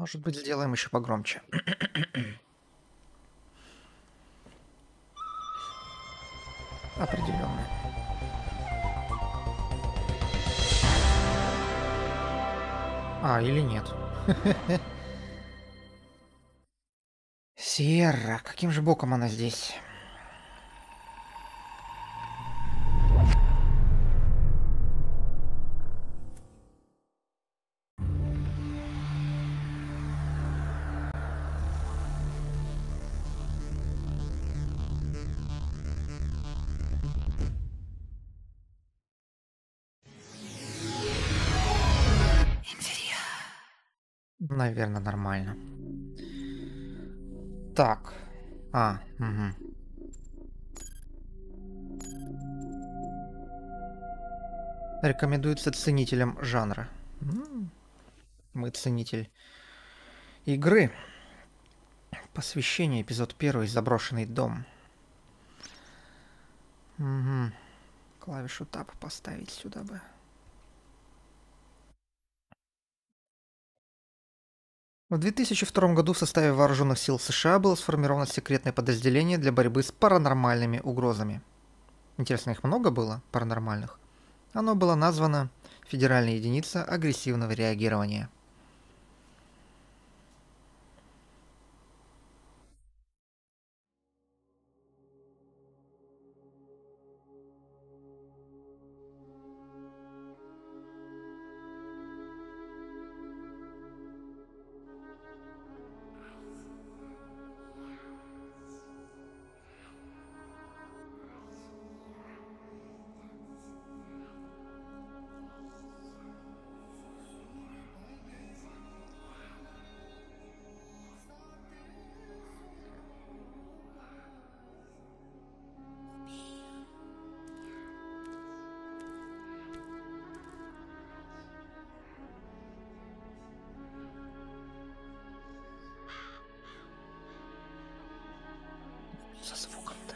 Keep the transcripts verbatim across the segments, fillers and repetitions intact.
Может быть, сделаем еще погромче. Определенно. А, или нет. Сьерра, каким же боком она здесь? Наверное, нормально. Так. А, угу. Рекомендуется ценителям жанра. М, Мы ценитель игры. Посвящение, эпизод первый, заброшенный дом. Угу. Клавишу Tab поставить сюда бы. В две тысячи втором году в составе Вооруженных сил США было сформировано секретное подразделение для борьбы с паранормальными угрозами. Интересно, их много было, паранормальных? Оно было названо Федеральная единица агрессивного реагирования. Со звуком-то.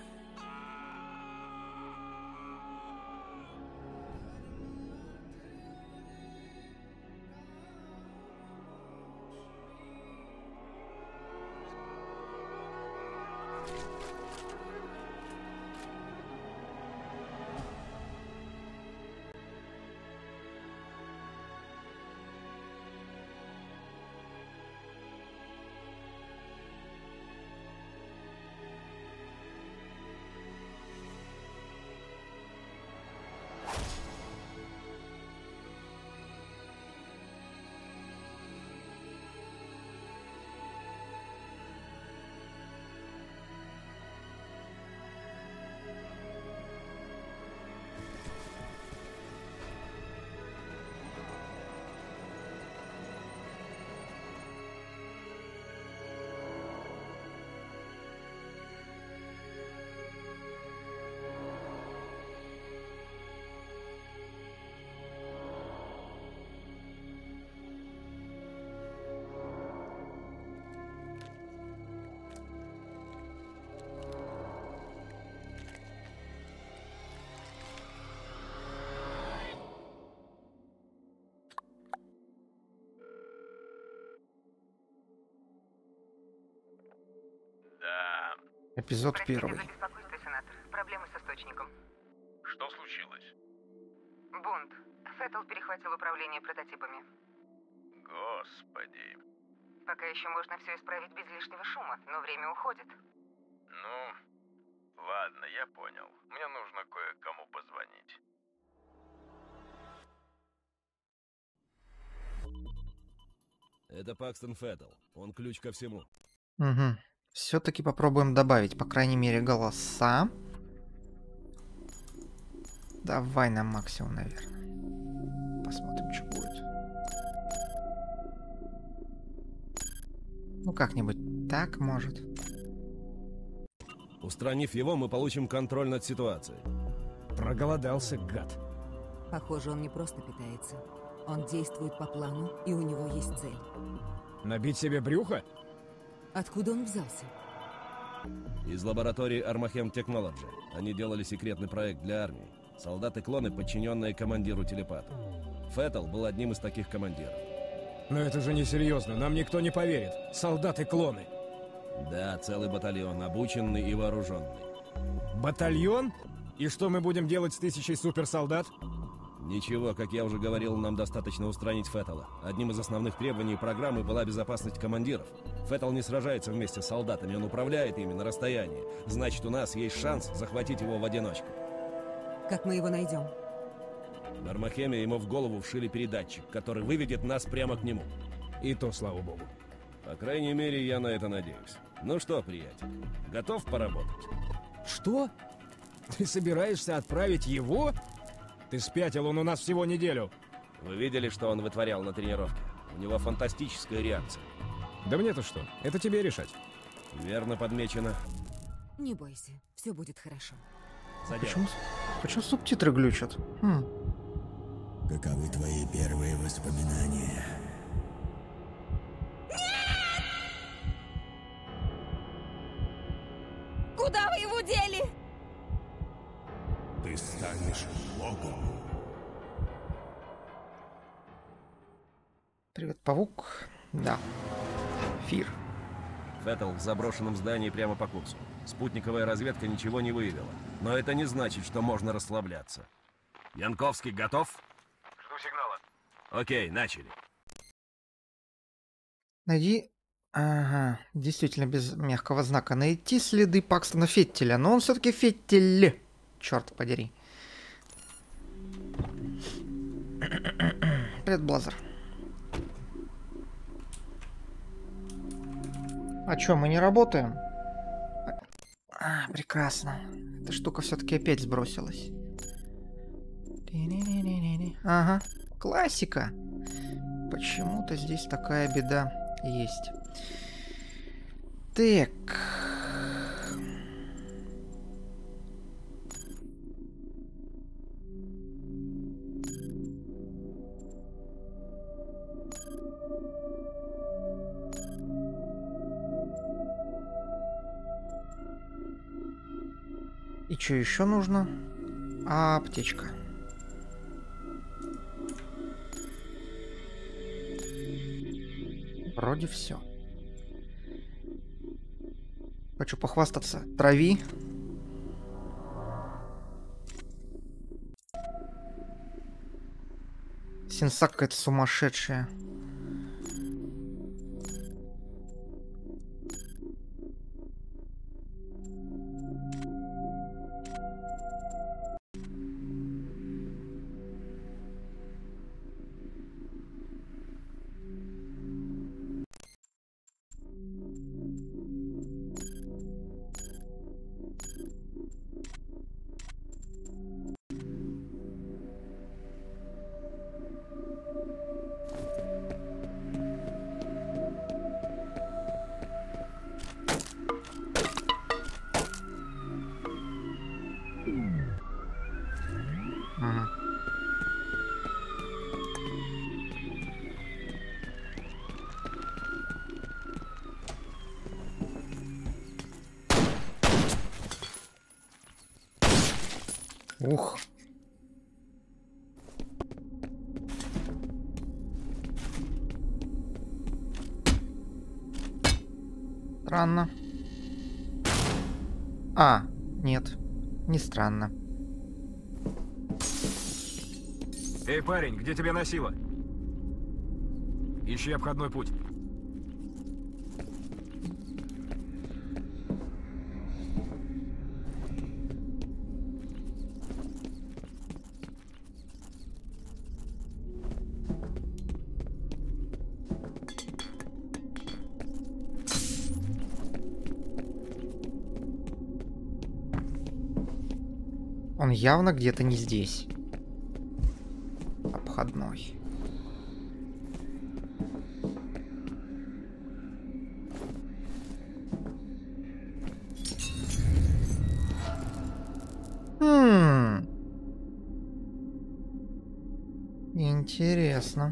Да. Эпизод Простите первый. за беспокойство, сенатор. Проблемы с источником. Что случилось? Бунт. Феттл перехватил управление прототипами. Господи. Пока еще можно все исправить без лишнего шума, но время уходит. Ну, ладно, я понял. Мне нужно кое-кому позвонить. Это Пакстон Феттл. Он ключ ко всему. Угу. Все-таки попробуем добавить, по крайней мере, голоса. Давай на максимум, наверное. Посмотрим, что будет. Ну, как-нибудь так, может. Устранив его, мы получим контроль над ситуацией. Проголодался, гад. Похоже, он не просто питается. Он действует по плану, и у него есть цель. Набить себе брюхо? Откуда он взялся? Из лаборатории Armachem Technology. Они делали секретный проект для армии. Солдаты-клоны, подчиненные командиру телепата. Феттл был одним из таких командиров. Но это же несерьезно, нам никто не поверит. Солдаты-клоны. Да, целый батальон, обученный и вооруженный. Батальон? И что мы будем делать с тысячей суперсолдат? Ничего, как я уже говорил, нам достаточно устранить Феттела. Одним из основных требований программы была безопасность командиров. Феттел не сражается вместе с солдатами, он управляет ими на расстоянии. Значит, у нас есть шанс захватить его в одиночку. Как мы его найдем? В Армахеме ему в голову вшили передатчик, который выведет нас прямо к нему. И то, слава богу. По крайней мере, я на это надеюсь. Ну что, приятель, готов поработать? Что? Ты собираешься отправить его? Ты спятил, он у нас всего неделю. Вы видели, что он вытворял на тренировке? У него фантастическая реакция. Да мне-то что? Это тебе решать. Верно подмечено. Не бойся, все будет хорошо. За дело. Почему, почему субтитры глючат? Хм. Каковы твои первые воспоминания? Куда вы его дели? Ты станешь богом. Привет, паук. Да. Фир. Феттел в заброшенном здании прямо по курсу. Спутниковая разведка ничего не выявила. Но это не значит, что можно расслабляться. Янковский готов? Жду сигнала. Окей, начали. Найди... Ага, действительно без мягкого знака. Найти следы Пакстона Феттеля. Но он все-таки Феттель. Черт подери. Привет, Блазер. А чё, мы не работаем? А, прекрасно. Эта штука все-таки опять сбросилась. Ага, классика. Почему-то здесь такая беда есть. Так. И что еще нужно? А, аптечка. Вроде все. Хочу похвастаться. Трави. Сенсак какая-то сумасшедшая. Ага. Ух. Странно. А, нет, не странно. Эй, парень, где тебя носило? Ищи обходной путь. Он явно где-то не здесь. Обходной. Хм. Интересно.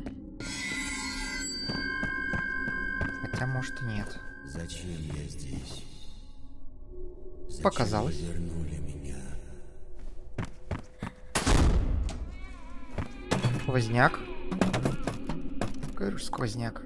Хотя, может, и нет. Зачем я здесь? Зачем Показалось. вы вернули меня? Возняк. Говорю, сквозняк.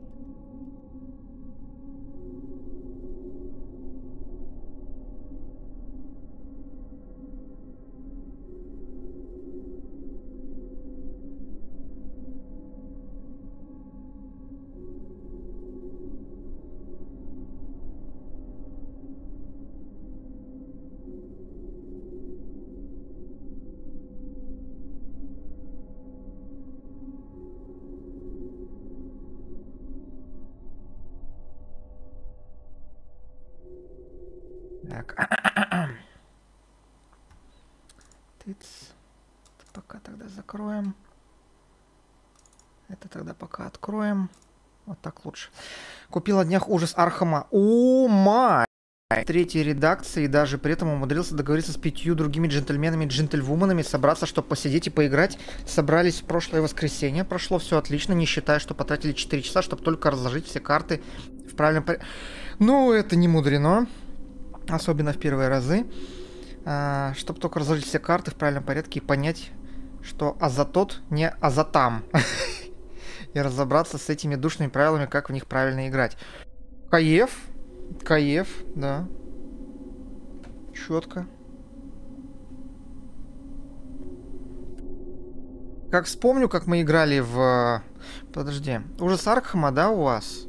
Так. Тыц. Это пока тогда закроем. Это тогда пока откроем. Вот так лучше. Купил на днях ужас Архама. О май! Третьей редакции, и даже при этом умудрился договориться с пятью другими джентльменами, джентльвуменами, собраться, чтобы посидеть и поиграть. Собрались в прошлое воскресенье. Прошло все отлично, не считая, что потратили четыре часа, чтобы только разложить все карты в правильном порядке. Ну, это не мудрено. Особенно в первые разы, а, чтобы только разложить все карты в правильном порядке и понять, что азатот не азатам. И разобраться с этими душными правилами, как в них правильно играть. Каев. Каев, да. Четко. Как вспомню, как мы играли в... Подожди. Ужас Аркхема, да, у вас?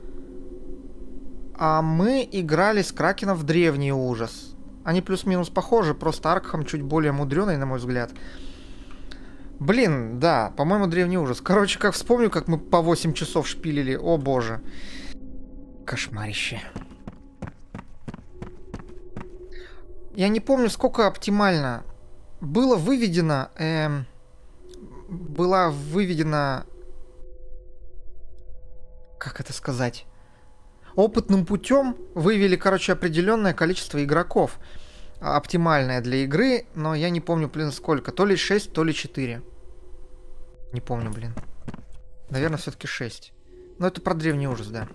А мы играли с Кракеном в Древний Ужас. Они плюс-минус похожи, просто Аркхем чуть более мудреный, на мой взгляд. Блин, да, по-моему, Древний Ужас. Короче, как вспомню, как мы по восемь часов шпилили. О боже. Кошмарище. Я не помню, сколько оптимально было выведено... Эм, была выведена... Как это сказать? Опытным путем вывели, короче, определенное количество игроков. Оптимальное для игры, но я не помню, блин, сколько. То ли шесть, то ли четыре. Не помню, блин. Наверное, все-таки шесть. Но это про Древний Ужас, да.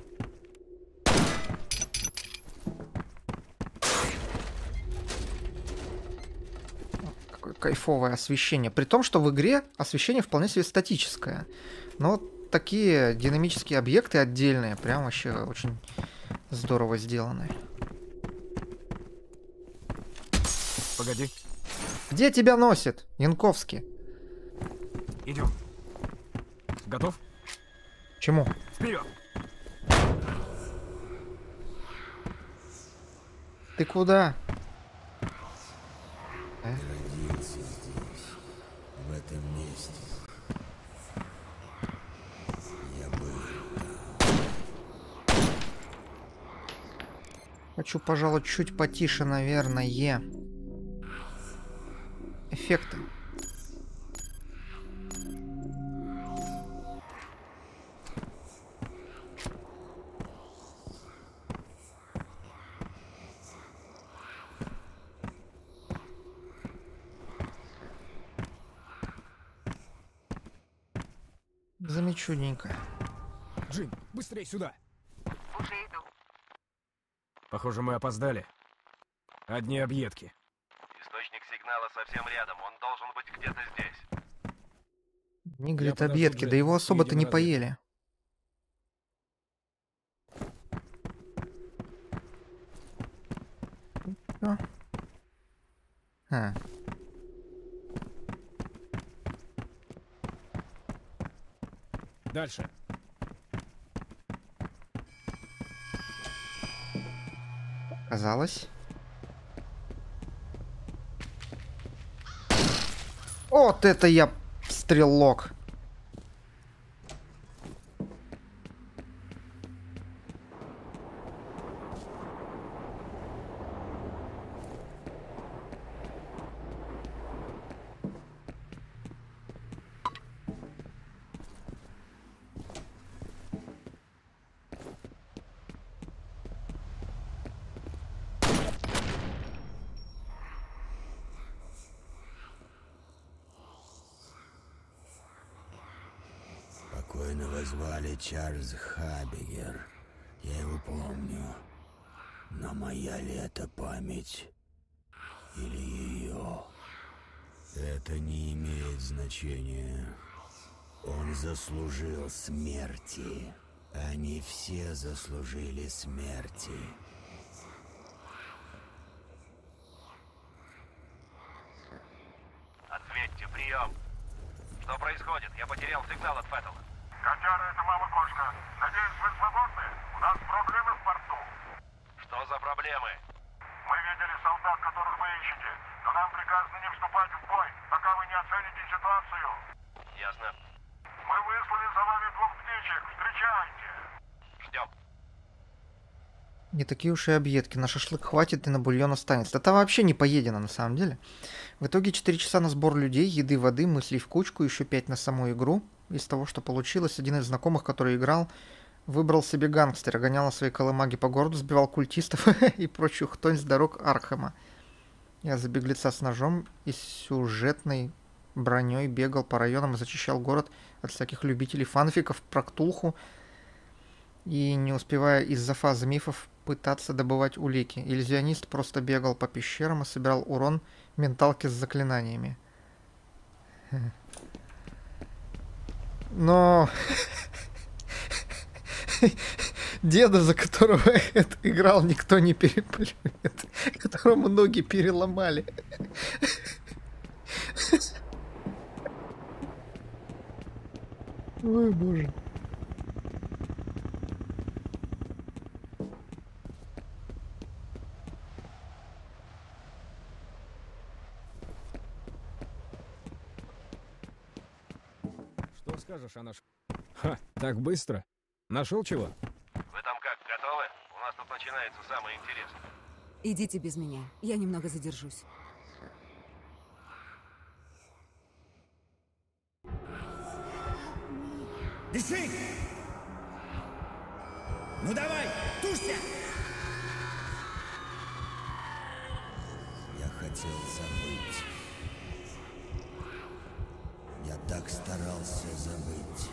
Какое кайфовое освещение. При том, что в игре освещение вполне себе статическое. Но такие динамические объекты отдельные, прям вообще очень здорово сделаны. Погоди. Где тебя носит, Янковский? Идем. Готов? Чему? Вперед! Ты куда? Ты родился здесь, в этом месте. Я был. Хочу, пожалуй, чуть потише, наверное. Эффекты. Замечудненько. Джин, быстрей сюда! Уже иду. Похоже, мы опоздали. Одни объедки. Источник сигнала совсем рядом, он должен быть где-то здесь. Не, говорит, подожду, обедки, да Джин, его особо-то идем не разведку. поели. Всё. А. Дальше. Казалось. Вот это я стрелок. Покойного звали Чарльз Хабигер. Я его помню. Но моя ли это память? Или ее? Это не имеет значения. Он Он заслужил смерти. Они все заслужили смерти. Ответьте, прием. Что происходит? Я потерял сигнал от Феттела. Котяра, это мама кошка. Надеюсь, вы свободны? У нас проблемы в порту. Что за проблемы? Мы видели солдат, которых вы ищете, но нам приказано не вступать в бой, пока вы не оцените ситуацию. Ясно. Мы выслали за вами двух птичек. Встречайте. Ждем. Не такие уж и объедки. На шашлык хватит и на бульон останется. Это вообще не поедено на самом деле. В итоге четыре часа на сбор людей, еды, воды, мыслей в кучку, еще пять на саму игру. Из того, что получилось, один из знакомых, который играл, выбрал себе гангстера, гонял на своей колымаге по городу, сбивал культистов и прочую хтонь с дорог Аркхема. Я за беглеца с ножом и сюжетной броней бегал по районам и зачищал город от всяких любителей фанфиков про Ктулху, и не успевая из-за фазы мифов пытаться добывать улики. Иллюзионист просто бегал по пещерам и собирал урон менталки с заклинаниями. Но деда, за которого это играл, никто не переплюет, которому ноги переломали. Ой, боже. Что скажешь о наш... Ха, так быстро? Нашел чего? Вы там как, готовы? У нас тут начинается самое интересное. Идите без меня. Я немного задержусь. Дыши! Ну давай, тушься! Я хотел забыть. Я так старался забыть.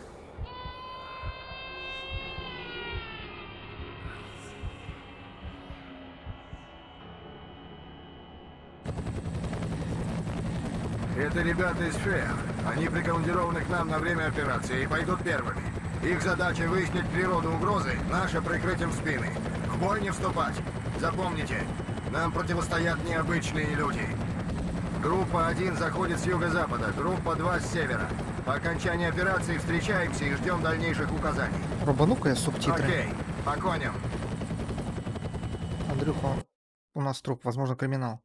Это ребята из ФЭА. Они прикомандированы к нам на время операции и пойдут первыми. Их задача выяснить природу угрозы, наша прикрытием спины. В бой не вступать. Запомните, нам противостоят необычные люди. Группа один заходит с юго-запада, группа два с севера. По окончании операции встречаемся и ждем дальнейших указаний. Рубану-ка я субтитры. Окей, по коням. Андрюха, у нас труп, возможно, криминал.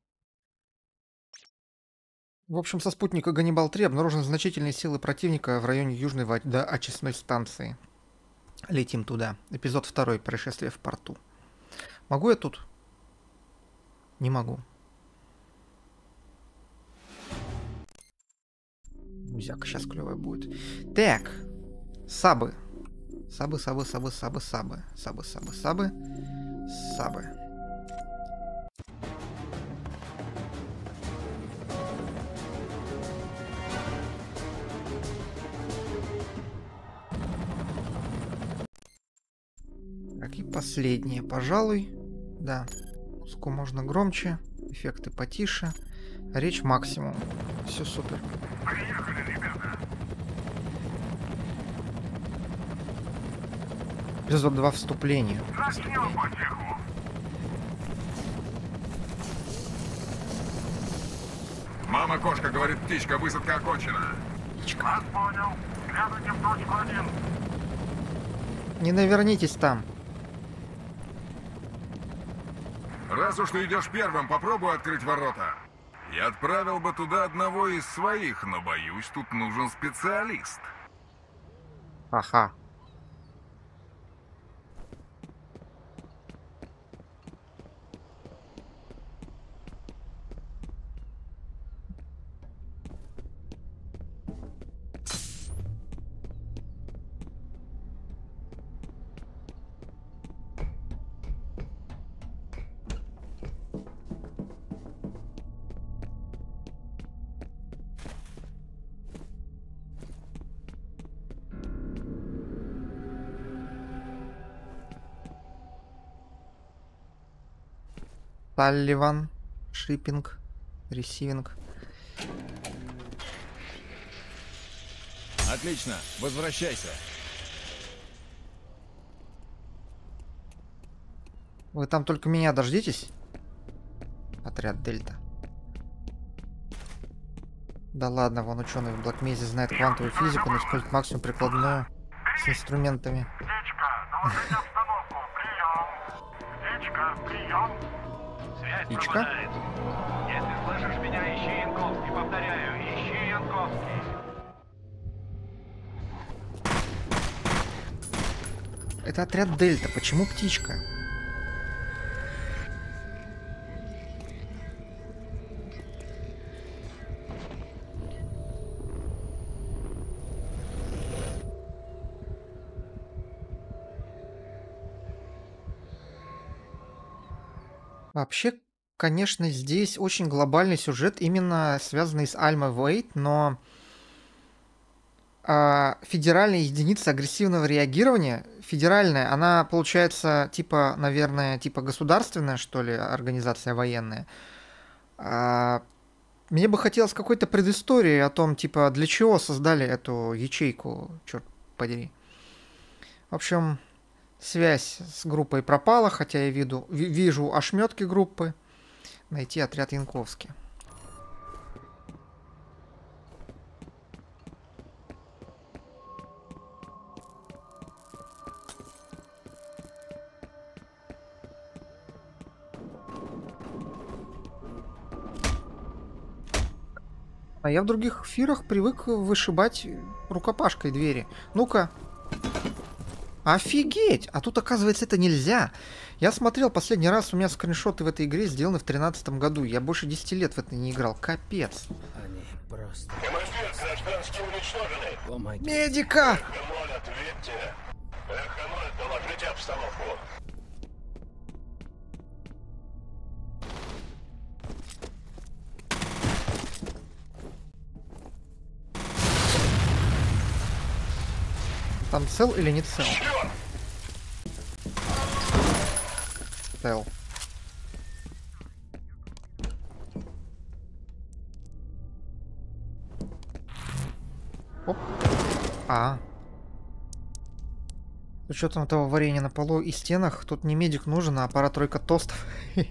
В общем, со спутника Ганнибал три обнаружены значительные силы противника в районе южной водоочистной станции. Летим туда. Эпизод второй. Происшествие в порту. Могу я тут? Не могу. Музяка сейчас клевая будет. Так. Сабы. Сабы, сабы, сабы, сабы, сабы. Сабы, сабы, сабы. Сабы. Так, и последнее, пожалуй. Да. Музыку можно громче, эффекты потише. Речь максимум. Все супер. Приехали, ребята. Эпизод два. Вступление. Начнем потиху. Мама кошка говорит, птичка, высадка окончена. Вас понял. Следуйте в точку один. Не навернитесь там. Раз уж ты идешь первым, попробуй открыть ворота. Я отправил бы туда одного из своих, но боюсь, тут нужен специалист. Ага. Салливан, шиппинг, ресивинг. Отлично, возвращайся. Вы там только меня дождитесь? Отряд Дельта. Да ладно, вон ученый в Блэкмезе знает квантовую физику, но использует максимум прикладную с инструментами. Птичка, доложите обстановку. Прием. Птичка, прием. Связь Птичка? пропадает. Если слышишь меня, ищи Янковский. Повторяю, ищи Янковский. Это отряд Дельта. Почему птичка? Вообще, конечно, здесь очень глобальный сюжет, именно связанный с Альма Вейт, но а, федеральная единица агрессивного реагирования, федеральная, она получается типа, наверное, типа государственная, что ли, организация военная. А, мне бы хотелось какой-то предыстории о том, типа, для чего создали эту ячейку, черт подери. В общем, связь с группой пропала, хотя я виду, ви- вижу ошметки группы. Найти отряд Янковский. А я в других эфирах привык вышибать рукопашкой двери. Ну-ка. Офигеть! А тут, оказывается, это нельзя. Я смотрел последний раз, у меня скриншоты в этой игре сделаны в тринадцатом году. Я больше десяти лет в это не играл. Капец. Они просто... Командир, гражданские уничтожены. Помоги. Медика! Эхо-ноль, ответьте. Эхо-ноль, доложите обстановку. Там цел или не цел? Цел. Оп. А. С учетом этого варенья на полу и стенах, тут не медик нужен, а пара-тройка тостов.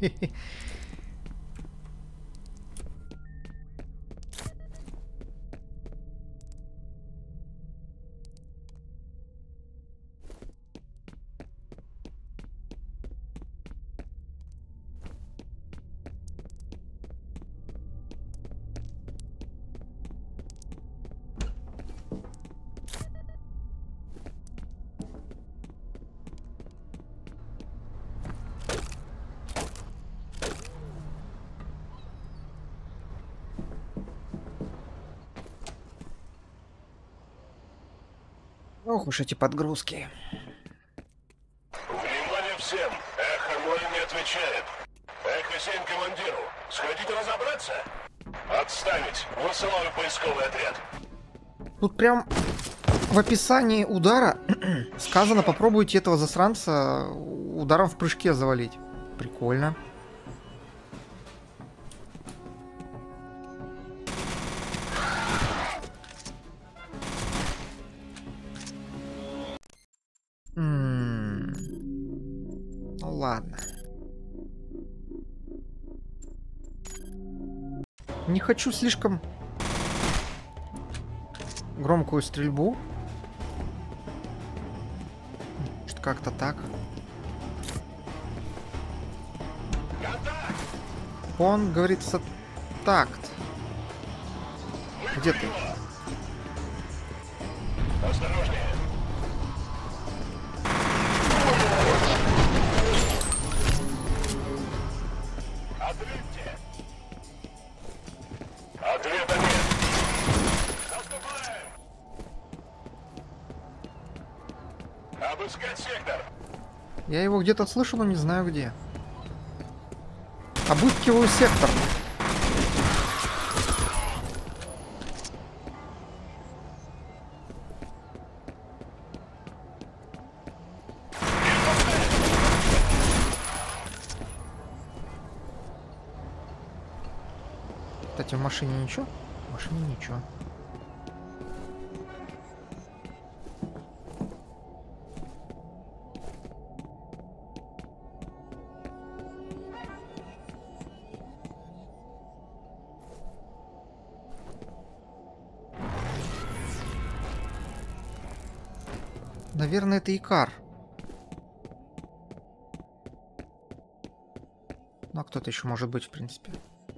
Ох уж эти подгрузки. Внимание всем! Эхо-ноль не отвечает. Эхо-семь командиру. Сходите разобраться? Отставить. Высылаю поисковый отряд. Тут прям в описании удара сказано, попробуйте этого засранца ударом в прыжке завалить. Прикольно. М, Ну ладно. Не хочу слишком громкую стрельбу. Может, как-то так. Он говорится такт. Где ты? Осторожнее. Ответьте. Ответа нет. Наступаем. Обыскать сектор. Я его где-то слышу, но не знаю где. Обыскиваю сектор. Кстати, в машине ничего? В машине ничего. Наверное, это Икар. Ну, а кто-то еще может быть, в принципе.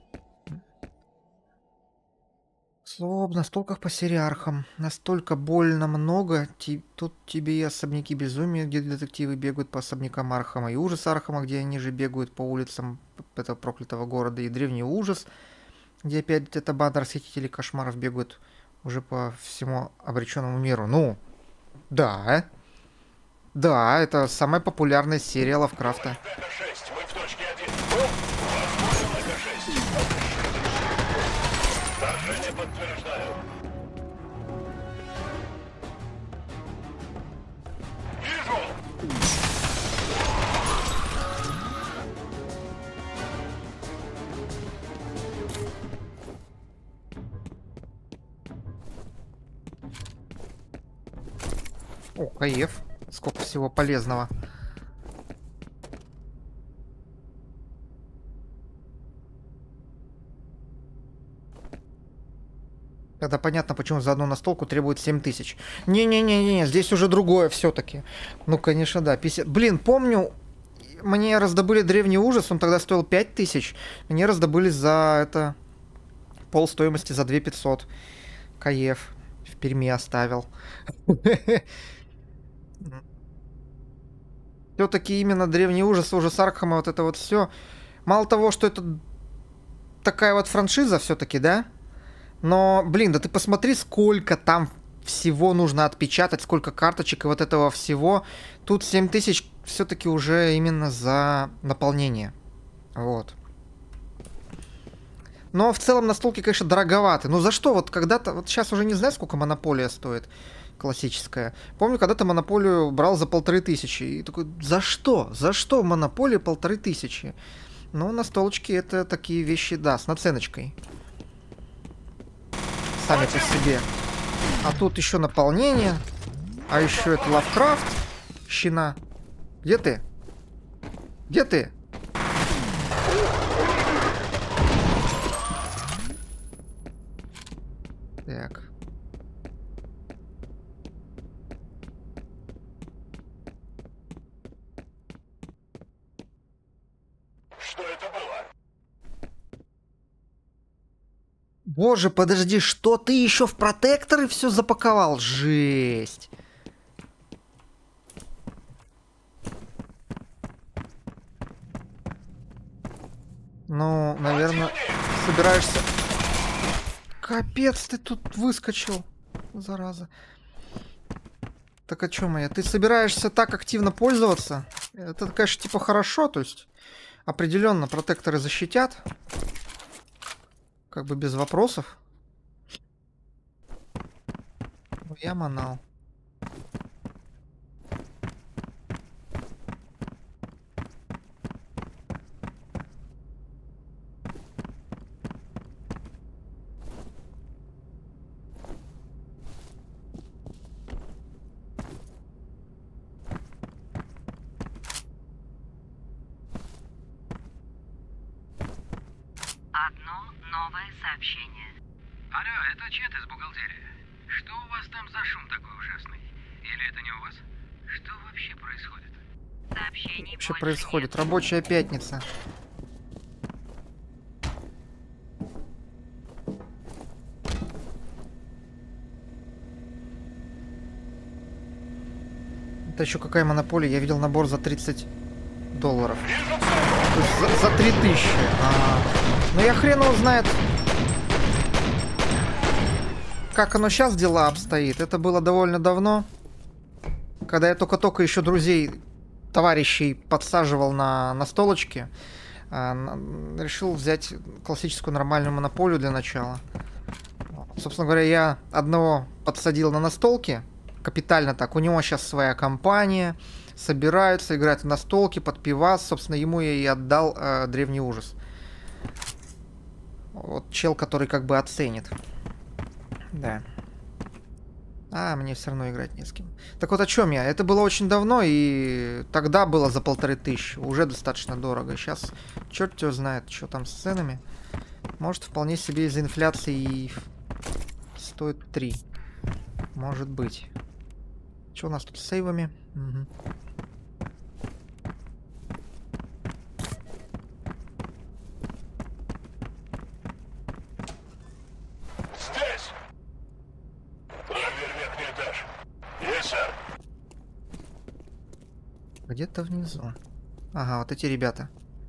Слово об настолках по сериархам. Настолько больно много. Ти- Тут тебе и особняки безумия, где детективы бегают по особнякам Архама, и ужас Архама, где они же бегают по улицам этого проклятого города, и древний ужас, где опять эта банда расхитителей кошмаров бегают уже по всему обреченному миру. Ну, да. Да, это самая популярная серия Лавкрафта. О, кайф. Сколько всего полезного. Тогда понятно, почему за одну настолку требует семь тысяч. Не-не-не-не, здесь уже другое все-таки. Ну, конечно, да. пятьдесят... Блин, помню, мне раздобыли древний ужас, он тогда стоил пять тысяч. Мне раздобыли за это пол стоимости за две тысячи пятьсот. Каев. В Перми оставил. Все-таки именно древний ужас, ужас Аркхема, вот это вот все. Мало того, что это такая вот франшиза все-таки, да? Но, блин, да ты посмотри, сколько там всего нужно отпечатать, сколько карточек и вот этого всего. Тут семь тысяч все-таки уже именно за наполнение. Вот. Но в целом настолки, конечно, дороговаты. Ну за что? Вот когда-то, вот сейчас уже не знаю, сколько Монополия стоит. Классическая. Помню, когда-то Монополию брал за полторы тысячи. И такой, за что? За что Монополия полторы тысячи? Ну, настолочки это такие вещи, да, с наценочкой. Сами по себе. А тут еще наполнение. А еще это Лавкрафт. Щена. Где ты? Где ты? Так. Что это было? Боже, подожди, что ты еще в протекторы все запаковал? Жесть. Ну, наверное, собираешься... Капец, ты тут выскочил, зараза. Так о чем я? Ты собираешься так активно пользоваться? Это, конечно, типа хорошо, то есть определенно протекторы защитят. Как бы без вопросов. Ну, я манал. Одно новое сообщение. Алло, это Чет из бухгалтерии. Что у вас там за шум такой ужасный? Или это не у вас? Что вообще происходит? Сообщений Что больше происходит? нет. Рабочая пятница. Это еще какая монополия? Я видел набор за тридцать долларов. То есть за, за три тысячи. А, ну я хрен его знает, как оно сейчас дела обстоит. Это было довольно давно, когда я только-только еще друзей, товарищей подсаживал на, на столочки. А, на, решил взять классическую нормальную монополию для начала. Собственно говоря, я одного подсадил на настолки. Капитально так. У него сейчас своя компания. Собираются, играют в настолки, под пивас. Собственно, ему я и отдал э, древний ужас. Вот чел, который как бы оценит. Да. А, мне все равно играть не с кем. Так вот о чем я? Это было очень давно, и тогда было за полторы тысячи. Уже достаточно дорого. Сейчас черт его знает, что там с ценами. Может, вполне себе из-за инфляции и стоит три. Может быть. Что у нас тут с сейвами? Угу. Здесь! Проверь верхний этаж. Есть, сэр. Где-то внизу. Ага, вот эти ребята.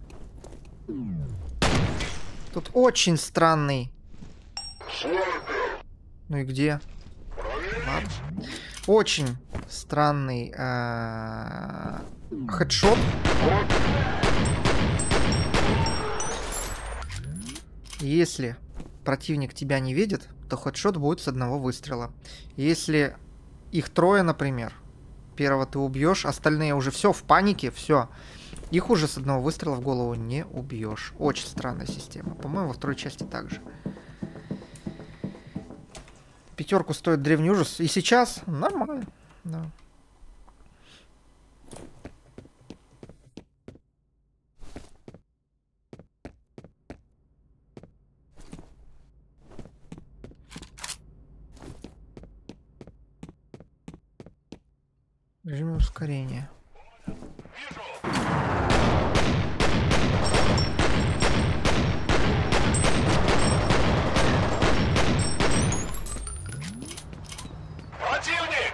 Тут очень странный. Ну и где? Ладно. Очень странный э-э- хедшот. Если противник тебя не видит, то хедшот будет с одного выстрела. Если их трое, например, первого ты убьешь, остальные уже все в панике, все. Их уже с одного выстрела в голову не убьешь. Очень странная система. По-моему, во второй части также. Пятерку стоит древний ужас. И сейчас нормально. Да. Режим ускорения. Противник!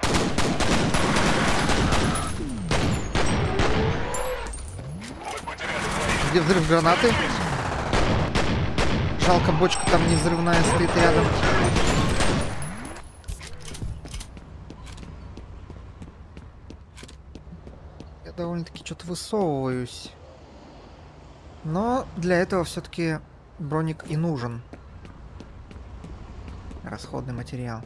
Где взрыв гранаты? Жалко, бочка там не взрывная стоит рядом. Я довольно-таки что-то высовываюсь. Но для этого все-таки броник и нужен. Расходный материал.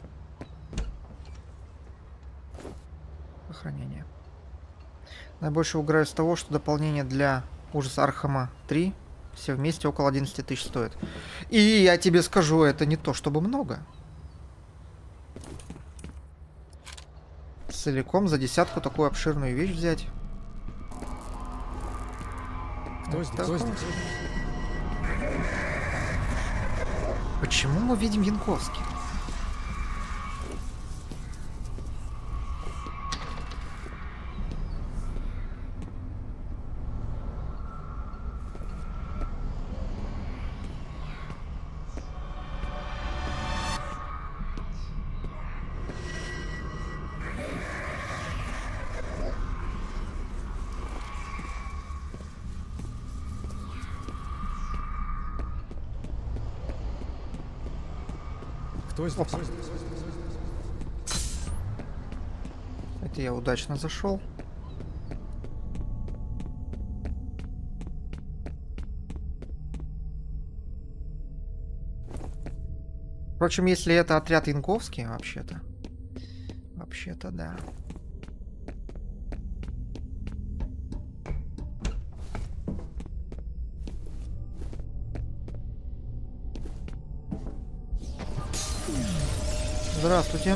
Охранение. Наибольше уграю с того, что дополнение для ужаса Архама три все вместе около одиннадцати тысяч стоит. И я тебе скажу, это не то чтобы много. Целиком за десятку такую обширную вещь взять. Кто здесь? Кто здесь? Почему мы видим Янковский? Кто здесь? Кто здесь? Это я удачно зашел. Впрочем, если это отряд Янковский, вообще-то. Вообще-то, да. Здравствуйте.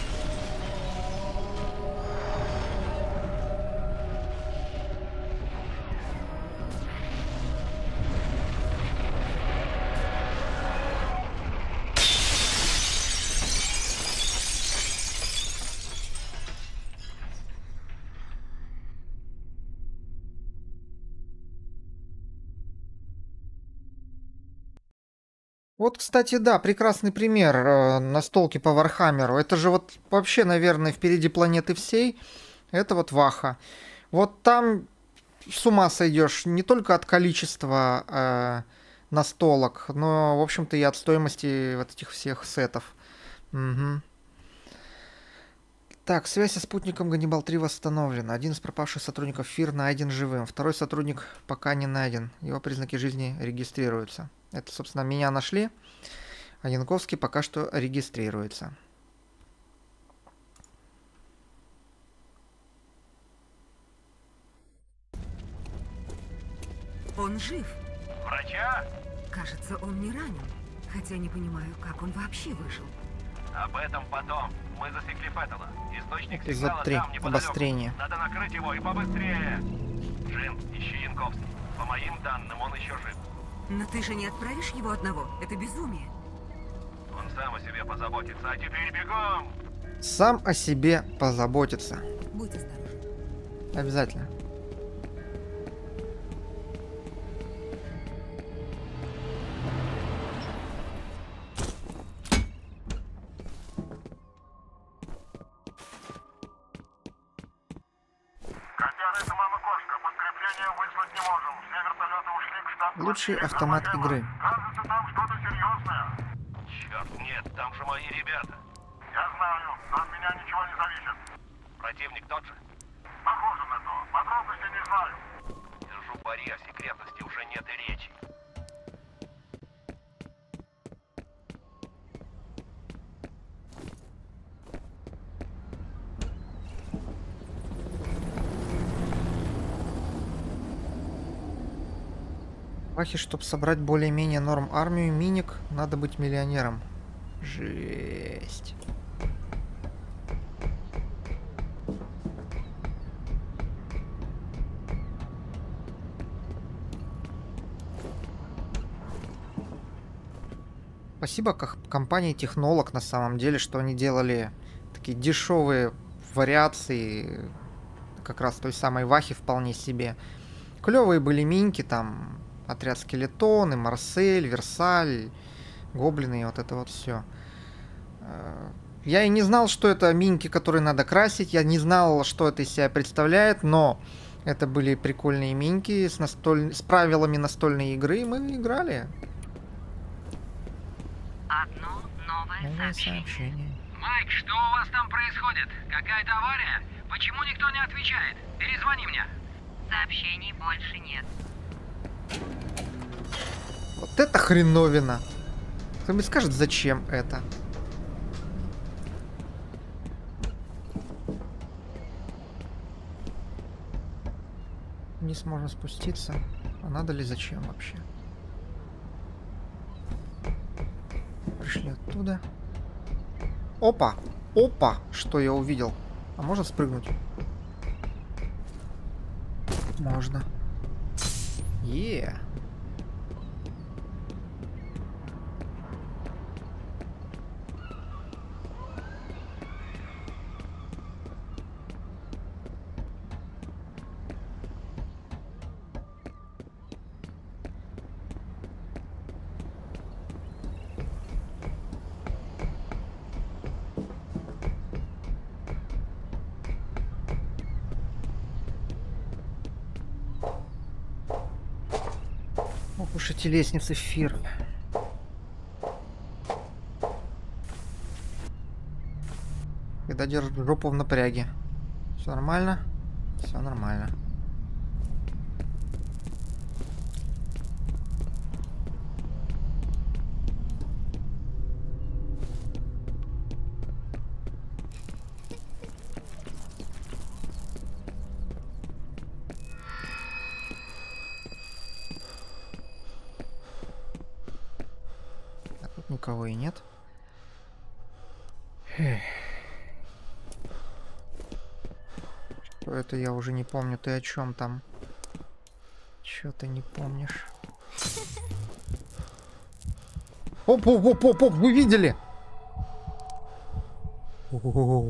Вот, кстати, да, прекрасный пример э, настолки по Вархаммеру. Это же вот вообще, наверное, впереди планеты всей. Это вот Ваха. Вот там с ума сойдешь не только от количества э, настолок, но, в общем-то, и от стоимости вот этих всех сетов. Угу. Так, связь со спутником Ганнибал три восстановлена. Один из пропавших сотрудников ФИР найден живым. Второй сотрудник пока не найден. Его признаки жизни регистрируются. Это, собственно, меня нашли, а Янковский пока что регистрируется. Он жив. Врача? Кажется, он не ранен. Хотя не понимаю, как он вообще выжил. Об этом потом. Мы засекли Феттела. Источник Эпизод сигнала три. там, неподалеку. Обострение. Надо накрыть его и побыстрее. Джин, ищи Янковский. По моим данным, он еще жив. Но ты же не отправишь его одного. Это безумие. Он сам о себе позаботится, а теперь бегом! Сам о себе позаботиться. Будь осторожен. Обязательно. Лучший автомат игры. Кажется, там что-то серьезное. Черт, нет, там же мои ребята. Я знаю, но от меня ничего не зависит. Противник тот же? Похоже на то. Подробностей не знаю. Держу пари, о секретности уже нет и речи. Вахи, чтобы собрать более-менее норм армию, миник, надо быть миллионером. Жесть. Спасибо как компании Технолог на самом деле, что они делали такие дешевые вариации как раз той самой Вахи вполне себе. Клевые были миньки, там отряд Скелетон, и Марсель, Версаль, Гоблины и вот это вот все. Я и не знал, что это миньки, которые надо красить, я не знал, что это из себя представляет, но это были прикольные миньки с, настоль... с правилами настольной игры, и мы играли. Одно новое, Новое сообщение. сообщение. Майк, что у вас там происходит? Какая-то авария? Почему никто не отвечает? Перезвони мне. Сообщений больше нет. Вот это хреновина. Кто-нибудь скажет, зачем это? Не сможем спуститься. А надо ли зачем вообще? Пришли оттуда. Опа! Опа! Что я увидел? А можно спрыгнуть? Можно. Е. Ох уж эти лестницы в Фир. Когда держит жопу в напряге. Все нормально? Все нормально. Никого и нет. Эх. Что это я уже не помню. Ты о чем там? Чё ты не помнишь? Оп, оп, оп, оп, оп, вы видели? О-о-о.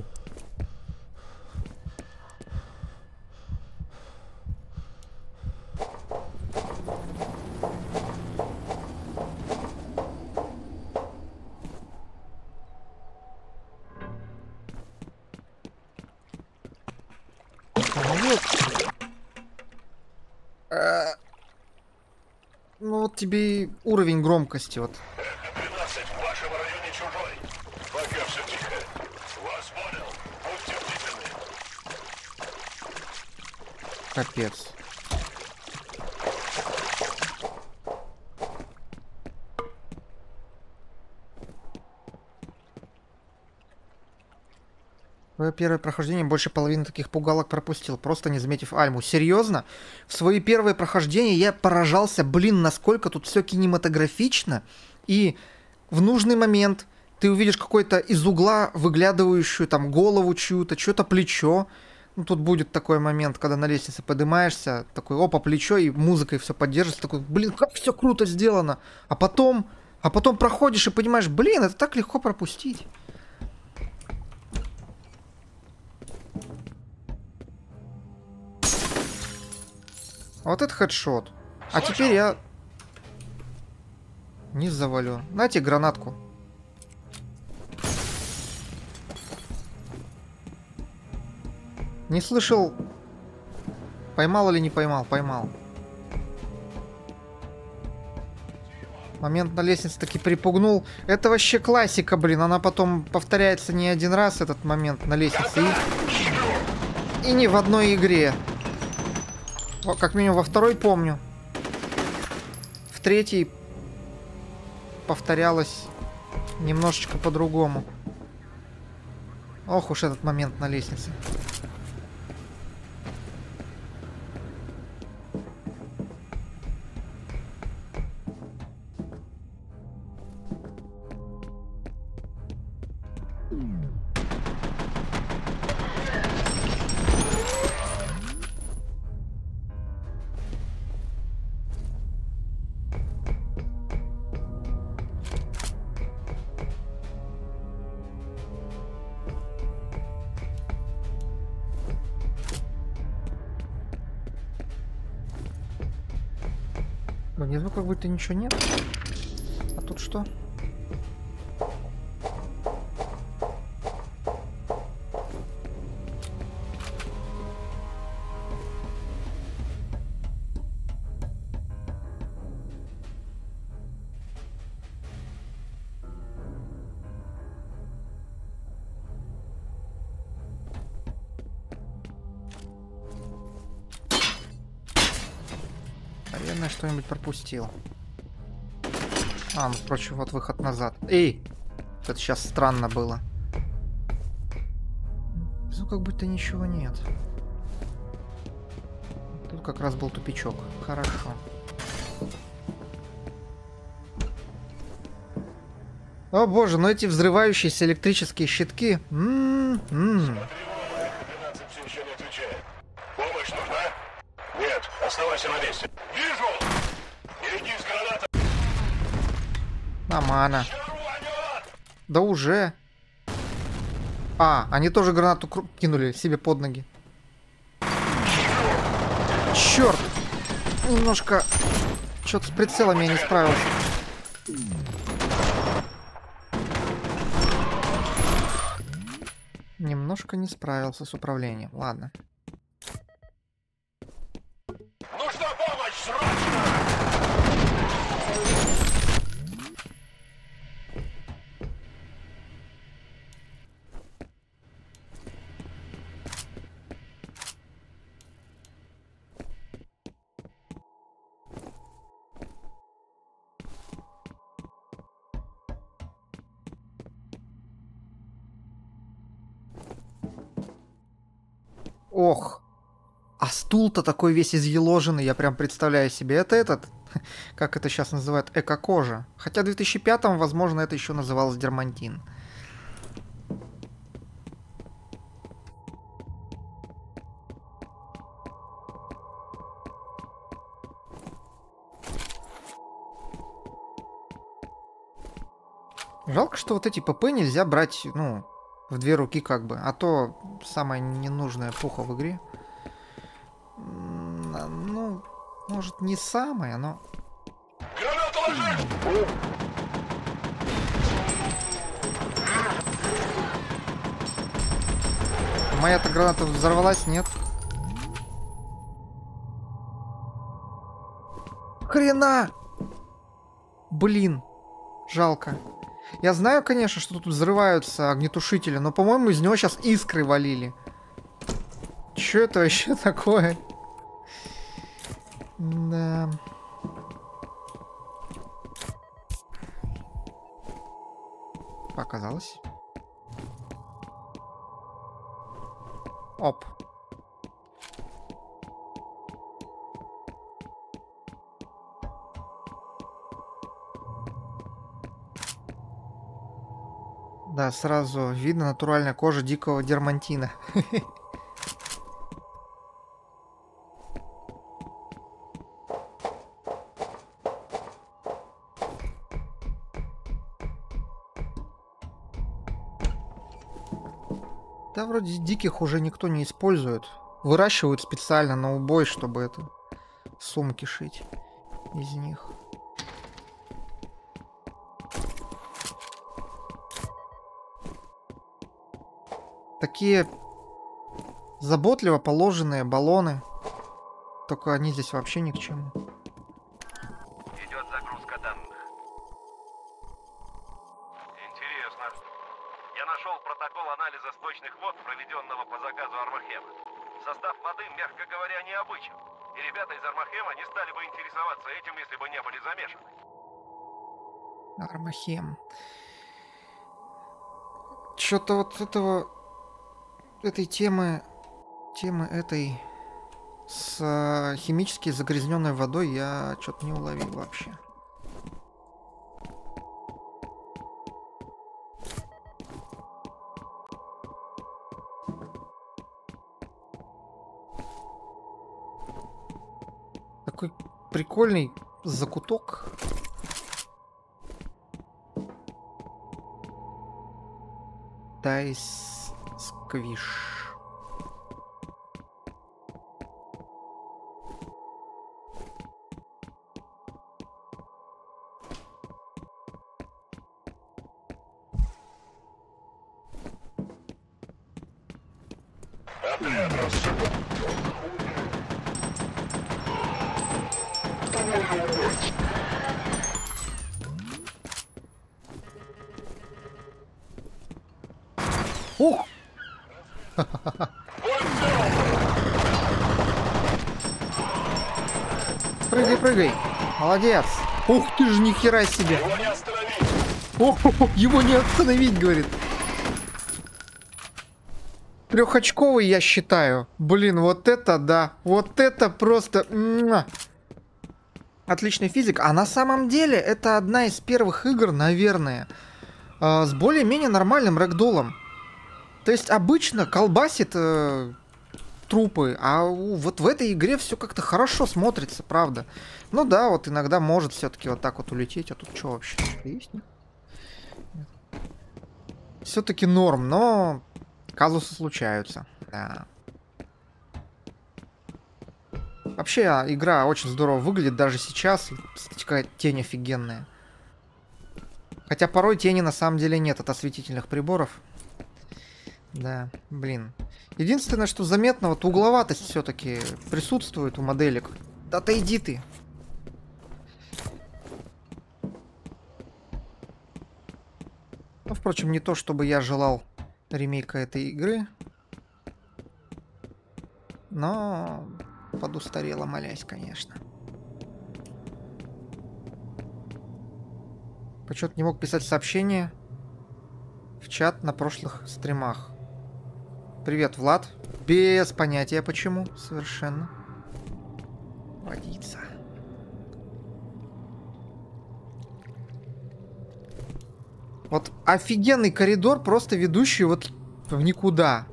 Ну вот тебе и уровень громкости вот. двенадцать, в вашем районе чужой. Пока все тихо. Вас понял. Будьте бдительны. Капец. Твое первое прохождение больше половины таких пугалок пропустил, просто не заметив Альму. Серьезно? В свои первые прохождения я поражался, блин, насколько тут все кинематографично. И в нужный момент ты увидишь какой-то из угла выглядывающую там голову чью-то, что-то плечо. Ну, тут будет такой момент, когда на лестнице поднимаешься, такой опа, плечо, и музыкой все поддерживается, такой, блин, как все круто сделано. А потом, а потом проходишь и понимаешь, блин, это так легко пропустить. Вот это хедшот. А теперь я... Низ завалю. Нате гранатку. Не слышал... Поймал или не поймал? Поймал. Момент на лестнице таки припугнул. Это вообще классика, блин. Она потом повторяется не один раз, этот момент на лестнице. И, и не в одной игре. Как минимум во второй помню. В третьей повторялось немножечко по-другому. Ох уж этот момент на лестнице. Внизу как будто ничего нет. А тут что? Наверное, что-нибудь пропустил. А, ну, впрочем, вот выход назад. Эй! Это сейчас странно было. Внизу как будто ничего нет. Тут как раз был тупичок. Хорошо. О боже, ну эти взрывающиеся электрические щитки. М-м-м. Помощь нужна? Нет, оставайся на месте. Вижу! Берегись, граната! Нормально. Да уже. А, они тоже гранату кинули себе под ноги. Черт! Немножко... Что-то с прицелами я не справился. Немножко не справился с управлением. Ладно. Нужна помощь, срочно! Ох. А стул-то такой весь изъеложенный, я прям представляю себе. Это этот, как это сейчас называют, эко-кожа. Хотя в две тысячи пятом, возможно, это еще называлось дермантин. Жалко, что вот эти ПП нельзя брать, ну, в две руки как бы. А то самая ненужная пуха в игре. Ну, может, не самая, но... Моя-то граната взорвалась, нет? Хрена! Блин, жалко. Я знаю, конечно, что тут взрываются огнетушители, но, по-моему, из него сейчас искры валили. Чё это вообще такое? Да. Показалось. Оп. Да, сразу видно натуральная кожа дикого дермантина. Да вроде диких уже никто не использует. Выращивают специально на убой, чтобы это сумки шить из них. Такие заботливо положенные баллоны. Только они здесь вообще ни к чему. Идет загрузка данных. Интересно. Я нашел протокол анализа сточных вод, проведенного по заказу Армахема. Состав воды, мягко говоря, необычен. И ребята из Армахема не стали бы интересоваться этим, если бы не были замешаны. Армахем. Что-то вот этого... этой темы... темы этой... с э, химически загрязненной водой я что-то не уловил вообще. Такой прикольный закуток. Дайс сквиш. Ух! Прыгай, прыгай. Молодец. Ух ты ж, нихера себе. Его не остановить. О, его не остановить, говорит. Трехочковый, я считаю. Блин, вот это да. Вот это просто... Отличный физик. А на самом деле это одна из первых игр, наверное, с более-менее нормальным рэгдолом. То есть обычно колбасит э, трупы, а вот в этой игре все как-то хорошо смотрится, правда. Ну да, вот иногда может все-таки вот так вот улететь, а тут что вообще? Есть? Все-таки норм, но казусы случаются. Да. Вообще игра очень здорово выглядит даже сейчас. Такая тень офигенная. Хотя порой тени на самом деле нет от осветительных приборов. Да, блин. Единственное, что заметно, вот угловатость все-таки присутствует у моделек. Да отойди ты. Ну, впрочем, не то, чтобы я желал ремейка этой игры. Но подустарела, молясь, конечно. Почему-то не мог писать сообщения в чат на прошлых стримах. Привет, Влад. Без понятия почему. Совершенно. Водиться. Вот офигенный коридор, просто ведущий вот в никуда.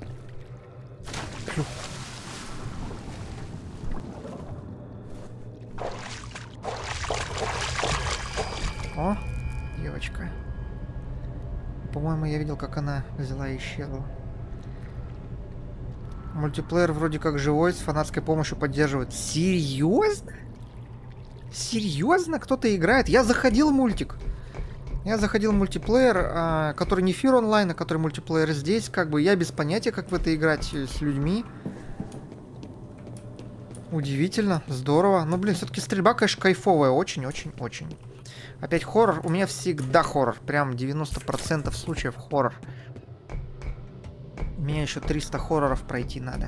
О, девочка. По-моему, я видел, как она взяла и исчезла. Мультиплеер вроде как живой, с фанатской помощью поддерживает. Серьезно? Серьезно? Кто-то играет? Я заходил в мультик. Я заходил в мультиплеер, а, который не Fear Online, а который мультиплеер здесь. Как бы я без понятия, как в это играть с людьми. Удивительно, здорово. Ну, блин, все-таки стрельба, конечно, кайфовая. Очень-очень-очень. Опять хоррор. У меня всегда хоррор. Прям девяносто процентов случаев хоррор. Мне еще триста хорроров пройти надо.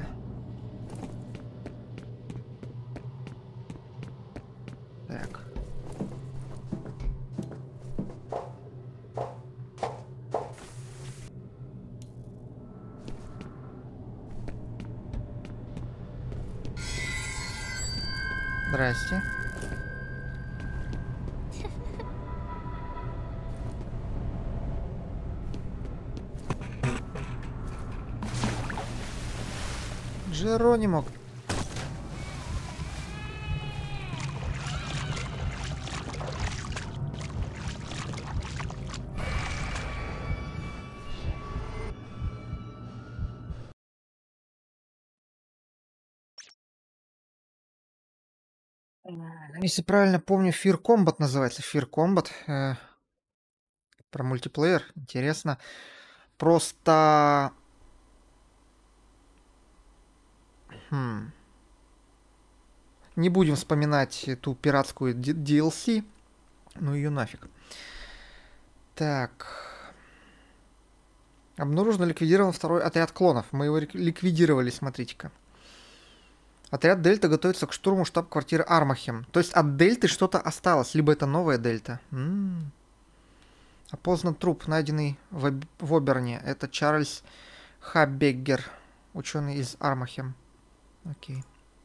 Так. Здрасте. Джеронимо. Если правильно помню, Fear Combat называется. Fear Combat. Э, про мультиплеер. Интересно. Просто... Хм. Не будем вспоминать эту пиратскую ди эл си. Ну ее нафиг. Так. Обнаружено, ликвидирован второй отряд клонов. Мы его ликвидировали, смотрите-ка. Отряд Дельта готовится к штурму штаб-квартиры Армахем. То есть от Дельты что-то осталось. Либо это новая Дельта. М-м-м. Опознан труп, найденный в, Об... в Оберне. Это Чарльз Хаббеггер, ученый из Армахем. Окей.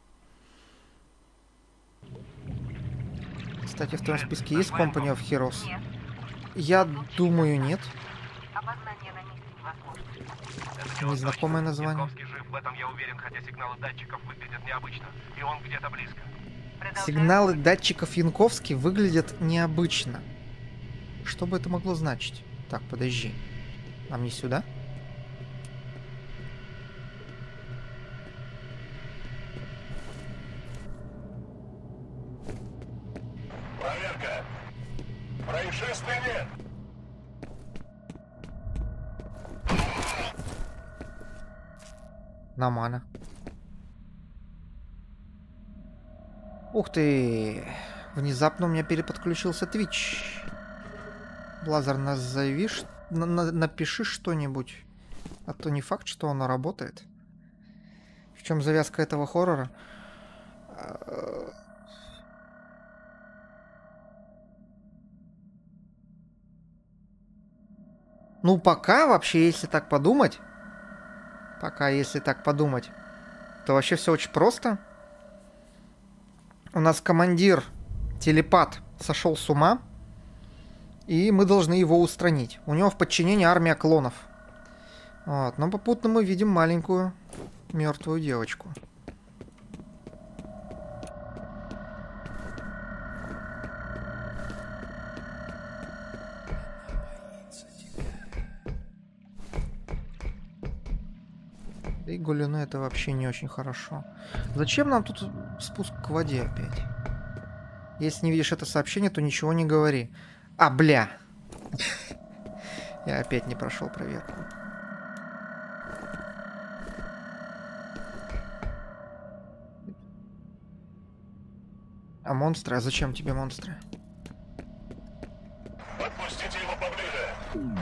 Кстати, в твоем списке есть Company of Heroes? Нет. Я думаю, нет. Опознание на месте невозможно. Незнакомое название. Жив, в этом я уверен, хотя сигналы датчиков выглядят необычно. И он где-то близко. Сигналы датчиков Янковски выглядят необычно. Что бы это могло значить? Так, подожди. Нам не сюда? Проверка. Происшествия нет. Нормально. Ух ты! Внезапно у меня переподключился Twitch. Блазер, назови, на на напиши что-нибудь. А то не факт, что оно работает. В чем завязка этого хоррора? Ну, пока вообще, если так подумать... Пока, если так подумать, то вообще все очень просто. У нас командир, телепат, сошел с ума. И мы должны его устранить. У него в подчинении армия клонов. Вот. Но попутно мы видим маленькую мертвую девочку. И Гулюны это вообще не очень хорошо. Зачем нам тут спуск к воде опять? Если не видишь это сообщение, то ничего не говори. А, бля. Я опять не прошел проверку. А монстры? А зачем тебе монстры? Подпустите его поближе.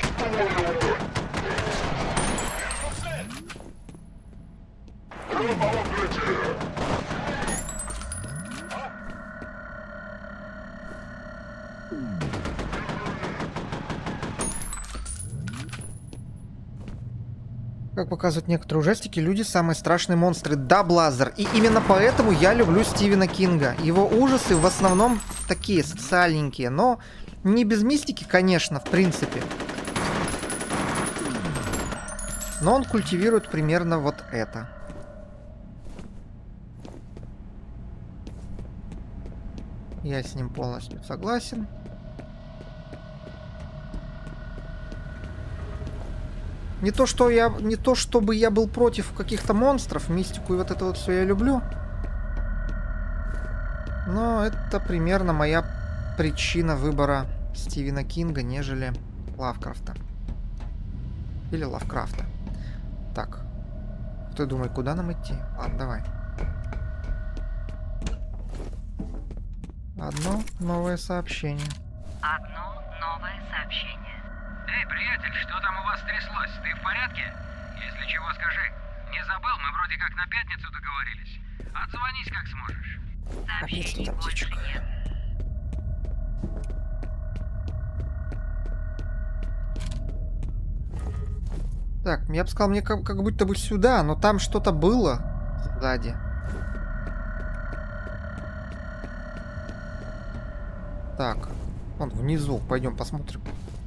Как показывают некоторые ужастики, люди самые страшные монстры. Да, Блазер. И именно поэтому я люблю Стивена Кинга. Его ужасы в основном такие социальненькие, но не без мистики, конечно, в принципе. Но он культивирует примерно вот это. Я с ним полностью согласен. Не то, что я, не то, чтобы я был против каких-то монстров, мистику и вот это вот все я люблю. Но это примерно моя причина выбора Стивена Кинга, нежели Лавкрафта. Или Лавкрафта. Так. Кто думает, куда нам идти? Ладно, давай. Одно новое сообщение. Одно новое сообщение. Эй, приятель, что там у вас тряслось? Ты в порядке? Если чего, скажи. Не забыл, мы вроде как на пятницу договорились. Отзвонись как сможешь. Сообщений больше нет. Так, я бы сказал, мне как, как будто бы сюда, но там что-то было сзади. Так, вон внизу, пойдем посмотрим.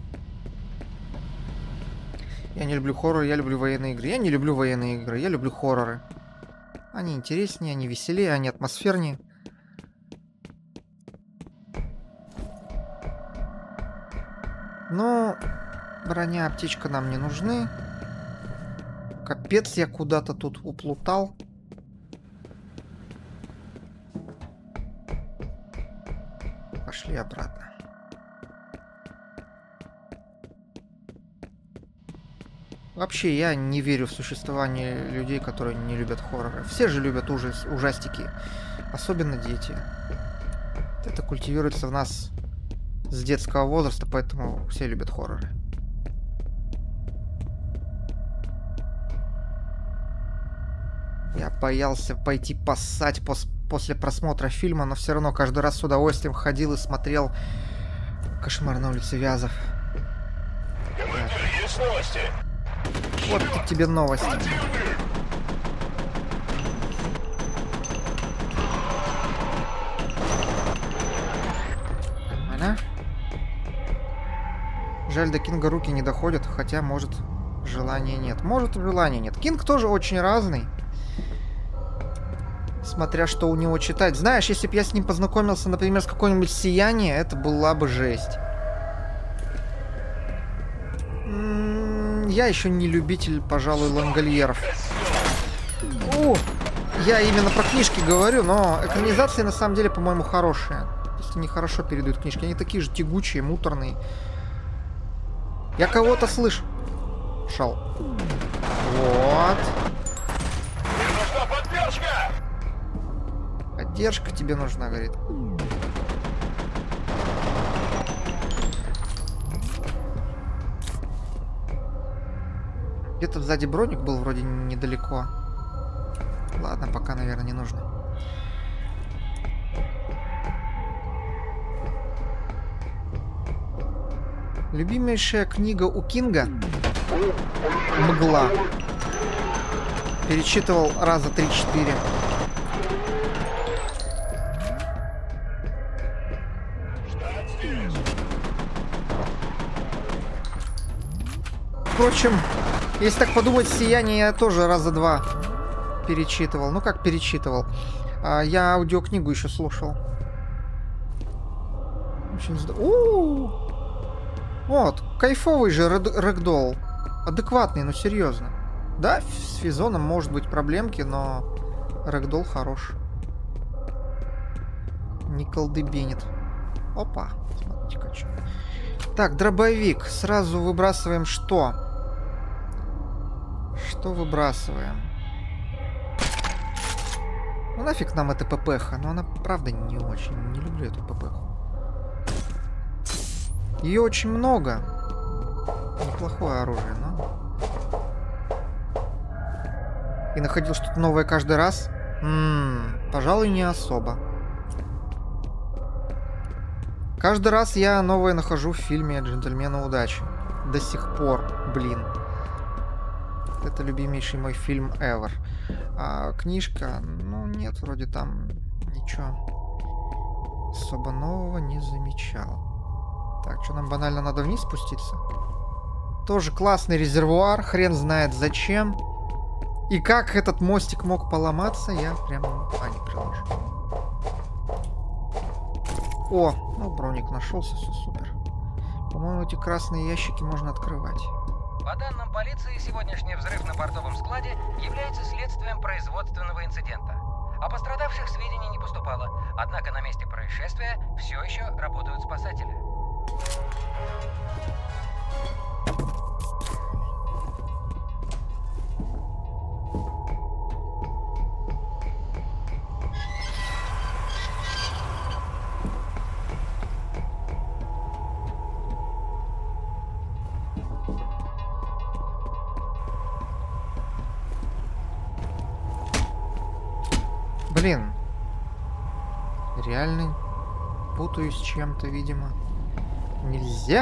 Я не люблю хорроры, я люблю военные игры. Я не люблю военные игры, я люблю хорроры. Они интереснее, они веселее, они атмосфернее. Но броня, аптечка нам не нужны. Капец, я куда-то тут уплутал. Пошли обратно. Вообще, я не верю в существование людей, которые не любят хорроры. Все же любят ужас, ужастики. Особенно дети. Это культивируется в нас с детского возраста, поэтому все любят хорроры. Я боялся пойти поссать пос после просмотра фильма, но все равно каждый раз с удовольствием ходил и смотрел «Кошмар на улице Вязов». Есть новости? Вот тут тебе новости. Нормально. Жаль, до Кинга руки не доходят, хотя, может, желания нет. Может, желания нет. Кинг тоже очень разный. Смотря что у него читать. Знаешь, если бы я с ним познакомился, например, с какой-нибудь «Сияние», это была бы жесть. Я еще не любитель, пожалуй, лангольеров. О, я именно про книжки говорю, но экранизации на самом деле, по-моему, хорошие. Если они хорошо передают книжки. Они такие же тягучие, муторные. Я кого-то слышу. Шел. Вот. Мне нужна поддержка! Поддержка тебе нужна, говорит. Где-то сзади броник был вроде недалеко. Ладно, пока, наверное, не нужно. Любимейшая книга у Кинга «Мгла». Перечитывал раза три-четыре. Впрочем, если так подумать, «Сияние» я тоже раза два перечитывал. Ну как перечитывал? А, я аудиокнигу еще слушал. Очень здорово. У-у-у! Вот, кайфовый же рэгдолл. Адекватный, ну серьезно. Да, с физоном может быть проблемки, но рэгдолл хорош. Не колдыбенит. Опа, смотрите-ка что. Так, дробовик. Сразу выбрасываем что? Что выбрасываем? Ну нафиг нам эта ППХ, но она правда не очень. Не люблю эту ППХу. Ее очень много. Неплохое оружие, но... И находил что-то новое каждый раз? Ммм, пожалуй, не особо. Каждый раз я новое нахожу в фильме «Джентльмены удачи». До сих пор, блин. Это любимейший мой фильм ever. А книжка, ну нет, вроде там ничего особо нового не замечал. Так, что нам банально надо вниз спуститься? Тоже классный резервуар, хрен знает зачем. И как этот мостик мог поломаться, я прям ума не приложу. О, ну броник нашелся, все супер. По-моему, эти красные ящики можно открывать. По данным полиции, сегодняшний взрыв на портовом складе является следствием производственного инцидента. О пострадавших сведений не поступало, однако на месте происшествия все еще работают спасатели. Блин. Реально путаюсь с чем-то, видимо. Нельзя?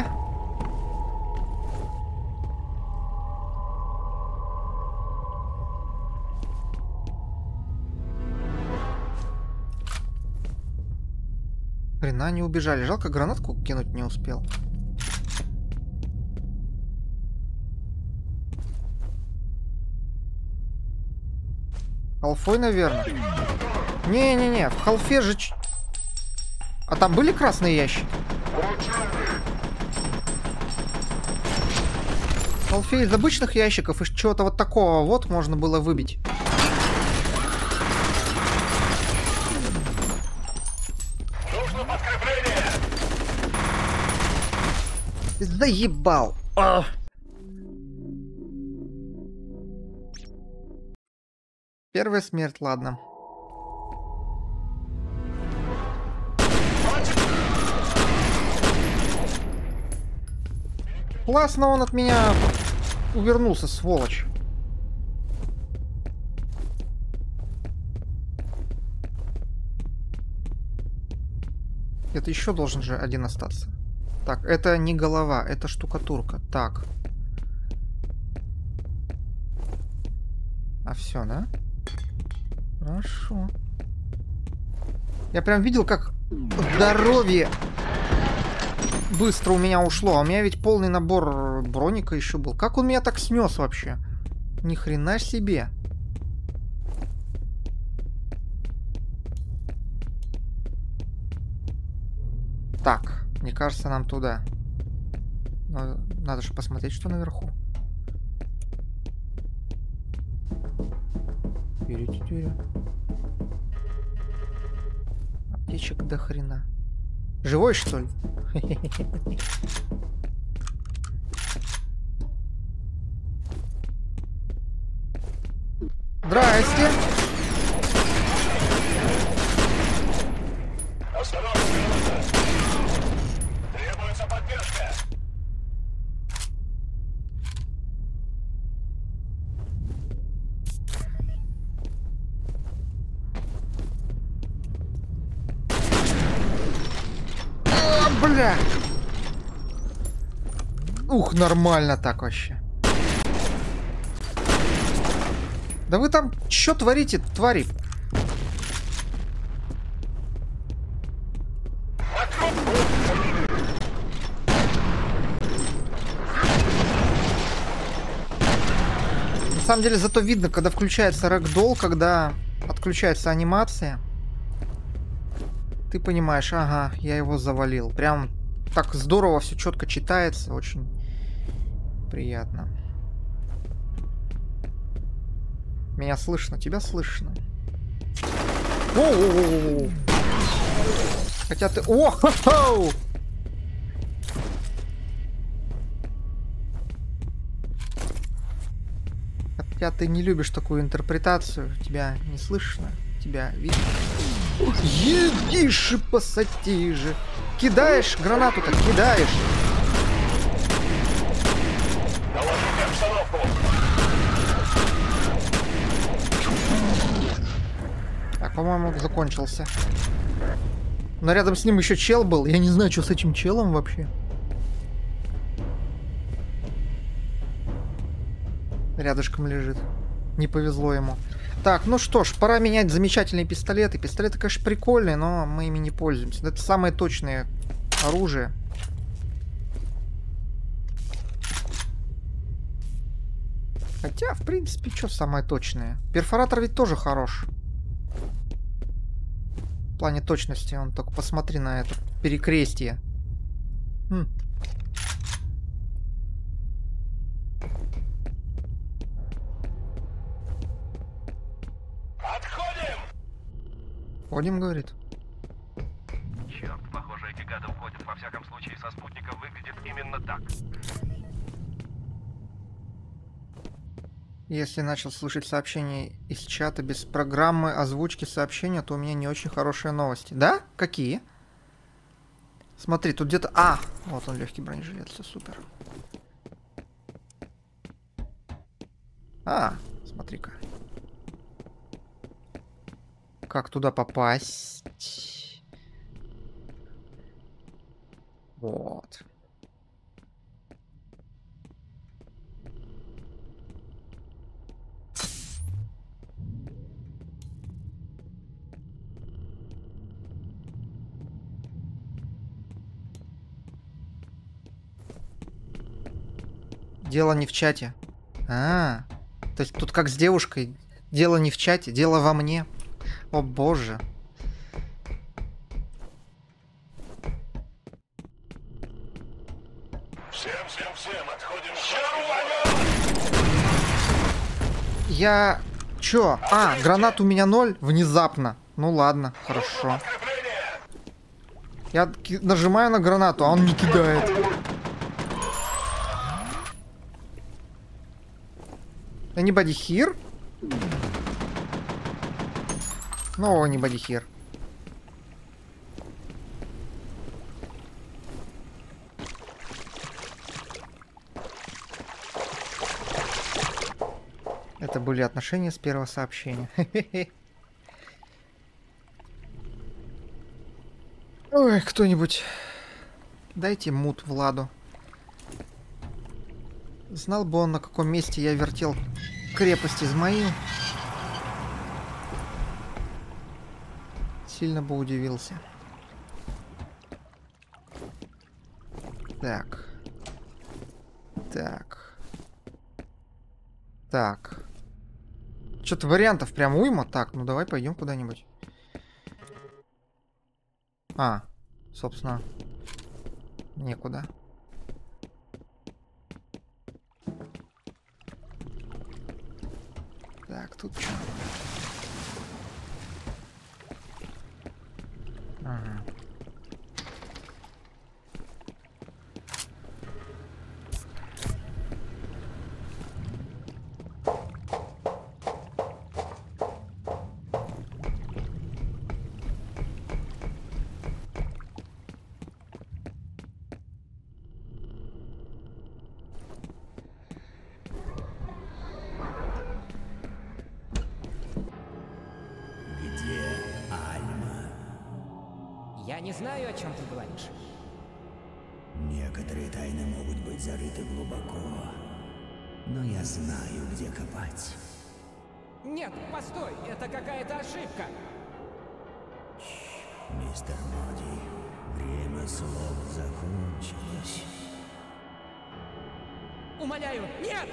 Блин, они убежали. Жалко, гранатку кинуть не успел. Халфой, наверное. Не-не-не, в халфе же... Ч... А там были красные ящики? В халфе из обычных ящиков, из чего-то вот такого вот можно было выбить. Нужно подкрепление! Заебал. А! Первая смерть, ладно. Классно он от меня увернулся, сволочь. Это еще должен же один остаться. Так, это не голова, это штукатурка. Так. А все, да? Хорошо. Я прям видел, как здоровье быстро у меня ушло. А у меня ведь полный набор броника еще был. Как он меня так снес вообще? Ни хрена себе. Так, мне кажется, нам туда. Но надо же посмотреть, что наверху. Тюря-тюря. Аптечек до хрена. Живой, что ли? Здрасте. Требуется поддержка. А, бля. Ух, нормально так вообще. Да вы там что творите, твари? На самом деле, зато видно, когда включается рэгдолл, когда отключается анимация. Ты понимаешь, ага, я его завалил. Прям так здорово все четко читается, очень приятно. Меня слышно, тебя слышно. О-о-о-о-о. Хотя ты... О, хо-хо! Хотя ты не любишь такую интерпретацию, тебя не слышно, тебя видно. Едишь и посади же. Кидаешь гранату-то, кидаешь. Доложите обстановку. Так, по-моему, закончился. Но рядом с ним еще чел был. Я не знаю, что с этим челом вообще. Рядышком лежит. Не повезло ему. Так, ну что ж, пора менять замечательные пистолеты. Пистолеты, конечно, прикольные, но мы ими не пользуемся. Это самое точное оружие. Хотя, в принципе, что самое точное? Перфоратор ведь тоже хорош. В плане точности, он только посмотри на это перекрестие. Хм. Отходим! Ходим, говорит. Черт, похоже, эти гады уходят. Во всяком случае, со спутника выглядит именно так. Если начал слушать сообщения из чата без программы озвучки сообщения, то у меня не очень хорошие новости. Да? Какие? Смотри, тут где-то... А! Вот он, легкий бронежилет, все супер. А, смотри-ка. Как туда попасть? Вот. Дело не в чате. А, то есть тут как с девушкой. Дело не в чате, дело во мне. О боже. Всем, всем, всем, отходим. Я... Чё? А, гранат у меня ноль? Внезапно. Ну ладно, хорошо. Я нажимаю на гранату, а он не кидает. Anybody here? No, anybody here. Это были отношения с первого сообщения. Ой, кто-нибудь, дайте мут Владу. Знал бы он, на каком месте я вертел крепость Измаил. Сильно бы удивился. Так. Так. Так. Что-то вариантов прям уйма. Так, ну давай пойдем куда-нибудь. А, собственно, некуда. Так, тут что? Ага. Я не знаю, о чем ты говоришь. Некоторые тайны могут быть зарыты глубоко, но я знаю, где копать. Нет, постой, это какая-то ошибка. Мистер Моди, время слов закончилось. Умоляю, нет!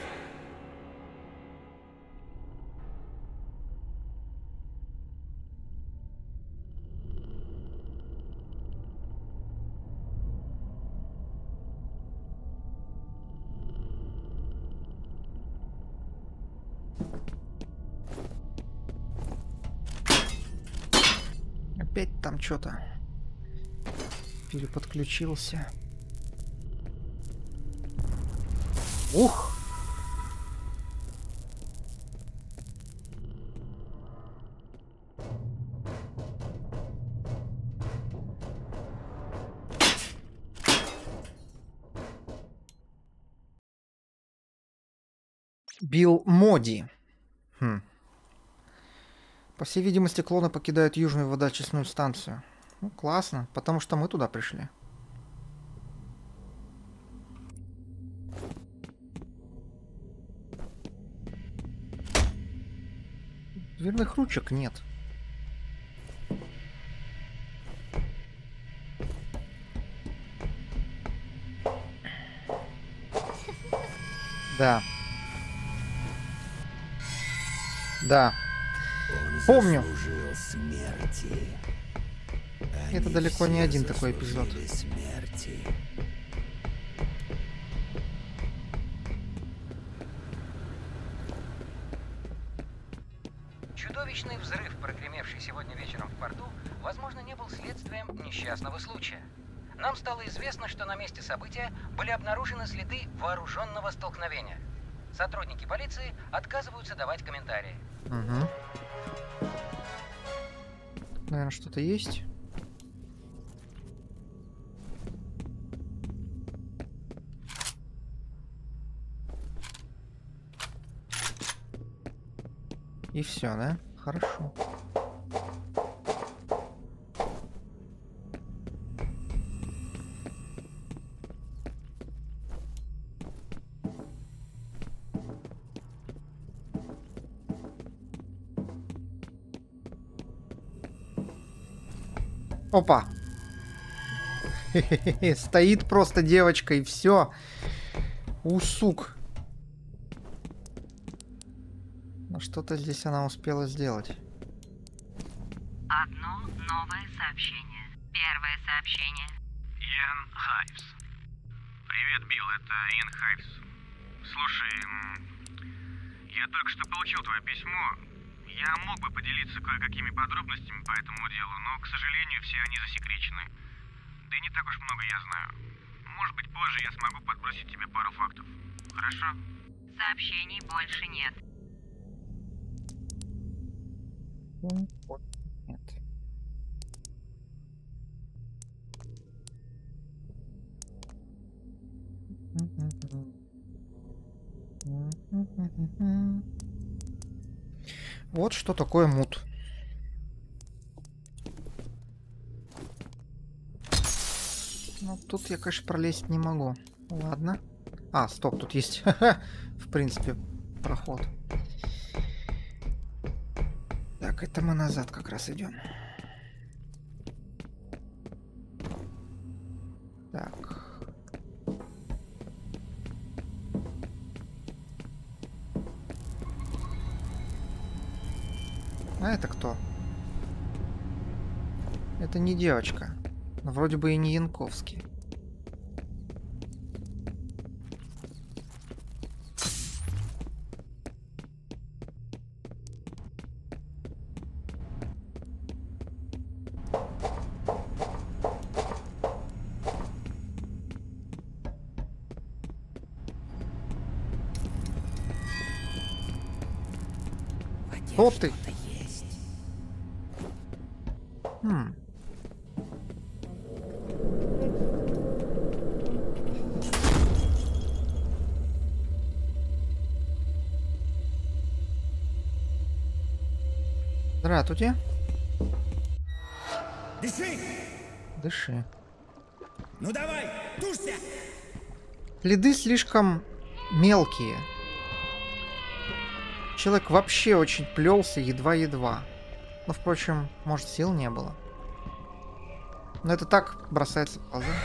Опять там что-то переподключился. Ух! Билл Моди. Хм. По всей видимости, клоны покидают южную водоочистную станцию. Ну, классно, потому что мы туда пришли. Дверных ручек нет. Да. Да. Помню. Это далеко не один такой эпизод. Смерти. Чудовищный взрыв, прогремевший сегодня вечером в порту, возможно, не был следствием несчастного случая. Нам стало известно, что на месте события были обнаружены следы вооруженного столкновения. Сотрудники полиции отказываются давать комментарии. Угу. Наверное, что-то есть. И все, да? Хорошо. Опа. Стоит просто девочка и все. Усук. Но что-то здесь она успела сделать. Одно новое сообщение. Первое сообщение. Иэн Хайвс. Привет, Билл, это Иэн Хайвс. Слушай, я только что получил твое письмо. Я мог бы поделиться кое-какими подробностями по этому делу, но, к сожалению, все они засекречены. Да и не так уж много я знаю. Может быть, позже я смогу подбросить тебе пару фактов. Хорошо? Сообщений больше нет. Нет. Вот что такое мут. Ну, тут я, конечно, пролезть не могу. Ладно. А, стоп, тут есть, в принципе, проход. Так, это мы назад как раз идем. Так. А это кто? Это не девочка. Но вроде бы и не Янковский. Кто ты? Хм. Здравствуйте. Дыши! Дыши. Ну давай, тушься! Следы слишком мелкие. Человек вообще очень плелся едва-едва. Но, впрочем, может, сил не было. Но это так бросается в глаза.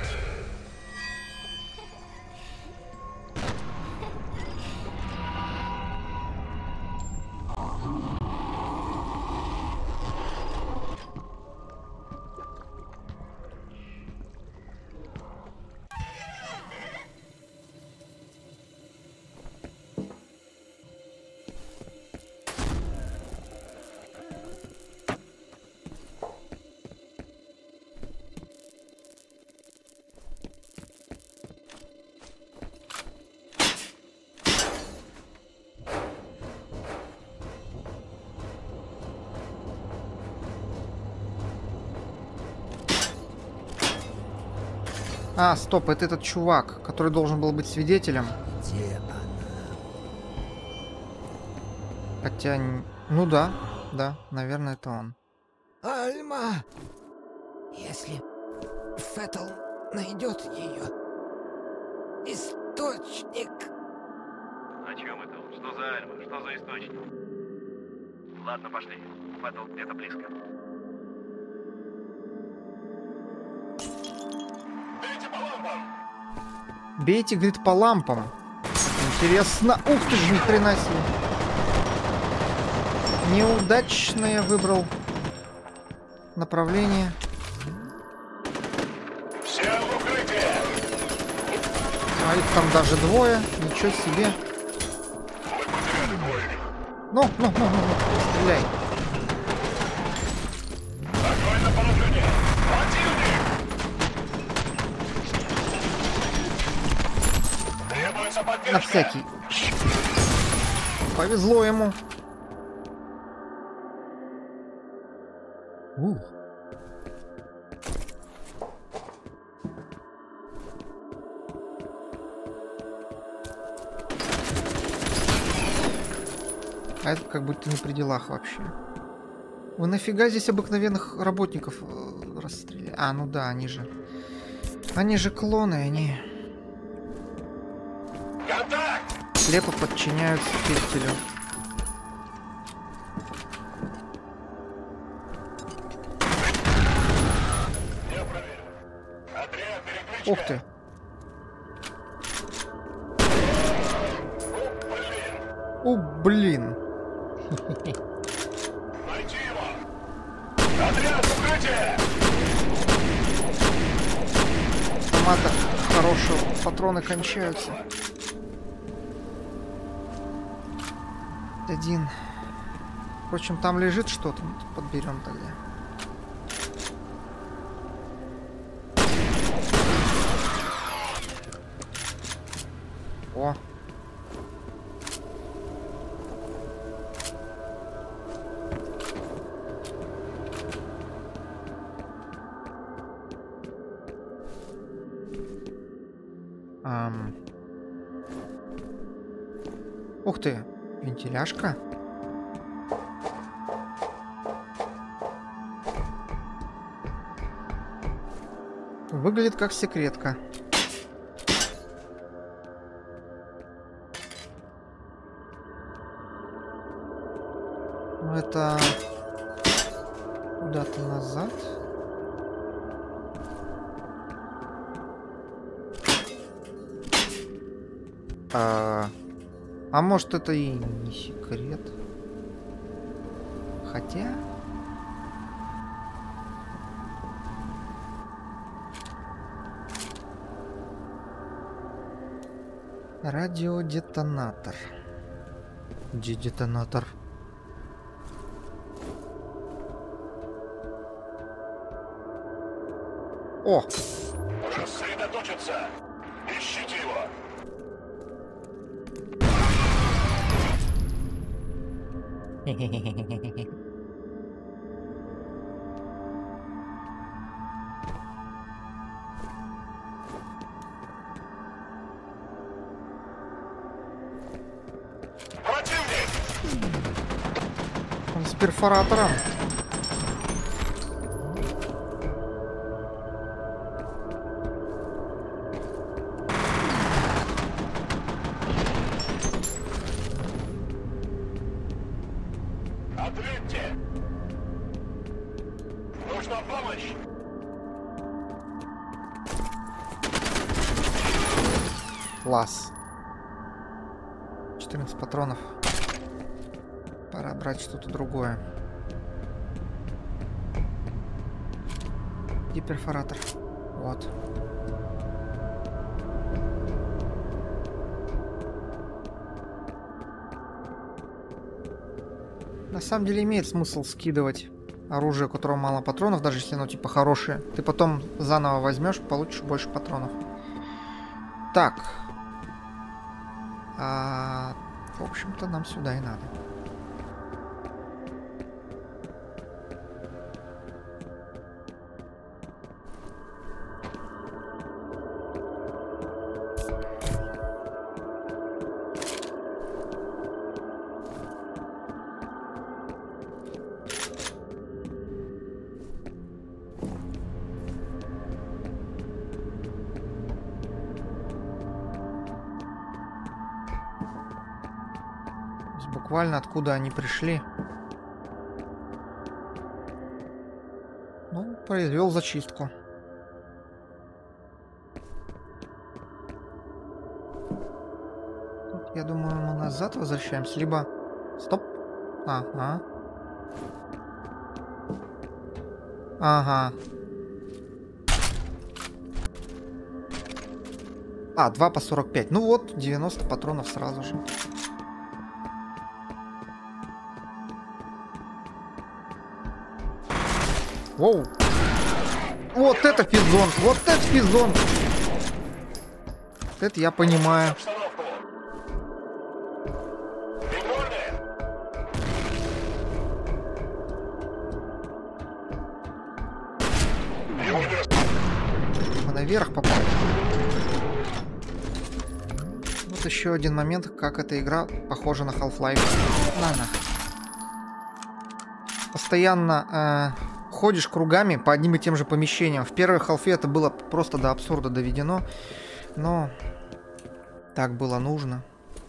А, стоп, это этот чувак, который должен был быть свидетелем. Где она? Хотя, ну да, да, наверное, это он. Альма! Если Феттл найдет ее, источник... О чем это? Что за Альма? Что за источник? Ладно, пошли. Феттл где-то близко. Бейте, говорит, по лампам. Интересно. Ух ты ж, ни хрена себе. Неудачно я выбрал направление. Все в укрытие! А их там даже двое. Ничего себе. Ну, ну, ну, ну, ну. Стреляй. Огонь на поражение! Противник! Требуется поддержка! На всякий. Повезло ему. Ух. А это как будто не при делах вообще. Вы нафига здесь обыкновенных работников э, расстреляли? А, ну да, они же... Они же клоны, они... Контакт! Слепо подчиняются Феттелю. Я проверю. Отряд, переключка. Ух ты. О, блин. Найти его! Отряд, укрытие! Автомата хорошего. Патроны кончаются. Один. Впрочем, там лежит что-то. Подберем тогда. О. Эм... Ух ты, вентиляшка. Выглядит как секретка. Ну это куда-то назад. А, а может это и не секрет? Хотя... Радиодетонатор. Где детонатор? О! Рассредоточиться! Ищите его! Он с перфоратором. Ответьте! Нужна помощь! Класс. четырнадцать патронов. Пора брать что-то другое. И перфоратор. Вот. На самом деле имеет смысл скидывать оружие, у которого мало патронов, даже если оно типа хорошее. Ты потом заново возьмешь, получишь больше патронов. Так. А, в общем-то, нам сюда и надо. Буквально откуда они пришли. Ну, произвел зачистку. Тут, я думаю, мы назад возвращаемся. Либо... Стоп. Ага. Ага. А, два по сорок пять. Ну вот, девяносто патронов сразу же. Воу. Вот это физон, вот это физон. Это я понимаю. Мы наверх попали. Вот еще один момент, как эта игра похожа на Half-Life. На, на. Постоянно... Э ходишь кругами по одним и тем же помещениям. В первой халфе это было просто до абсурда доведено, но так было нужно.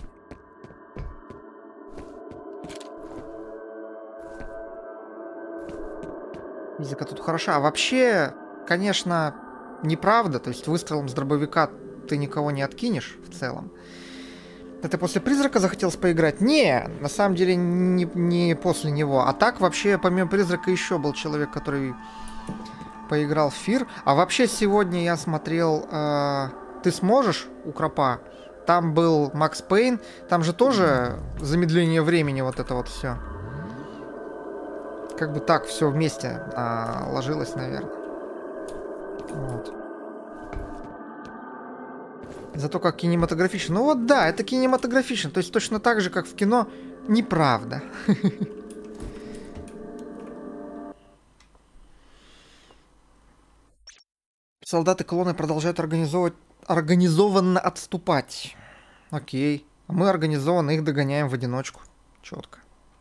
Физика тут хороша. А вообще, конечно, неправда. То есть выстрелом с дробовика ты никого не откинешь в целом. Это после Призрака захотелось поиграть? Не, на самом деле не, не после него. А так вообще, помимо Призрака, еще был человек, который поиграл в Фир. А вообще сегодня я смотрел э, «Ты сможешь» у Кропа. Там был Макс Пейн. Там же тоже замедление времени, вот это вот все. Как бы так все вместе э, ложилось, наверное. Вот. Зато как кинематографично. Ну вот да, это кинематографично. То есть точно так же, как в кино, неправда. Солдаты-клоны продолжают организовывать организованно отступать. Окей. А мы организованно их догоняем в одиночку. Четко.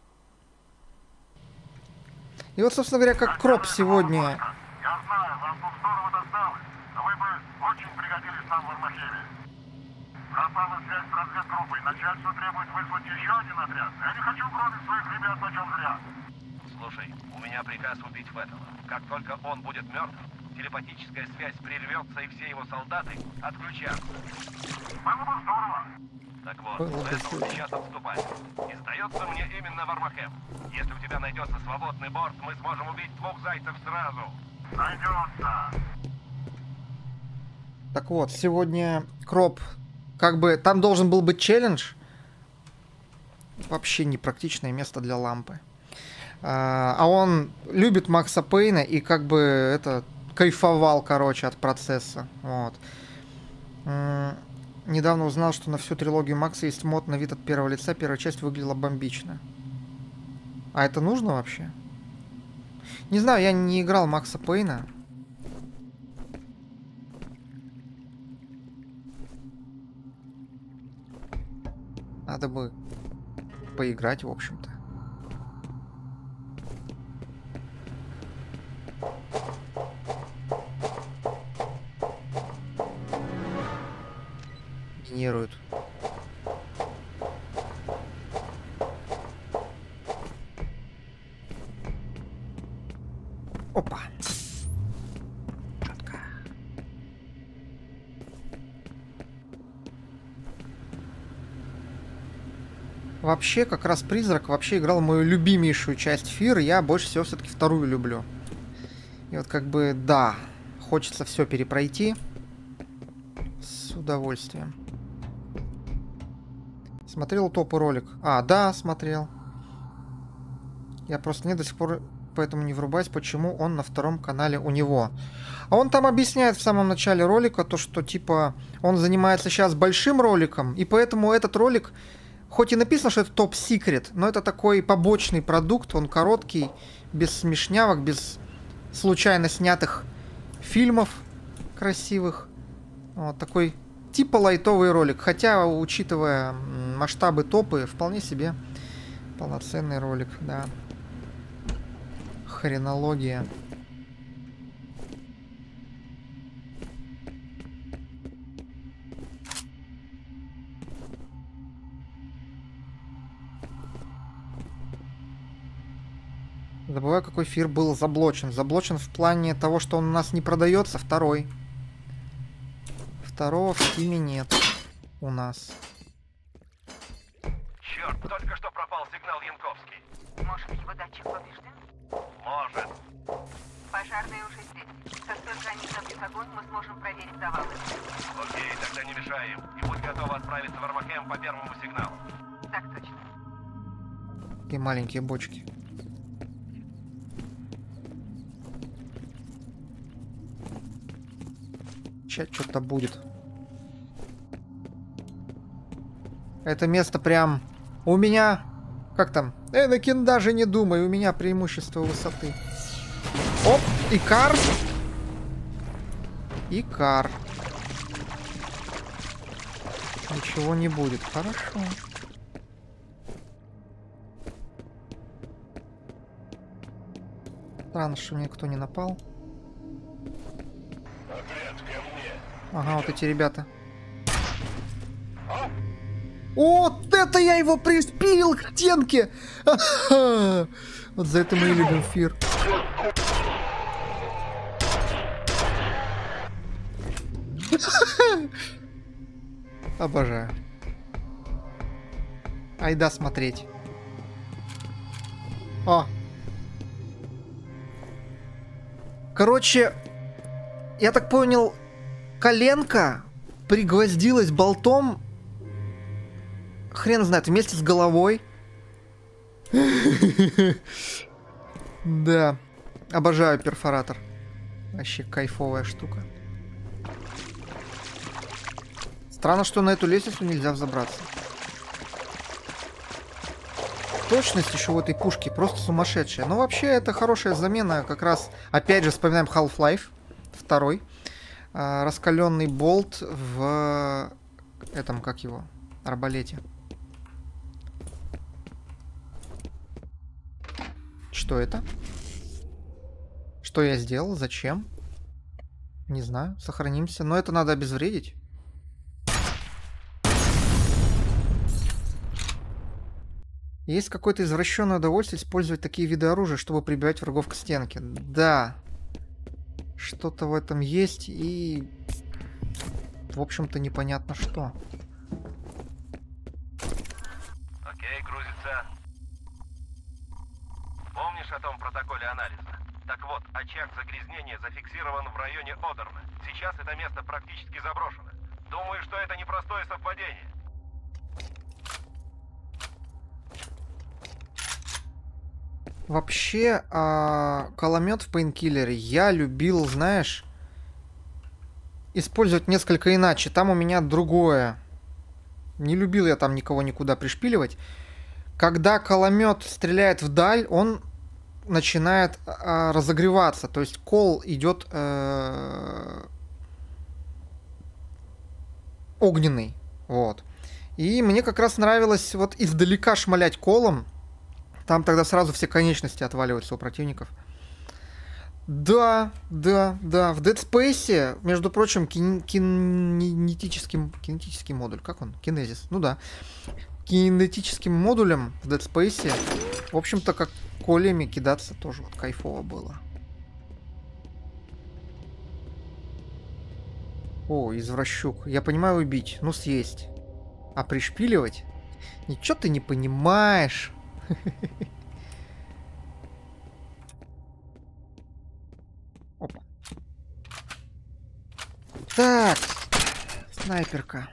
И вот, собственно говоря, как Кроп сегодня... Я знаю, вам тут здорово досталось, но вы бы очень пригодились нам в Армахеве. Пропала связь с разведгруппой. Начальство требует выслать еще один отряд. Я не хочу гробить своих ребят почем зря. Слушай, у меня приказ убить Феттела. Как только он будет мертв, телепатическая связь прервется, и все его солдаты отключатся. Было бы здорово. Так вот, Феттел сейчас отступает. И сдается мне именно в Армахем. Если у тебя найдется свободный борт, мы сможем убить двух зайцев сразу. Найдется. Так вот, сегодня Кроп... Как бы там должен был быть челлендж. Вообще непрактичное место для лампы. А, а он любит Макса Пейна и как бы это кайфовал, короче, от процесса. Вот. М-м, недавно узнал, что на всю трилогию Макса есть мод на вид от первого лица. Первая часть выглядела бомбично. А это нужно вообще? Не знаю, я не играл Макса Пейна. Надо бы поиграть, в общем-то. Минируют. Опа. Четко. Вообще, как раз Призрак вообще играл мою любимейшую часть Фир. Я больше всего все-таки вторую люблю. И вот как бы, да, хочется все перепройти. С удовольствием. Смотрел топы ролик? А, да, смотрел. Я просто не до сих пор поэтому не врубаюсь, почему он на втором канале у него. А он там объясняет в самом начале ролика то, что типа он занимается сейчас большим роликом, и поэтому этот ролик... Хоть и написано, что это топ-секрет, но это такой побочный продукт, он короткий, без смешнявок, без случайно снятых фильмов красивых. Вот такой типа лайтовый ролик, хотя, учитывая масштабы топы, вполне себе полноценный ролик, да. Хренология. Забываю, какой Фир был заблочен. Заблочен в плане того, что он у нас не продается. Второй. Второго в Стиме нет у нас. Черт, только что пропал сигнал Янковский. Может, его датчик поврежден? Может. Пожарные уже здесь. Как только они забьют огонь, мы сможем проверить завалы. Окей, тогда не мешаем. И будь готова отправиться в Армахем по первому сигналу. Так точно. И маленькие бочки. Сейчас что-то будет. Это место прям... У меня... Как там? Энакин, даже не думай, у меня преимущество высоты. Оп, Икар. Икар. Ничего не будет, хорошо. Странно, что мне никто не напал. Ага, вот эти ребята. Вот это я его приспилил к стенке! Вот за это мы и любим Фир. Обожаю. Айда смотреть. О! Короче, я так понял, коленка пригвоздилась болтом, хрен знает, вместе с головой. Да, обожаю перфоратор. Вообще кайфовая штука. Странно, что на эту лестницу нельзя взобраться. Точность еще в этой пушке просто сумасшедшая. Но вообще это хорошая замена. Как раз, опять же, вспоминаем Half-Life два. э, раскаленный болт в этом, как его, арбалете. Что это? Что я сделал? Зачем? Не знаю. Сохранимся. Но это надо обезвредить. Есть какое-то извращенное удовольствие использовать такие виды оружия, чтобы прибивать врагов к стенке. Да. Что-то в этом есть и... В общем-то, непонятно что. Окей, грузится. Помнишь о том протоколе анализа? Так вот, очаг загрязнения зафиксирован в районе Одерна. Сейчас это место практически заброшено. Думаю, что это непростое совпадение. Вообще, а, кулемет в Пейнкиллере я любил, знаешь, использовать несколько иначе. Там у меня другое. Не любил я там никого никуда пришпиливать. Когда кулемет стреляет вдаль, он начинает а, разогреваться. То есть кол идет э, огненный. Вот. И мне как раз нравилось вот издалека шмалять колом. Там тогда сразу все конечности отваливаются у противников. Да, да, да. В Dead Space, между прочим, кин кинетическим, кинетический модуль. Как он? Кинезис. Ну да. Кинетическим модулем в Dead Space, в общем-то, как колями кидаться тоже вот кайфово было. О, извращук. Я понимаю убить, ну съесть. А пришпиливать? Ничего ты не понимаешь. Опа. Так. Снайперка.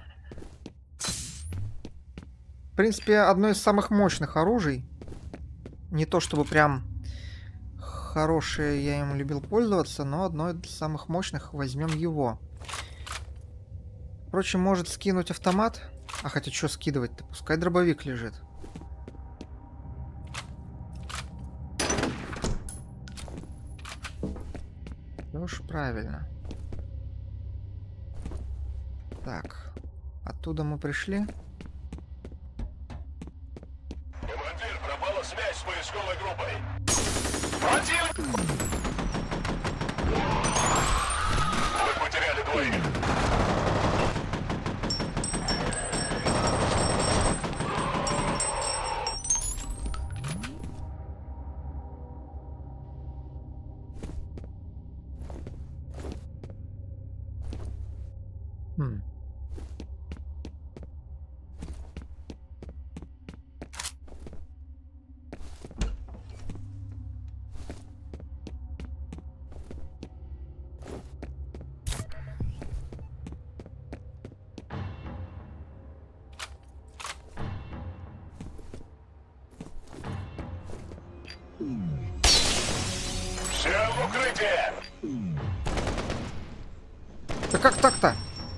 В принципе, одно из самых мощных оружий. Не то чтобы прям хорошее я им любил пользоваться, но одно из самых мощных. Возьмем его. Впрочем, может скинуть автомат. А хотя что скидывать-то? Пускай дробовик лежит. Ну уж правильно. Так. Оттуда мы пришли. Командир, пропала связь с поисковой группой. Противник! Мы потеряли двоих. Хм. Все в укрытие! Да как так-то?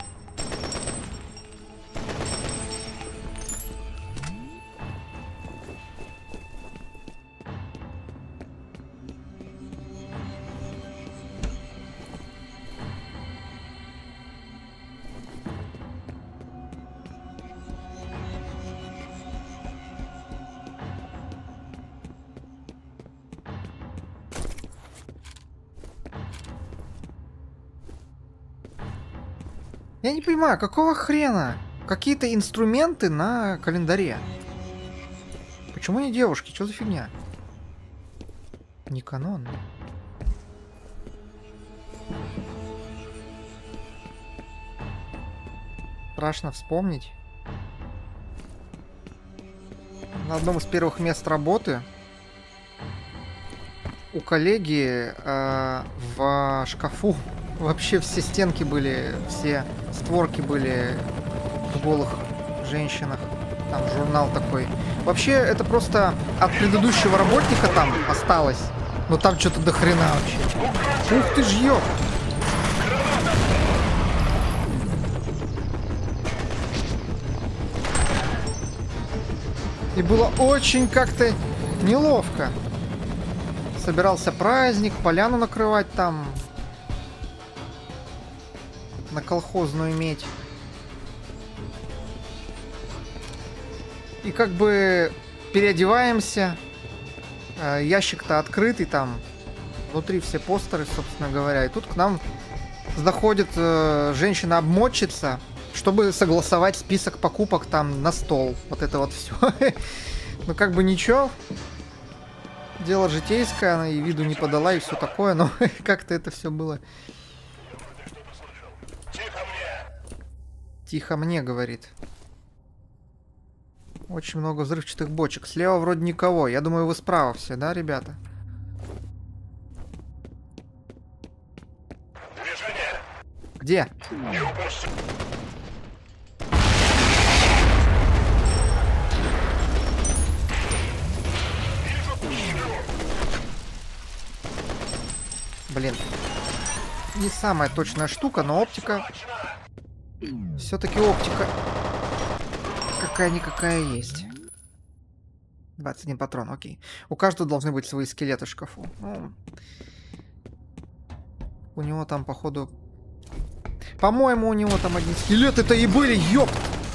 Я не понимаю, какого хрена? Какие-то инструменты на календаре. Почему не девушки? Что за фигня? Не канон. Страшно вспомнить. На одном из первых мест работы у коллеги э, в шкафу вообще все стенки были, все створки были в голых женщинах. Там журнал такой. Вообще, это просто от предыдущего работника там осталось. Но там что-то до хрена вообще. Ух ты ж ёп! И было очень как-то неловко. Собирался праздник, поляну накрывать там. на колхозную медь. И как бы переодеваемся. Ящик-то открытый, там внутри все постеры, собственно говоря. И тут к нам заходит э, женщина-обмотчица, чтобы согласовать список покупок там на стол. Вот это вот все. Ну как бы ничего. Дело житейское, она и виду не подала, и все такое, но как-то это все было. Тихо мне! Тихо мне, говорит. Очень много взрывчатых бочек. Слева вроде никого. Я думаю, вы справа все, да, ребята? Движение. Где? Не упусти. Блин. Не самая точная штука, но оптика... Все-таки оптика... Какая-никакая есть. двадцать один патрон, окей. У каждого должны быть свои скелеты в шкафу. Ну, у него там, походу... По-моему, у него там один скелет. Это и были, ёпт!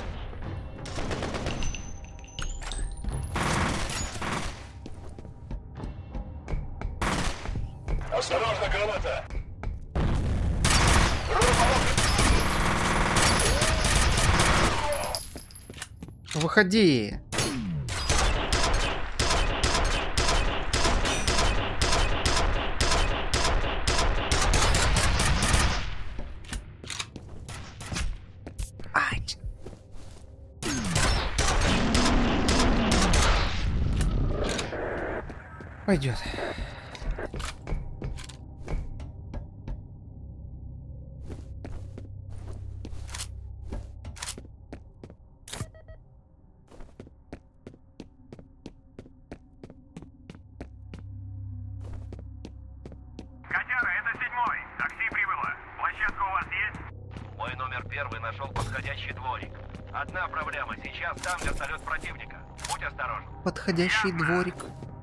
Осторожно, граната! Выходи! Ай. Пойдет. Подходящий дворик.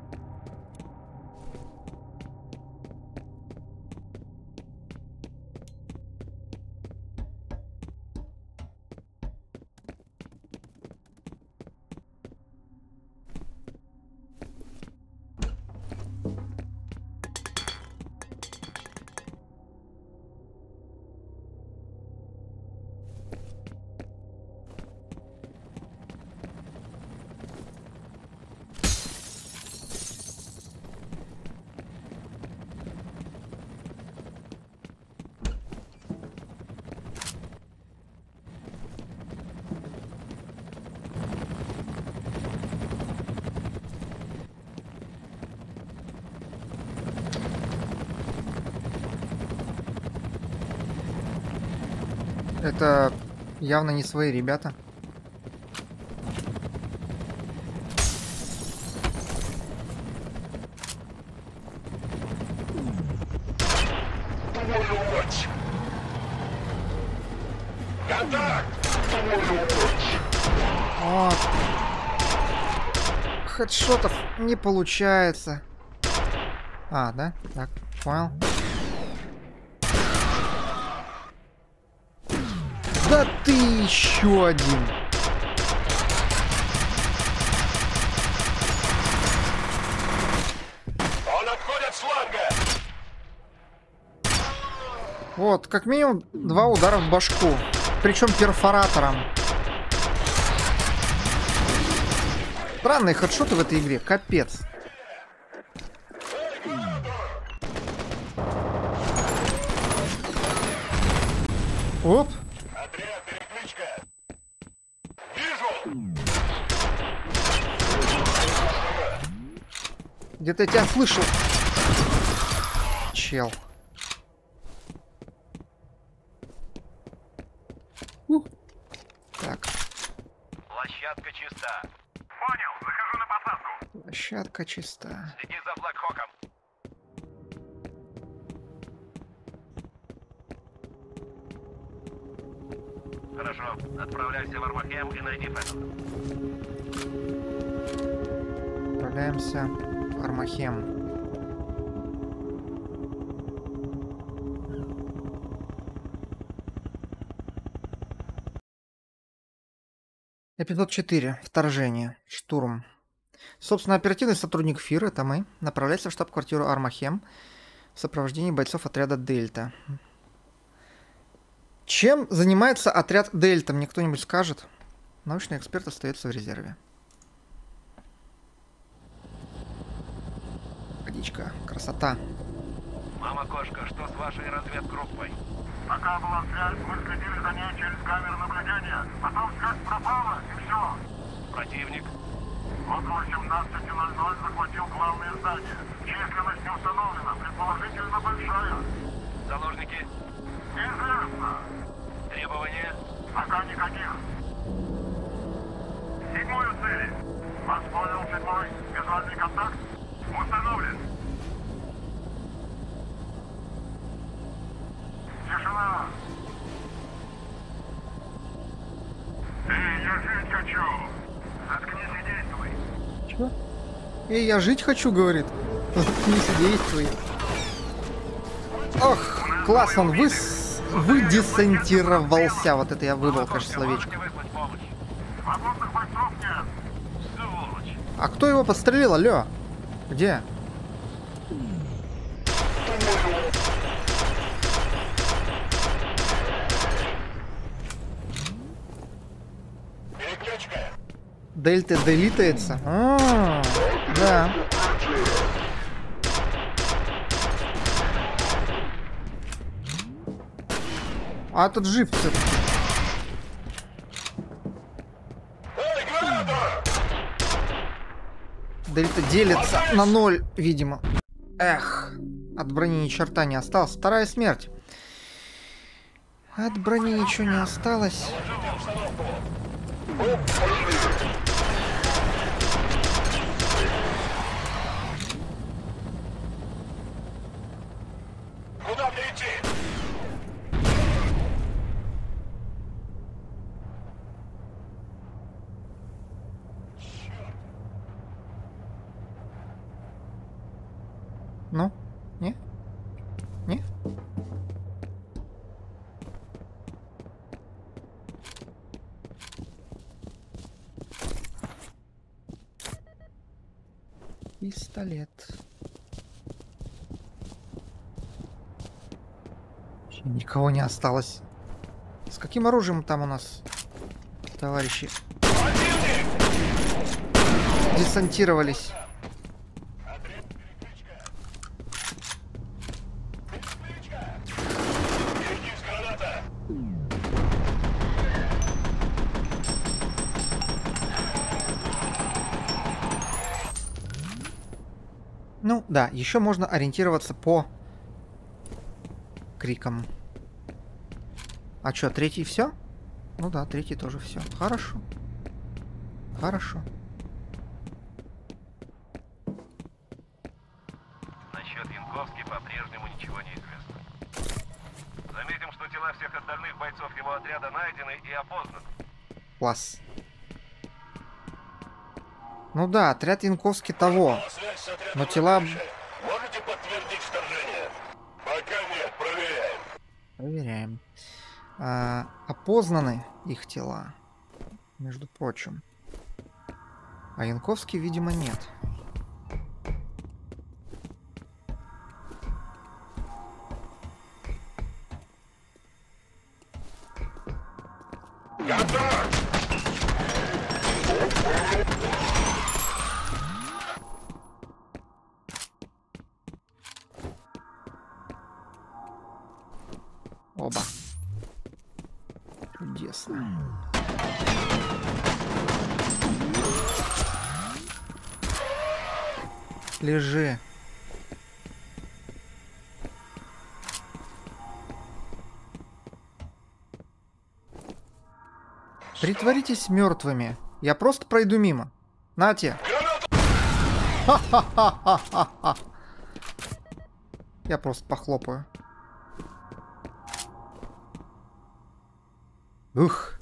Это явно не свои ребята. Вот. Хедшотов не получается. А, да? Так, понял. Да ты еще один. Он отходит с фланга. Вот, как минимум два удара в башку. Причем перфоратором. Странные хедшоты в этой игре, капец. Оп. Отряд, перекличка. Вижу. Где-то я тебя слышал. Чел. У. Так. Площадка чиста. Понял, захожу на посадку. Площадка чиста. Следи за Блэкхоком. Хорошо, отправляйся в Армахем и найди Феттл. Отправляемся в Армахем. Эпизод четыре. Вторжение. Штурм. Собственно, оперативный сотрудник ФИР, это мы, направляется в штаб-квартиру Армахем в сопровождении бойцов отряда Дельта. Чем занимается отряд Дельта? Мне кто-нибудь скажет? Научный эксперт остается в резерве. Водичка. Красота. Мама-кошка, что с вашей разведгруппой? Пока была связь, мы следили за ней через камеры наблюдения. Потом связь пропала, и все. Противник? Около семнадцати ноль ноль захватил главное здание. Численность не установлена, предположительно большая. Заложники? Неизвестно. Требования? Пока никаких. Седьмую цели. Вас понял, седьмой. Визуальный контакт установлен. Тишина. Эй, я жить хочу. Заткнись и действуй. Чего? Эй, я жить хочу, говорит. Заткнись и действуй. Ох, классно, он выс... выдесантировался. Вот это я выбрал, конечно, словечко. А кто его подстрелил, алло? Где? Дельта делитается? А, да. А этот жив все. Дельта делится на ноль, видимо. Эх, от брони ни черта не осталось. Вторая смерть. От брони ничего не осталось. Куда мне идти? Ну? Не? Не? Пистолет. Вообще никого не осталось. С каким оружием там у нас, товарищи? Десантировались. Ну, да, еще можно ориентироваться по крикам. А что, третий все? Ну да, третий тоже все. Хорошо. Хорошо. Насчет Янковски по-прежнему ничего не известно. Заметим, что тела всех остальных бойцов его отряда найдены и опознаны. Класс. Ну да, отряд Янковски того. Но тела... Можете подтвердить вторжение? Пока нет, проверяем. Проверяем. А, опознаны их тела, между прочим. А Янковский, видимо, нет. Готов! Оба. Чудесно. Лежи. Притворитесь мертвыми. Я просто пройду мимо. Нате. Ха-ха-ха-ха-ха. Я просто похлопаю. Ух.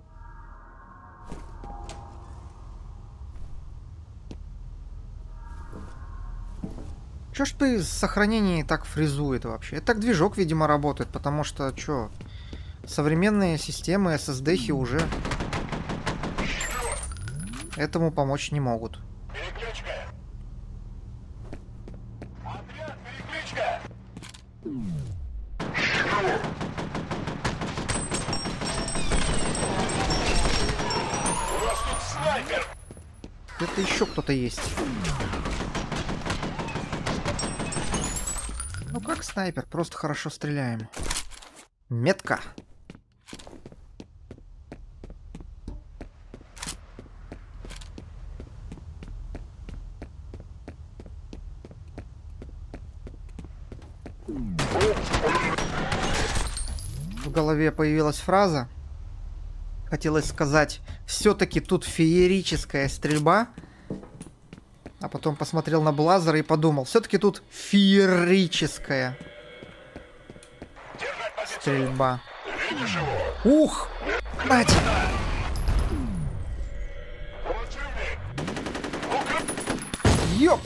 Чё ж при сохранении так фризует вообще? Это так движок, видимо, работает, потому что, чё, современные системы эс эс ди-хи уже этому помочь не могут. Переключка! Отряд, переключка! У нас тут снайпер! Это еще кто-то есть. Ну как снайпер, просто хорошо стреляем. Метка. В голове появилась фраза. Хотелось сказать, все-таки тут феерическая стрельба. А потом посмотрел на Блазера и подумал, все-таки тут феерическая стрельба. Ух! Кстати! Ёп!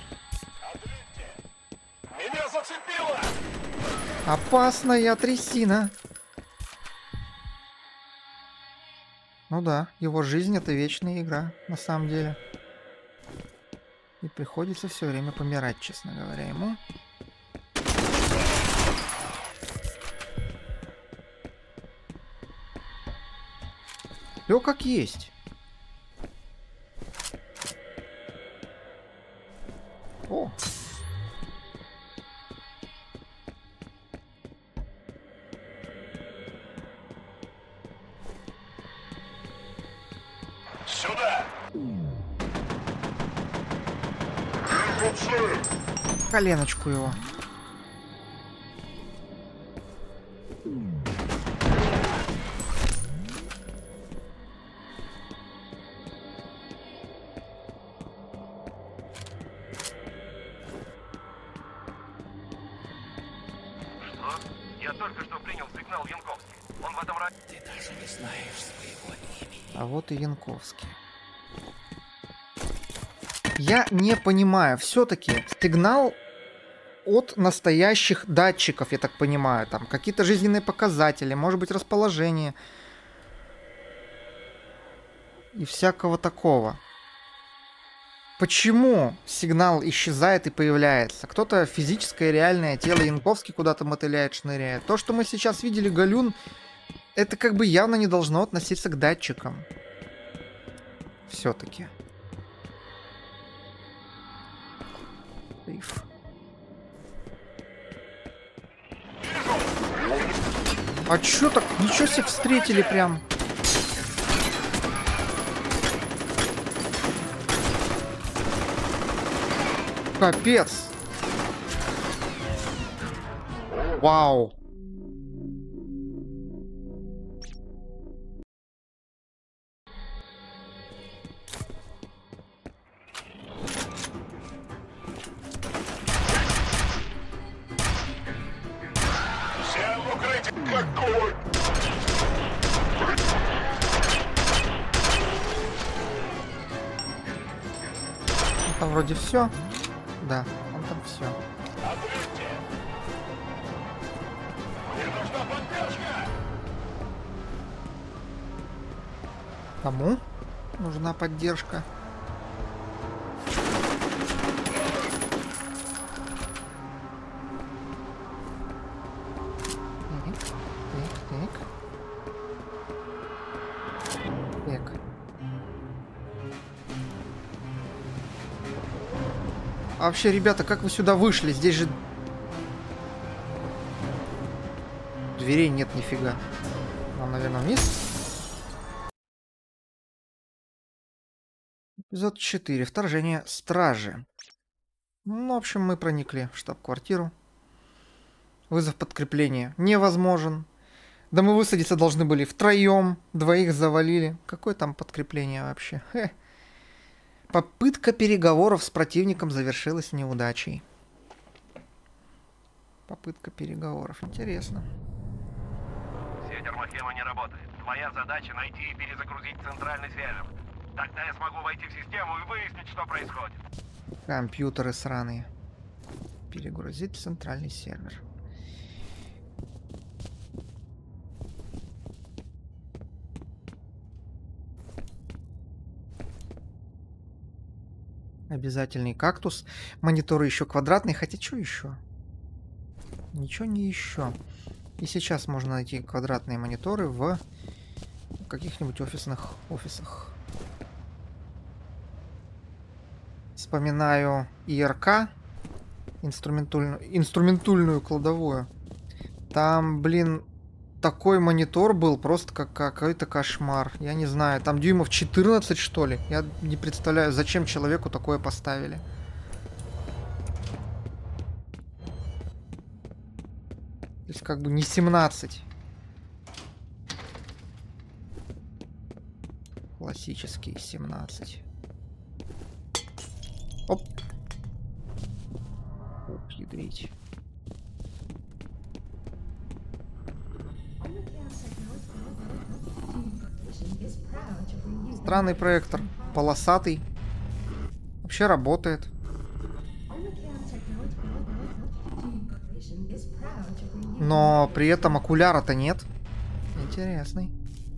Меня зацепило! Опасная трясина. Ну да, его жизнь — это вечная игра, на самом деле. И приходится все время помирать, честно говоря, ему. Все как есть. О! Сюда! Коленочку его. Что? Я только что принял сигнал Янковский. Он в этом районе. Ты даже не знаешь своего имени. А вот и Янковский. Я не понимаю, все-таки сигнал от настоящих датчиков, я так понимаю, там какие-то жизненные показатели, может быть расположение и всякого такого. Почему сигнал исчезает и появляется? Кто-то физическое реальное тело, Янковский куда-то мотыляет, шныряет. То, что мы сейчас видели, Галюн, это как бы явно не должно относиться к датчикам. Все-таки. А чё так? Ничего себе встретили прям. Капец. Вау. Там вроде все. Да, он там все. Кому нужна поддержка? Так, так, так. А вообще, ребята, как вы сюда вышли? Здесь же дверей нет нифига. Нам, наверное, вниз. Эпизод четыре. Вторжение стражи. Ну, в общем, мы проникли в штаб-квартиру. Вызов подкрепления невозможен. Да мы высадиться должны были втроем. Двоих завалили. Какое там подкрепление вообще? Хе. Попытка переговоров с противником завершилась неудачей. Попытка переговоров. Интересно. Сеть Армахема не работает. Твоя задача найти и перезагрузить центральный сервер. Тогда я смогу войти в систему и выяснить, что происходит. Компьютеры сраные. Перегрузить центральный сервер. Обязательный кактус. Мониторы еще квадратные. Хотя что еще? Ничего не еще. И сейчас можно найти квадратные мониторы в каких-нибудь офисных офисах. Вспоминаю И Р К. Инструментальную, инструментальную кладовую. Там, блин, такой монитор был, просто как какой-то кошмар. Я не знаю, там дюймов четырнадцать, что ли. Я не представляю, зачем человеку такое поставили. То есть как бы не семнадцать. Классический семнадцать. Оп. Оп, ядрить. Странный проектор. Полосатый. Вообще работает. Но при этом окуляра-то нет. Интересный.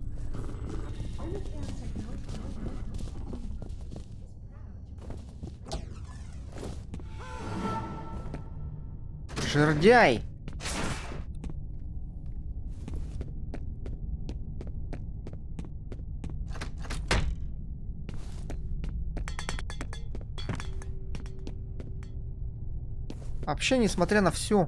Жердяй! Вообще, несмотря на всю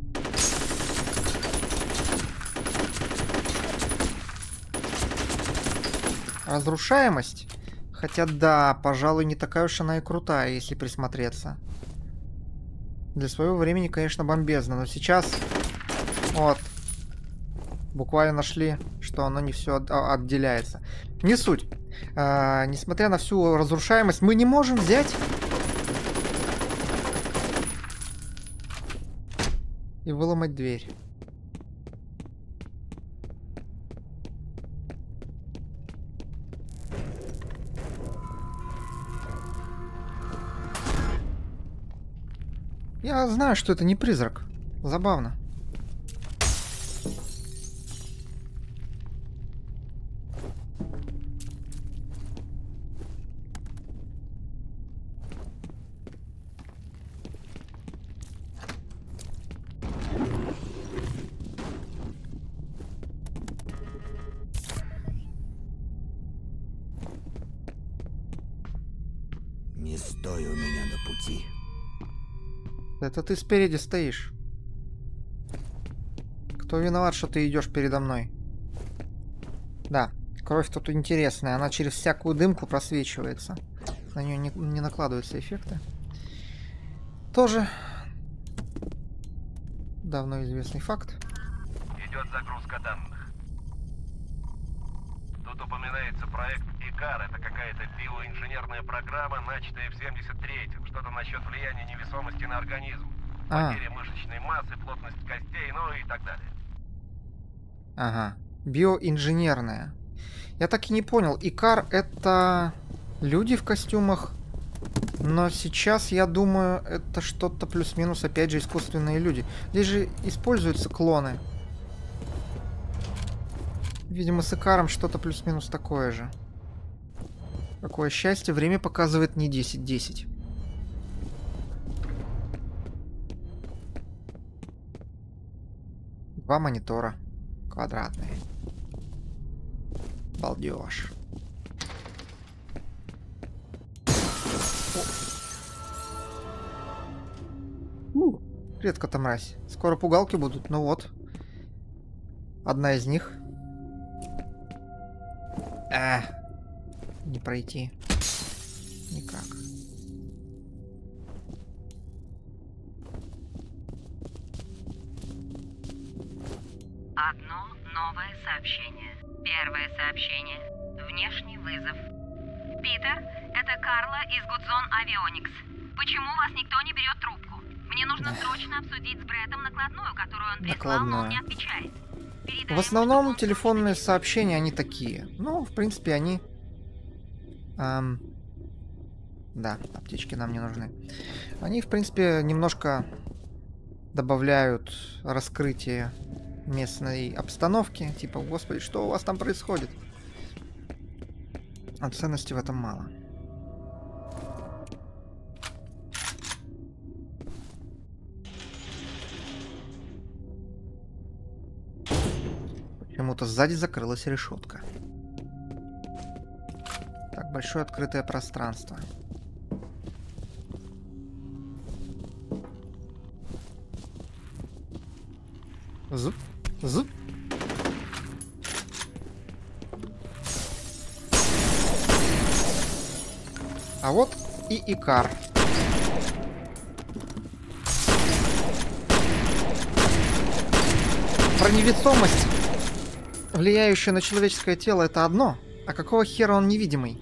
разрушаемость, хотя да, пожалуй, не такая уж она и крутая, если присмотреться. Для своего времени, конечно, бомбезно, но сейчас вот буквально нашли, что оно не все от отделяется. Не суть. А, несмотря на всю разрушаемость, мы не можем взять и выломать дверь. Я знаю, что это не призрак. Забавно. Не стой у меня на пути. Это ты спереди стоишь. Кто виноват, что ты идешь передо мной? Да, кровь тут интересная. Она через всякую дымку просвечивается. На нее не, не накладываются эффекты. Тоже давно известный факт. Идет загрузка данных. Тут упоминается проект ИКАР. Это какая-то биоинженерная программа, начатая в семьдесят третьем. Что-то насчет влияния невесомости на организм. А. Потеря мышечной массы, плотность костей, ну и так далее. Ага. Биоинженерная. Я так и не понял. ИКАР это люди в костюмах. Но сейчас, я думаю, это что-то плюс-минус, опять же, искусственные люди. Здесь же используются клоны. Видимо, с ИКАРом что-то плюс-минус такое же. Какое счастье, время показывает не десять десять. Два монитора. Квадратные. Балдеж. Ну, редко-то мразь. Скоро пугалки будут, ну вот. Одна из них. А, не пройти. Никак. Одно новое сообщение. Первое сообщение. Внешний вызов. Питер, это Карла из Гудзон Авионикс. Почему вас никто не берет трубку? Мне нужно срочно обсудить с Брэдом накладную, которую он прислал, но он не отвечает. Передай В основном телефонные сообщения, они такие. Ну, в принципе, они... Эм... Да, аптечки нам не нужны. Они, в принципе, немножко добавляют раскрытие местной обстановки. Типа, господи, что у вас там происходит? А ценности в этом мало. Почему-то сзади закрылась решетка. Так, большое открытое пространство. Зуп, зуп. А вот и Икар. Про невесомость, влияющую на человеческое тело, это одно. А какого хера он невидимый?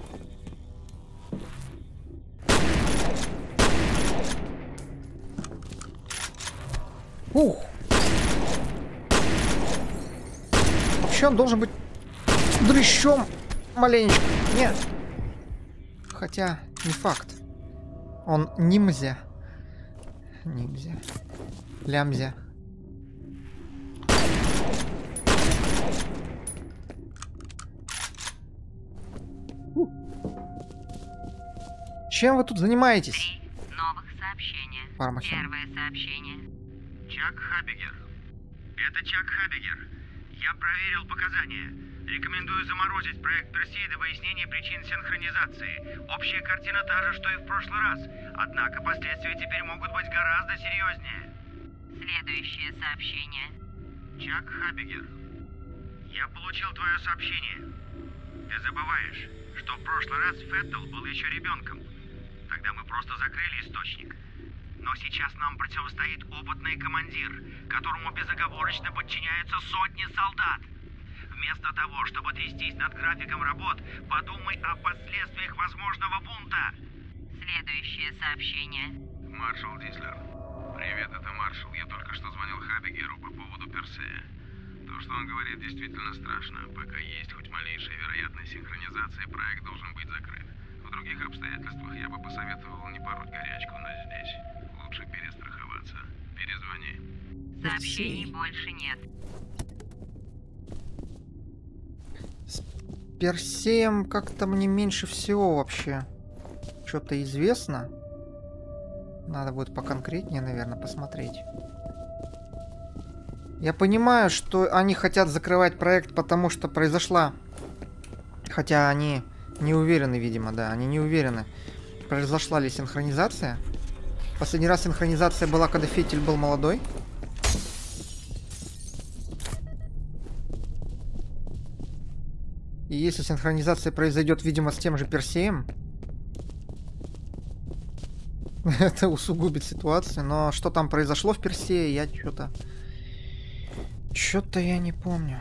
Ух! Вообще он должен быть дрыщом маленечко. Нет. Хотя, не факт. Он нимзя. Нимзя. Лямзя. Чем вы тут занимаетесь? Три новых сообщения. Армахен. Первое сообщение. Чак Хабигер. Это Чак Хабигер. Я проверил показания. Рекомендую заморозить проект Персей до выяснения причин синхронизации. Общая картина та же, что и в прошлый раз. Однако последствия теперь могут быть гораздо серьезнее. Следующее сообщение. Чак Хабигер. Я получил твое сообщение. Ты забываешь, что в прошлый раз Феттл был еще ребенком. Тогда мы просто закрыли источник. Но сейчас нам противостоит опытный командир, которому безоговорочно подчиняются сотни солдат. Вместо того, чтобы трястись над графиком работ, подумай о последствиях возможного бунта. Следующее сообщение. Маршал Дислер. Привет, это Маршал. Я только что звонил Хабигеру по поводу Персея. То, что он говорит, действительно страшно. Пока есть хоть малейшая вероятность синхронизации, проект должен быть закрыт. В других обстоятельствах я бы посоветовал не пороть горячку, но здесь лучше перестраховаться. Перезвони. Сообщений больше нет. С Персеем как-то мне меньше всего вообще что-то известно. Надо будет поконкретнее, наверное, посмотреть. Я понимаю, что они хотят закрывать проект, потому что произошла... Хотя они не уверены, видимо, да, они не уверены, произошла ли синхронизация. Последний раз синхронизация была, когда Феттель был молодой. И если синхронизация произойдет, видимо, с тем же Персеем, это усугубит ситуацию. Но что там произошло в Персее, я что-то... Что-то я не помню.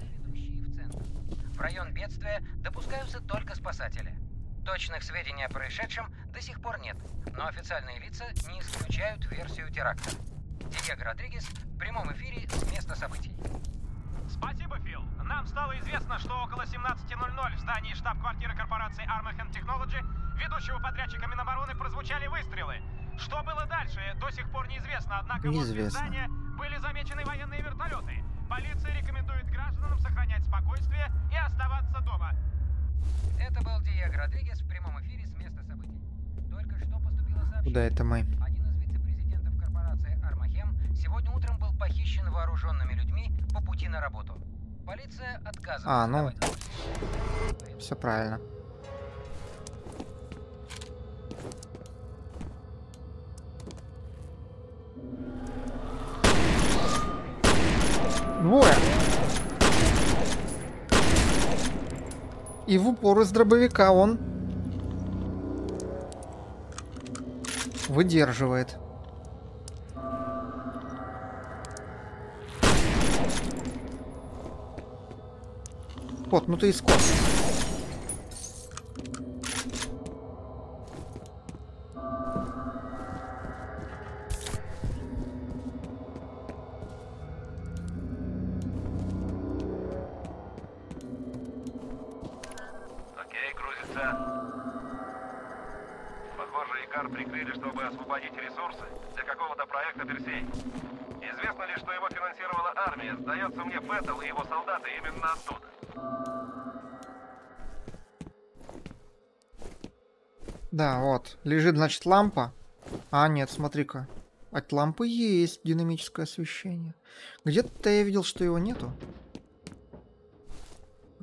В район бедствия допускаются только спасатели. Точных сведений о происшедшем до сих пор нет, но официальные лица не исключают версию теракта. Диего Родригес в прямом эфире с места событий. Спасибо, Фил. Нам стало известно, что около семнадцати ноль-ноль в здании штаб-квартиры корпорации Armahen Technology, ведущего подрядчика Минобороны, прозвучали выстрелы. Что было дальше, до сих пор неизвестно, однако возле здания были замечены военные вертолеты. Полиция рекомендует гражданам сохранять спокойствие и оставаться дома. Это был Диего Родригес в прямом эфире с места событий. Только что поступило сообщение. Куда это мы? Один из вице-президентов корпорации Армахем сегодня утром был похищен вооруженными людьми по пути на работу. Полиция отказывается. А, ну, все правильно. Двое. И в упор из дробовика он выдерживает. Вот, ну ты и скот. Окей, грузится. Похоже, Икар прикрыли, чтобы освободить ресурсы для какого-то проекта Персей. Известно ли, что его финансировала армия? Сдается мне, Феттл и его солдаты именно оттуда. Да, вот. Лежит, значит, лампа. А, нет, смотри-ка. От лампы есть динамическое освещение. Где-то я видел, что его нету.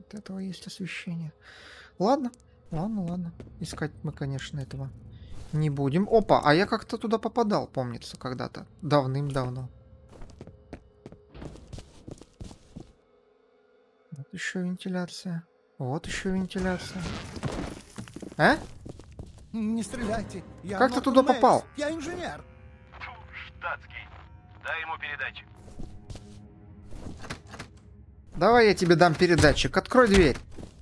От этого есть освещение. Ладно, ладно, ладно. Искать мы, конечно, этого не будем. Опа, а я как-то туда попадал, помнится, когда-то. Давным-давно. Вот еще вентиляция. Вот еще вентиляция. А? Не стреляйте. Я как ты туда Мэйвс. попал? Я инженер. Штатский. Дай ему передатчик. Давай я тебе дам передатчик. Открой дверь.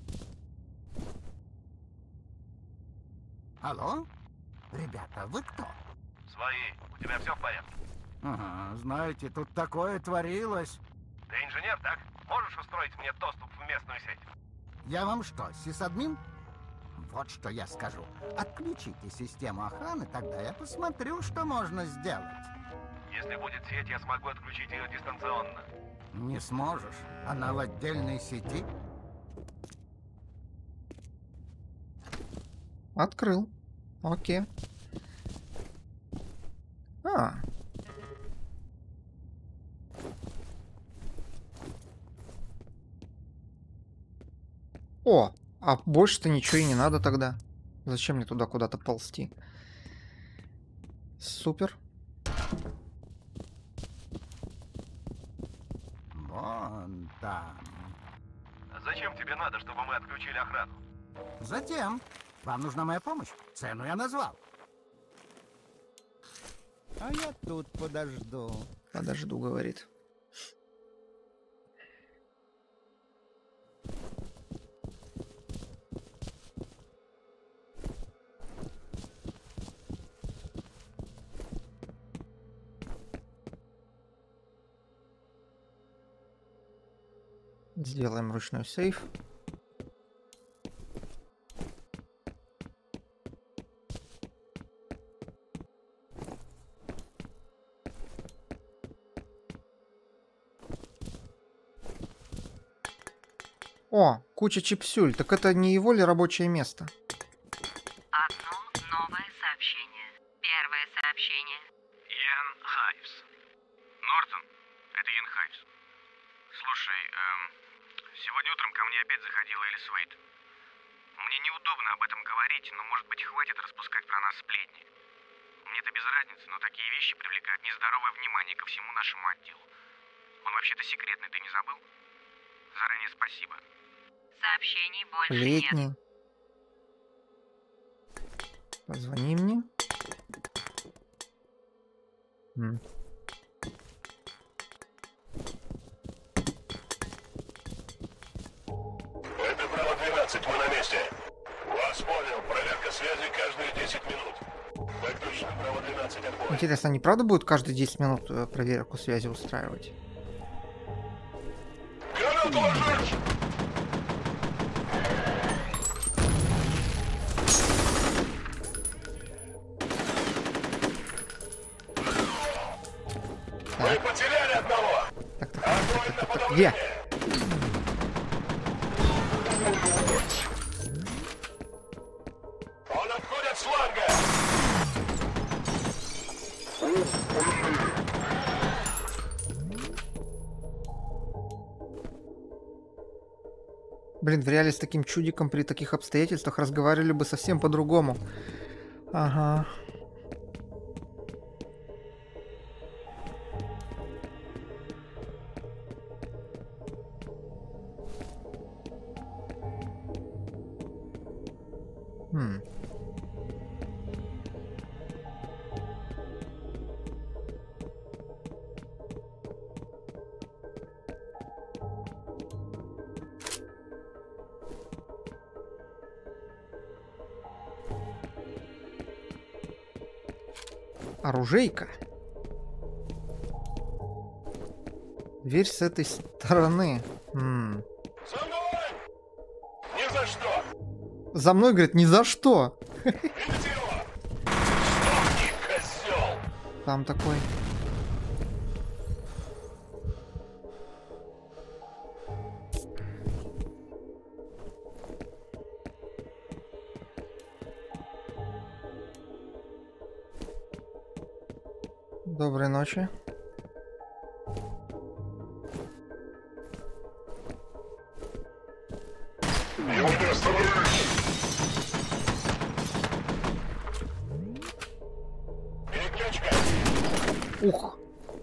Алло? Ребята, вы кто? Свои. У тебя все в порядке? Ага, знаете, тут такое творилось. Ты инженер, так? Можешь устроить мне доступ в местную сеть? Я вам что, сисадмин? Вот что я скажу. Отключите систему охраны, тогда я посмотрю, что можно сделать. Если будет сеть, я смогу отключить ее дистанционно. Не сможешь. Она в отдельной сети. Открыл. Окей. А. О, а больше-то ничего и не надо тогда. Зачем мне туда куда-то ползти? Супер. Вон там. Зачем тебе надо, чтобы мы отключили охрану? Затем. Вам нужна моя помощь? Цену я назвал. А я тут подожду. Подожду, говорит. Сделаем ручной сейф. О, куча чипсюль. Так это не его ли рабочее место? Одно новое сообщение. Первое сообщение. Иэн Хайвс. Нортон, это Иэн Хайвс. Слушай, эм, сегодня утром ко мне опять заходила Элис Уэйт. Мне неудобно об этом говорить, но, может быть, хватит распускать про нас сплетни. Мне-то без разницы, но такие вещи привлекают нездоровое внимание ко всему нашему отделу. Он вообще-то секретный, ты не забыл? Заранее спасибо. Сообщений больше Летний. нет. Позвони мне. М. Это Браво двенадцать, мы на месте. Вас понял, проверка связи каждые десять минут. Так точно, Браво двенадцать, отбой. Интересно, они правда будут каждые десять минут э, проверку связи устраивать? Гранату ложись! Мы потеряли одного! Огонь на подавление! Где? Он отходит от шланга! Блин, в реале с таким чудиком при таких обстоятельствах разговаривали бы совсем по-другому. Ага. Хм. Оружейка. Дверь с этой стороны. М. За мной! Ни за что! За мной, говорит, ни за что. Видите его? Сдохни, козел! Там такой. Доброй ночи. Ух.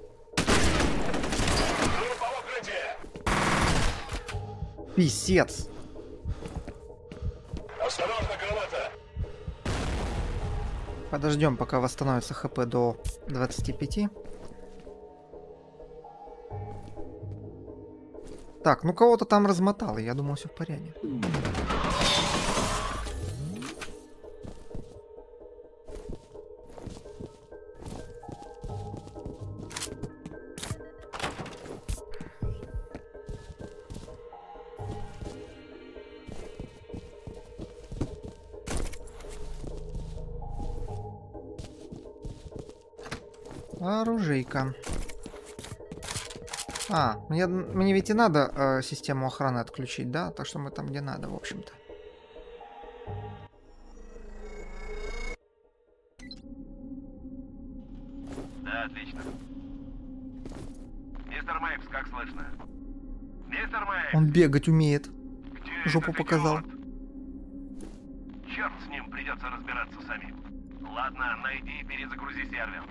Писец. Осторожно, граната! Подождем, пока восстановится хп до двадцати пяти. Так, ну кого-то там размотало, я думал, все в порядке. Оружейка. А, мне, мне ведь и надо э, систему охраны отключить, да? Так что мы там где надо, в общем-то. Да, отлично. Мистер Мэйпс, как слышно? Мистер Мэйпс! Он бегать умеет. Где Жопу показал. Черт с ним, придется разбираться самим. Ладно, найди и перезагрузи сервер.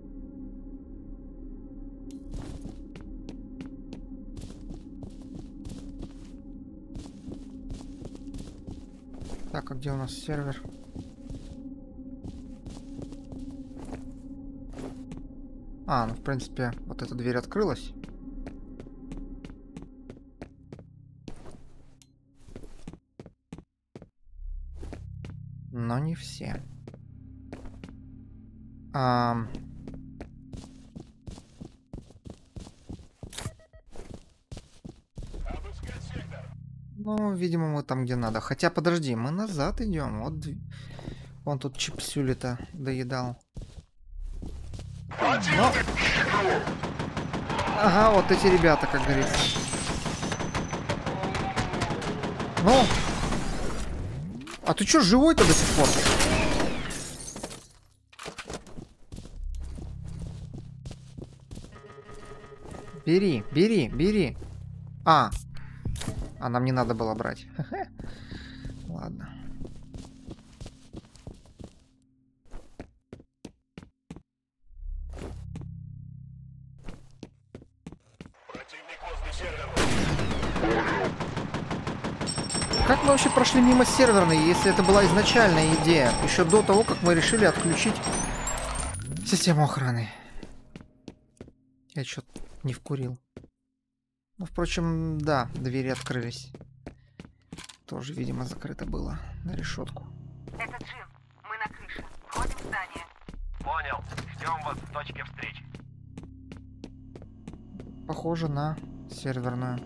Так, а где у нас сервер? А, ну в принципе, вот эта дверь открылась. Но не все. А... Ну, видимо, мы там, где надо. Хотя, подожди, мы назад идем. Вот, вон тут чипсюли-то доедал. Но... Ага, вот эти ребята, как говорится. Ну... А ты чё, живой-то до сих пор? Бери, бери, бери. А. А нам не надо было брать. Ладно. Как мы вообще прошли мимо серверной, если это была изначальная идея? Еще до того, как мы решили отключить систему охраны. Я что-то не вкурил. Ну, впрочем, да, двери открылись. Тоже, видимо, закрыто было на решетку. Это Джим. Мы на крыше. Входим в здание. Понял. Ждем вас в точке встречи. Похоже на серверную.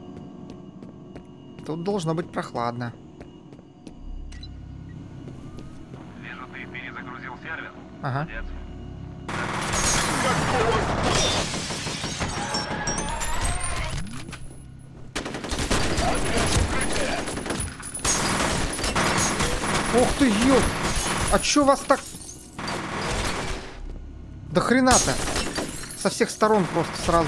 Тут должно быть прохладно. Вижу, ты перезагрузил сервер. Ага. Молодец. Ух ты, ёп! А чё вас так... Да хрена-то! Со всех сторон просто сразу.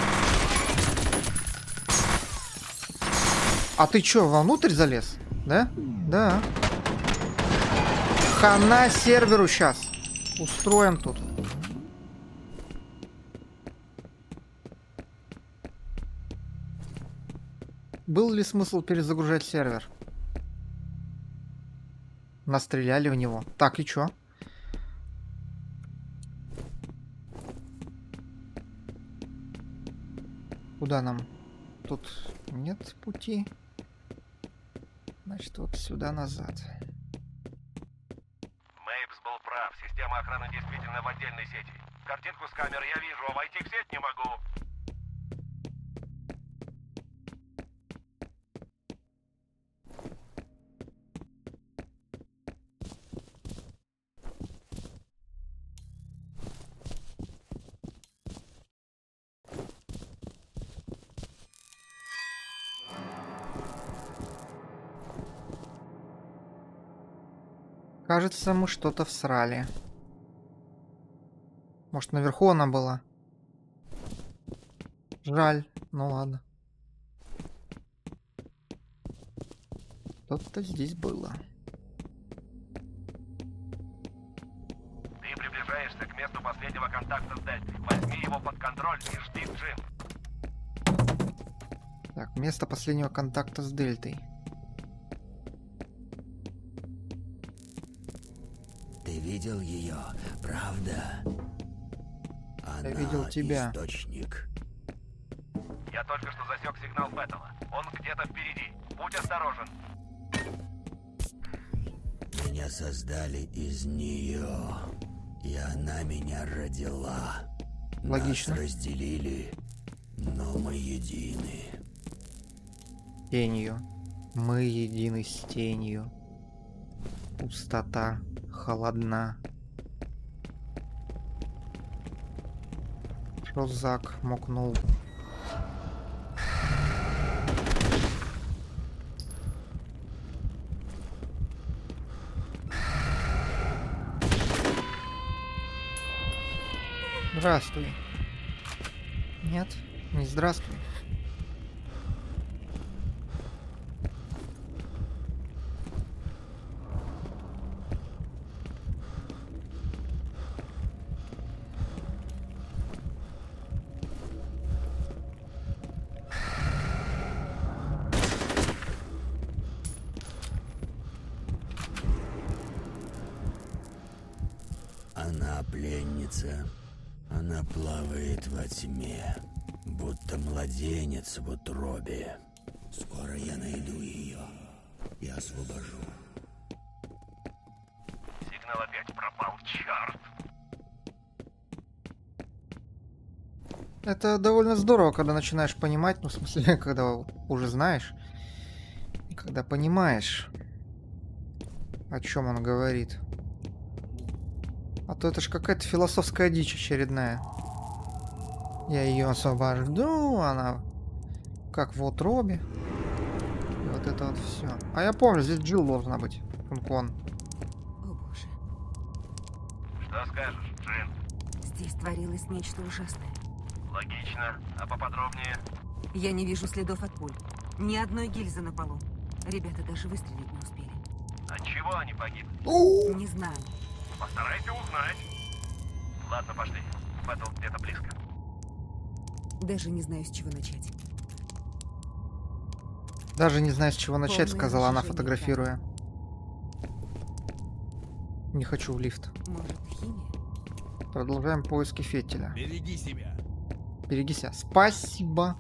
А ты чё, вовнутрь залез? Да? Да. Хана серверу сейчас. Устроим тут. Был ли смысл перезагружать сервер? Настреляли в него. Так, и чё? Куда нам? Тут нет пути. Значит, вот сюда назад. Мэйпс был прав. Система охраны действительно в отдельной сети. Картинку с камеры я вижу, а войти в сеть не могу. Кажется, мы что-то всрали. Может, наверху она была? Жаль. Ну ладно. Что-то здесь было. Ты приближаешься к месту последнего последнего контакта с Дельтой. Возьми его под контроль и жди Джин. Так, место последнего контакта с Дельтой. Ты видел ее, правда? Она Я видел тебя. Источник. Я только что засек сигнал Феттела. Он где-то впереди. Будь осторожен. Меня создали из нее, и она меня родила. Логично. Нас разделили, но мы едины. Тенью. Мы едины с тенью. Пустота холодна. Шозак мокнул. Здравствуй. Нет, не здравствуй. Она пленница. Она плавает во тьме, будто младенец в утробе. Скоро я найду ее и освобожу. Сигнал опять пропал, черт! Это довольно здорово, когда начинаешь понимать, ну, в смысле, когда уже знаешь, и когда понимаешь, о чем он говорит. А то это ж какая-то философская дичь очередная. Я ее освобожду, она как в утробе. И вот это вот все. А я помню, здесь Джилл должна быть. Функон. О боже. Что скажешь, Джин? Здесь творилось нечто ужасное. Логично. А поподробнее? Я не вижу следов от пуль. Ни одной гильзы на полу. Ребята даже выстрелить не успели. От чего они погибли? Не знаю. Постарайся узнать. Ладно, пошли. Феттел где-то близко. Даже не знаю, с чего начать. Даже не знаю, с чего начать, Полное сказала она, разжижение фотографируя. Не хочу в лифт. Может, химия? Продолжаем поиски Феттеля. Береги себя. Береги себя. Спасибо.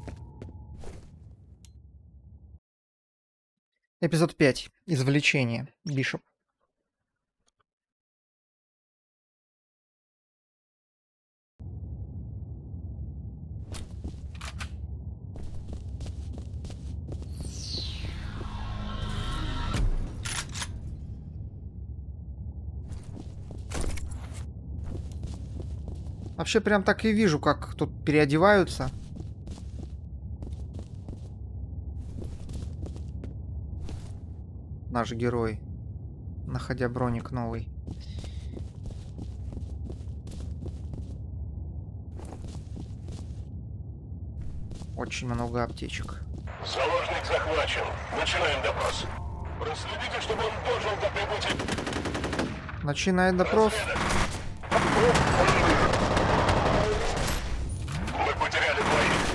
Эпизод пять. Извлечение. Бишоп. Вообще прям так и вижу, как тут переодеваются. Наш герой, находя броник новый. Очень много аптечек. Заложник захвачен. Начинаем допрос. Проследите, чтобы он дожил до прибытия. Начинает допрос. Мы потеряли двоих.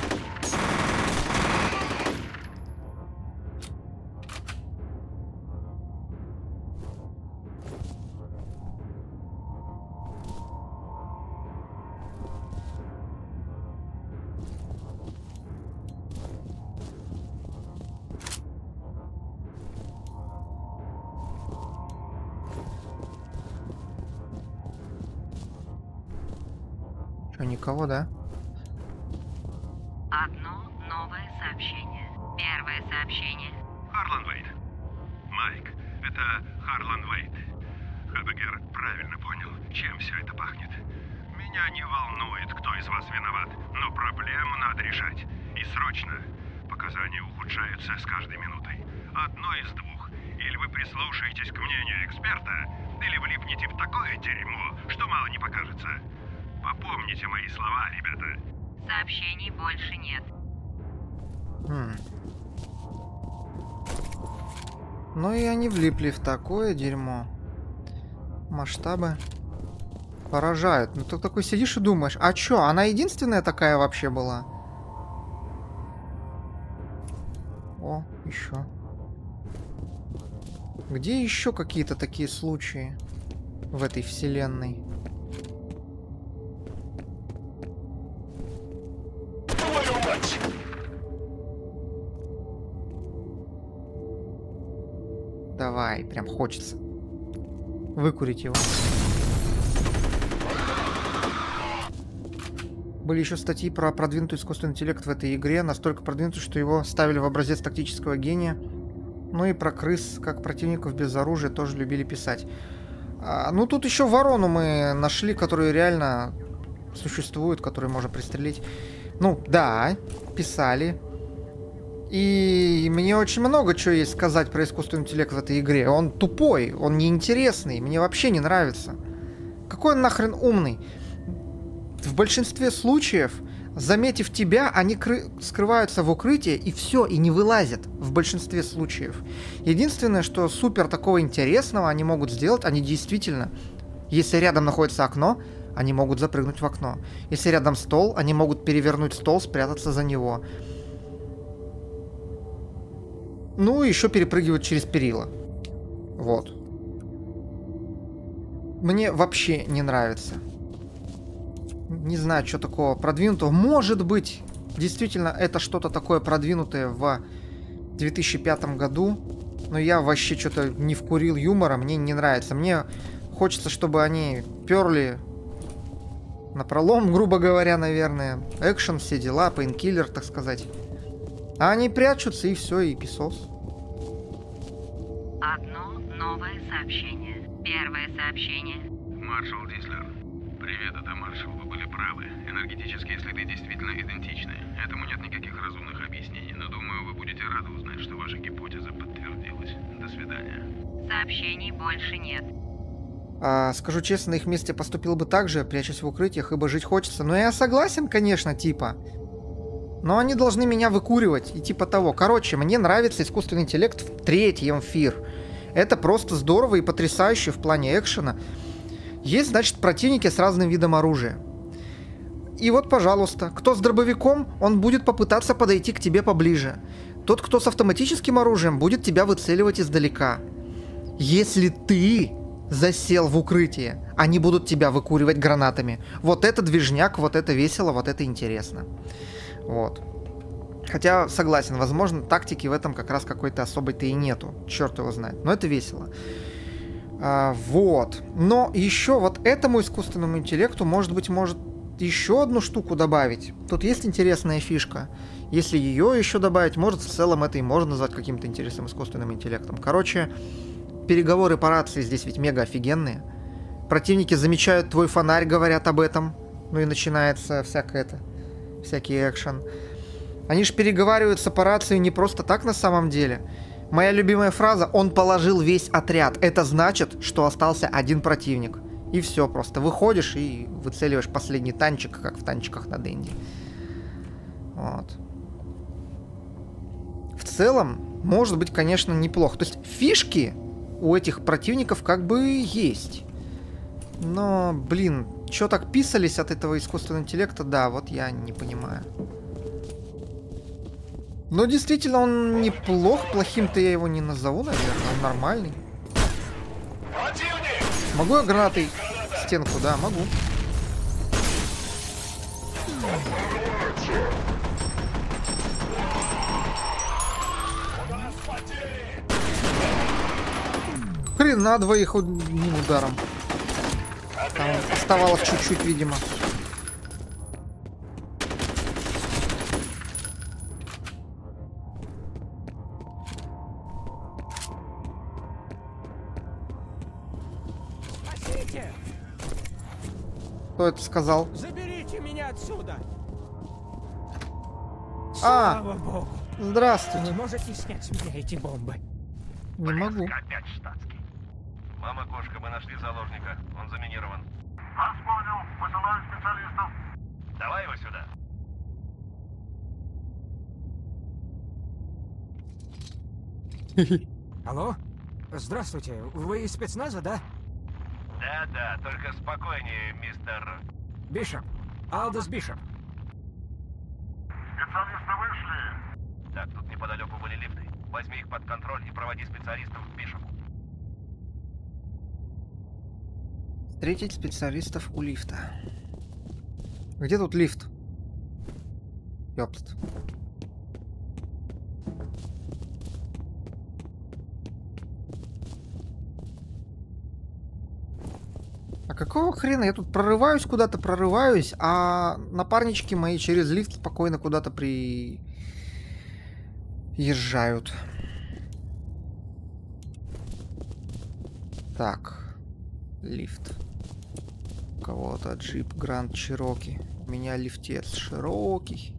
Что, никого, да? Одно новое сообщение. Первое сообщение. Харлан Вейт. Майк, это Харлан Вейт. Хабигер правильно понял, чем все это пахнет. Меня не волнует, кто из вас виноват, но проблему надо решать. И срочно. Показания ухудшаются с каждой минутой. Одно из двух. Или вы прислушаетесь к мнению эксперта, или влипнете в такое дерьмо, что мало не покажется. Попомните мои слова, ребята. Сообщений больше нет. Хм. Ну и они влипли в такое дерьмо. Масштабы. Поражает. Ну ты такой сидишь и думаешь, а чё, она единственная такая вообще была? О, еще. Где еще какие-то такие случаи в этой вселенной? Давай, прям хочется выкурить его. Были еще статьи про продвинутый искусственный интеллект в этой игре, настолько продвинутый, что его ставили в образец тактического гения. Ну и про крыс, как противников без оружия, тоже любили писать. А, ну тут еще ворону мы нашли, которые реально существуют, которые можно пристрелить. Ну да, писали. И мне очень много чего есть сказать про искусственный интеллект в этой игре. Он тупой, он неинтересный, мне вообще не нравится. Какой он нахрен умный? В большинстве случаев, заметив тебя, они скрываются в укрытии и все, и не вылазят. В большинстве случаев. Единственное, что супер такого интересного они могут сделать, они действительно, если рядом находится окно, они могут запрыгнуть в окно. Если рядом стол, они могут перевернуть стол, спрятаться за него. Ну, еще перепрыгивать через перила. Вот. Мне вообще не нравится. Не знаю, что такого продвинутого. Может быть, действительно, это что-то такое продвинутое в две тысячи пятом году. Но я вообще что-то не вкурил юмора. Мне не нравится. Мне хочется, чтобы они перли напролом, грубо говоря, наверное. Экшен, все дела, пейнкиллер, так сказать. А они прячутся, и все, и писос. Одно новое сообщение. Первое сообщение. Маршал Дислер. Привет, это Маршал. Вы были правы. Энергетические следы действительно идентичны. Этому нет никаких разумных объяснений, но думаю, вы будете рады узнать, что ваша гипотеза подтвердилась. До свидания. Сообщений больше нет. А, скажу честно, на их месте поступил бы так же, прячась в укрытиях, ибо жить хочется. Но я согласен, конечно, типа. Но они должны меня выкуривать и типа того. Короче, мне нравится искусственный интеллект в третьем Фир. Это просто здорово и потрясающе в плане экшена. Есть, значит, противники с разным видом оружия. И вот, пожалуйста, кто с дробовиком, он будет попытаться подойти к тебе поближе. Тот, кто с автоматическим оружием, будет тебя выцеливать издалека. Если ты засел в укрытии, они будут тебя выкуривать гранатами. Вот это движняк, вот это весело, вот это интересно. Вот. Хотя, согласен, возможно, тактики в этом как раз какой-то особой-то и нету. Черт его знает. Но это весело. А, вот. Но еще вот этому искусственному интеллекту, может быть, может еще одну штуку добавить. Тут есть интересная фишка. Если ее еще добавить, может, в целом это и можно назвать каким-то интересным искусственным интеллектом. Короче, переговоры по рации здесь ведь мега офигенные. Противники замечают твой фонарь, говорят об этом. Ну и начинается всякое это... всякий экшен. Они же переговариваются по рации не просто так на самом деле. Моя любимая фраза: он положил весь отряд. Это значит, что остался один противник. И все, просто выходишь и выцеливаешь последний танчик, как в танчиках на Денди. Вот. В целом, может быть, конечно, неплохо. То есть фишки у этих противников как бы есть. Но, блин, чё так писались от этого искусственного интеллекта, да, вот я не понимаю. Но действительно он неплох, плохим-то я его не назову, наверное, он нормальный. Могу я гранатой в стенку? Да, могу. Хрен, на двоих одним ударом. Там оставалось чуть-чуть, видимо. Спасите! Кто это сказал? Заберите меня отсюда! А, Слава богу! Здравствуйте. Вы можете снять с меня эти бомбы? Не могу. Опять штатский. Мама кошка, мы нашли заложника. Он заминирован. Вас понял. Высылаю специалистов. Давай его сюда. Алло? Здравствуйте. Вы из спецназа, да? Да, Да-да, только спокойнее, мистер... Бишоп. Алдос Бишоп. Специалисты вышли. Так, тут неподалеку были лифты. Возьми их под контроль и проводи специалистов к Бишопу. Встретить специалистов у лифта. Где тут лифт? Ёпст. А какого хрена? Я тут прорываюсь куда-то, прорываюсь, а напарнички мои через лифт спокойно куда-то приезжают. Так. Лифт. У кого-то джип Гранд Чироки. У меня лифтец широкий.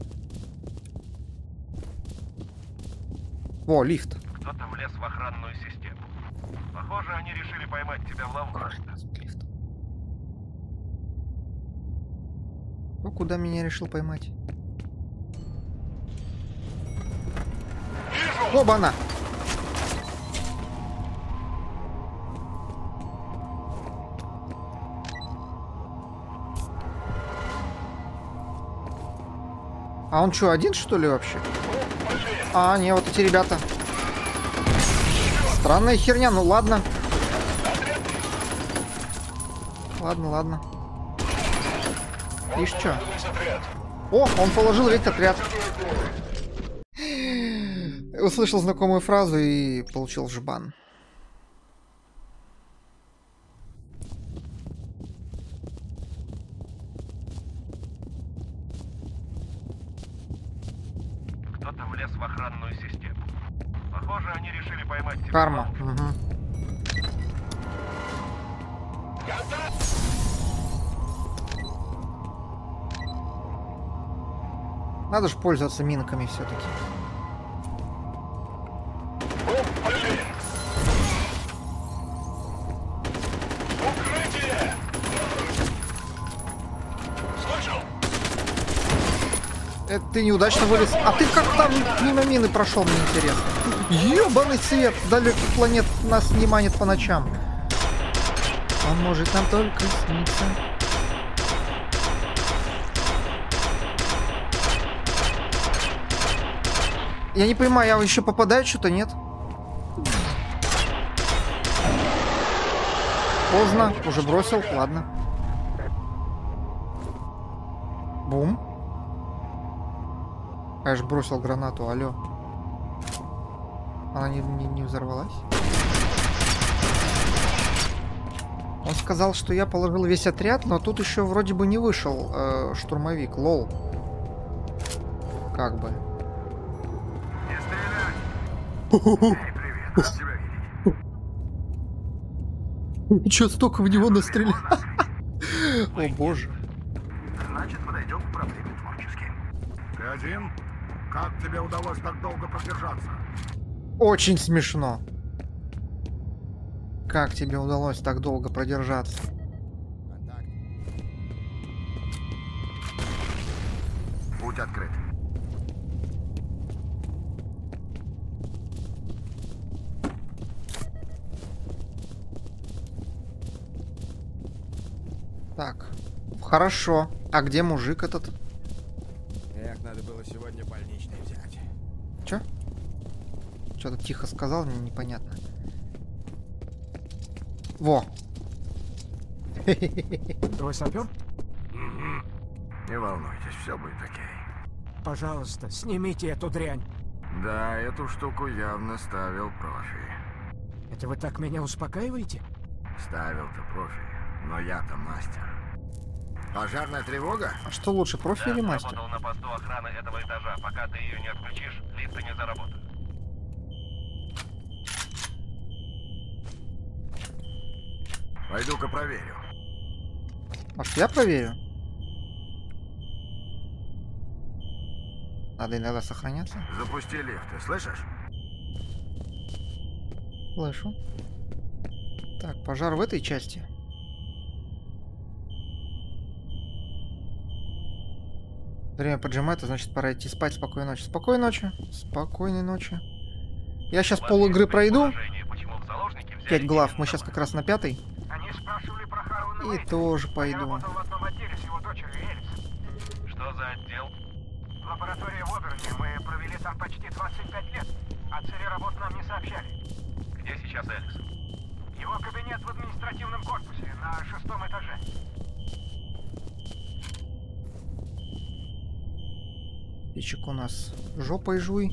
О, лифт. Кто-то влез в охранную систему. Похоже, они решили поймать тебя в ловушку. Ну, куда меня решил поймать? Оба-на! А он что, один, что ли, вообще? А, не, вот эти ребята. Странная херня, ну ладно. Ладно, ладно. Ишь, чё? О, он положил весь отряд. Услышал знакомую фразу и получил жбан. Кто-то влез в охранную систему. Похоже, они решили поймать тебя. Карма. Угу. Надо же пользоваться минками все-таки. Это ты неудачно вылез. А ты как там мимо мины прошел, мне интересно. Ёбаный свет! Далеких планет нас не манит по ночам. Он может нам только сниться. Я не понимаю, я еще попадаю, что-то нет. Поздно, уже бросил, ладно. Бум. Я же бросил гранату, алло. Она не, не, не взорвалась? Он сказал, что я положил весь отряд, но тут еще вроде бы не вышел э, штурмовик, лол. Как бы. Чё столько в него настрелял? О боже. Значит, подойдем к проблеме творчески. Ты один? Как тебе удалось так долго продержаться? Очень смешно. Как тебе удалось так долго продержаться? Путь открыт. Так, хорошо. А где мужик этот? Эх, надо было сегодня больничный взять. Чё? Что-то тихо сказал, мне непонятно. Во! Твой сапер? Не волнуйтесь, все будет окей. Пожалуйста, снимите эту дрянь. Да, эту штуку явно ставил профи. Это вы так меня успокаиваете? Ставил-то профи, но я-то мастер. Пожарная тревога? А что лучше, профи да, или мастер? Я работал на посту охраны этого этажа. Пока ты ее не отключишь, лифты не заработают. Пойду-ка проверю. Может, я проверю? Надо иногда сохраняться. Запусти лифт, ты слышишь? Слышу. Так, пожар в этой части. Время поджимает, а значит пора идти спать. Спокойной ночи. Спокойной ночи. Спокойной ночи. Я сейчас пол игры пройду. Пять глав. Мы сейчас как раз на пятой. Они спрашивают, И тоже пойду. Я работал в одном отделе с его дочерью Элис. Что за отдел? Лаборатория в Оберне. Мы провели там почти двадцать пять лет. О цели работ нам не сообщали. Где сейчас Элис? Его кабинет в административном корпусе на шестом этаже. Пичек у нас жопой жуй.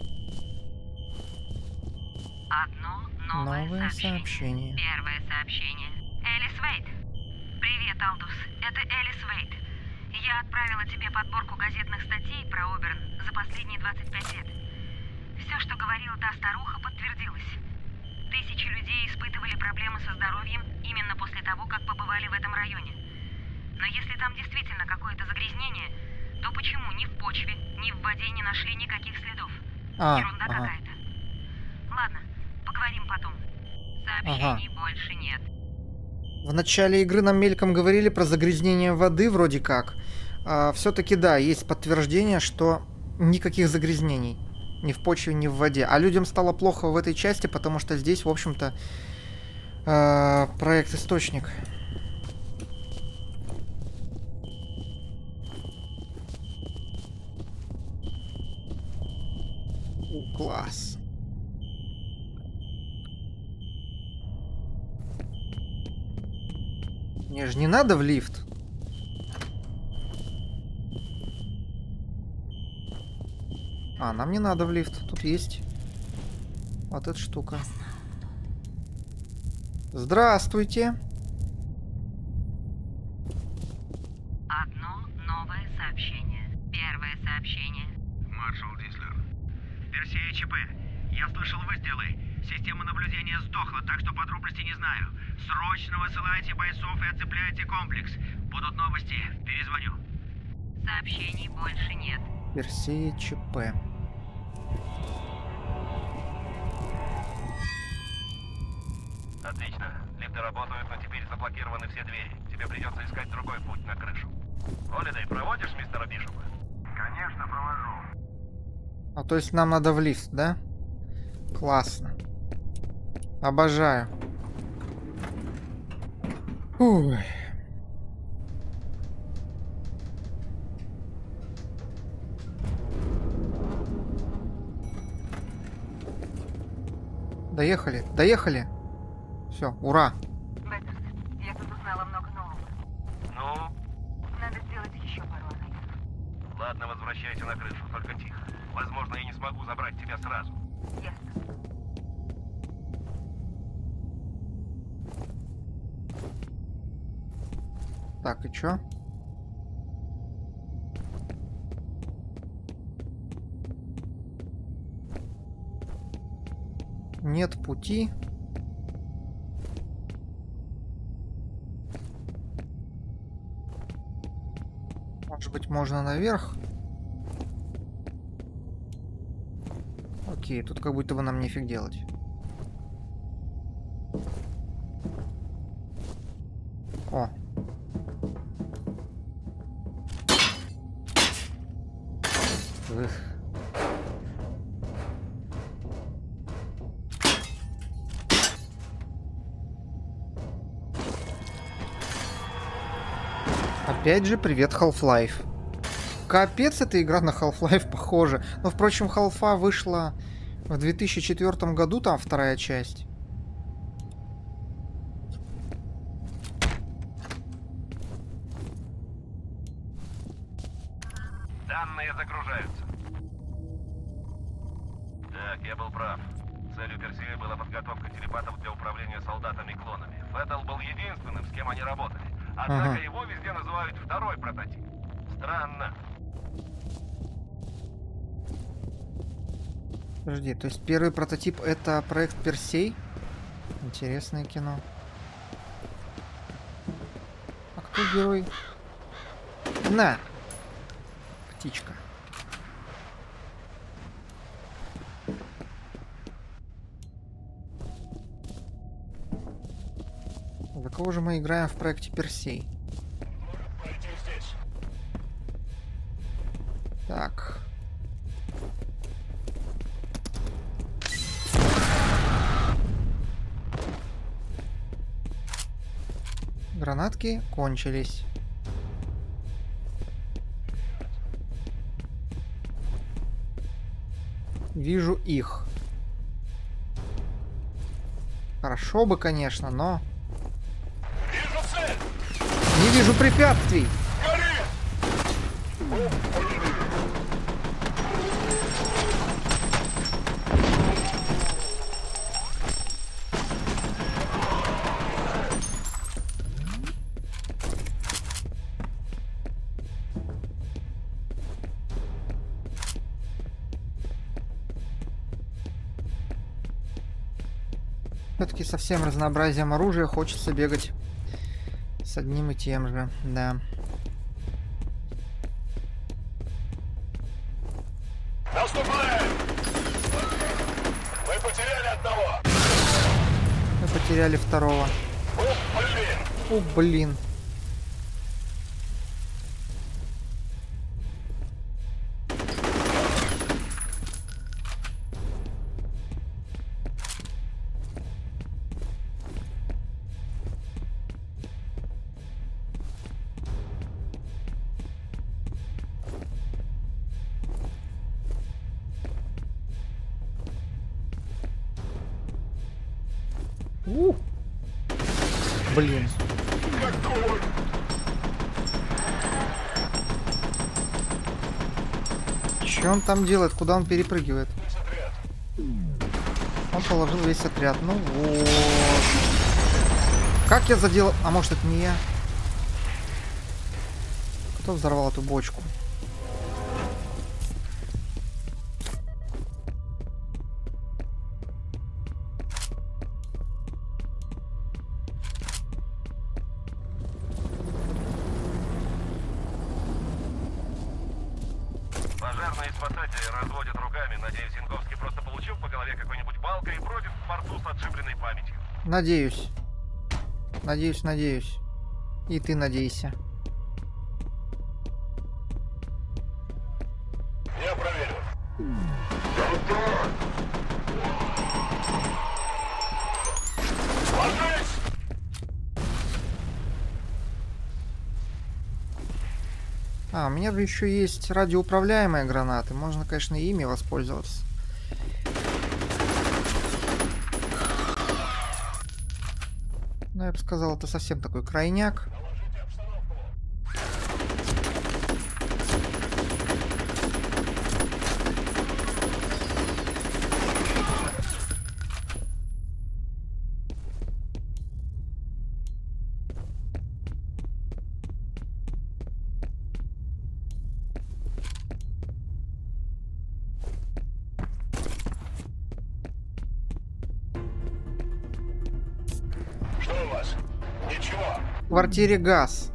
Одно новое, Новое сообщение. сообщение. Первое сообщение. Элис Вейт. Привет, Алдус. Это Элис Вейт. Я отправила тебе подборку газетных статей про Оберн за последние двадцать пять лет. Все, что говорила та старуха, подтвердилось. Тысячи людей испытывали проблемы со здоровьем именно после того, как побывали в этом районе. Но если там действительно какое-то загрязнение, то почему ни в почве, ни в воде не нашли никаких следов? А, Ерунда ага. какая-то. Ладно, поговорим потом. Сообщений Ага. больше нет. В начале игры нам мельком говорили про загрязнение воды вроде как. А, все-таки да, есть подтверждение, что никаких загрязнений. Ни в почве, ни в воде. А людям стало плохо в этой части, потому что здесь, в общем-то, э, проект Источник. О, класс. Мне же не надо в лифт. А, нам не надо в лифт. Тут есть вот эта штука. Здравствуйте. Одно новое сообщение. Первое сообщение. Маршал Дислер. Персея ЧП. Я слышал выстрелы. Система наблюдения сдохла, так что подробностей не знаю. Срочно высылайте бойцов и оцепляйте комплекс. Будут новости. Перезвоню. Сообщений больше нет. Персея ЧП. Отлично. Лифты работают, но теперь заблокированы все двери. Тебе придется искать другой путь на крышу. Холидей, проводишь мистера Бишопа? Конечно, провожу. А то есть нам надо в лифт, да? Классно. Обожаю. Ой. Доехали, доехали. Все, ура. Беттерс, я тут узнала много нового. Ну? Надо сделать еще пару анализов. Ладно, возвращайся на крышу, только тихо. Возможно, я не смогу забрать тебя сразу. Ясно. Так, и чё? Нет пути. Может быть, можно наверх? Окей, тут как будто бы нам нефиг делать. О. Эх. Опять же, привет, Half-Life. Капец, эта игра на Half-Life похожа. Но, впрочем, Half-Life вышла в две тысячи четвёртом году, там вторая часть. Данные загружаются. Так, я был прав. Целью Персея была подготовка телепатов для управления солдатами-клонами. Феттл был единственным, с кем они работали. Однако Ага. его везде называют второй прототип. Странно. Подожди, то есть первый прототип это проект Персей? Интересное кино. А кто герой? На! Птичка. За кого же мы играем в проекте Персей? Так. Гранатки кончились. Вижу их. Хорошо бы, конечно, но... Вижу цель! Не вижу препятствий! Все-таки со всем разнообразием оружия хочется бегать с одним и тем же, да. Наступаем! Мы потеряли одного! Мы потеряли второго. О, блин! О, блин. У! Блин. Что он там делает? Куда он перепрыгивает? Он положил весь отряд. Ну вот. Как я задел... А может, это не я? Кто взорвал эту бочку? Пожарные спасатели разводят руками. Надеюсь, Янковский просто получил по голове какой-нибудь балкой и бродит в порту с отшибленной памятью. Надеюсь. Надеюсь, надеюсь. И ты надейся. Я проверю. Сложись! А, у меня же еще есть радиоуправляемые гранаты. Можно, конечно, и ими воспользоваться. Но я бы сказал, это совсем такой крайняк. В квартире газ.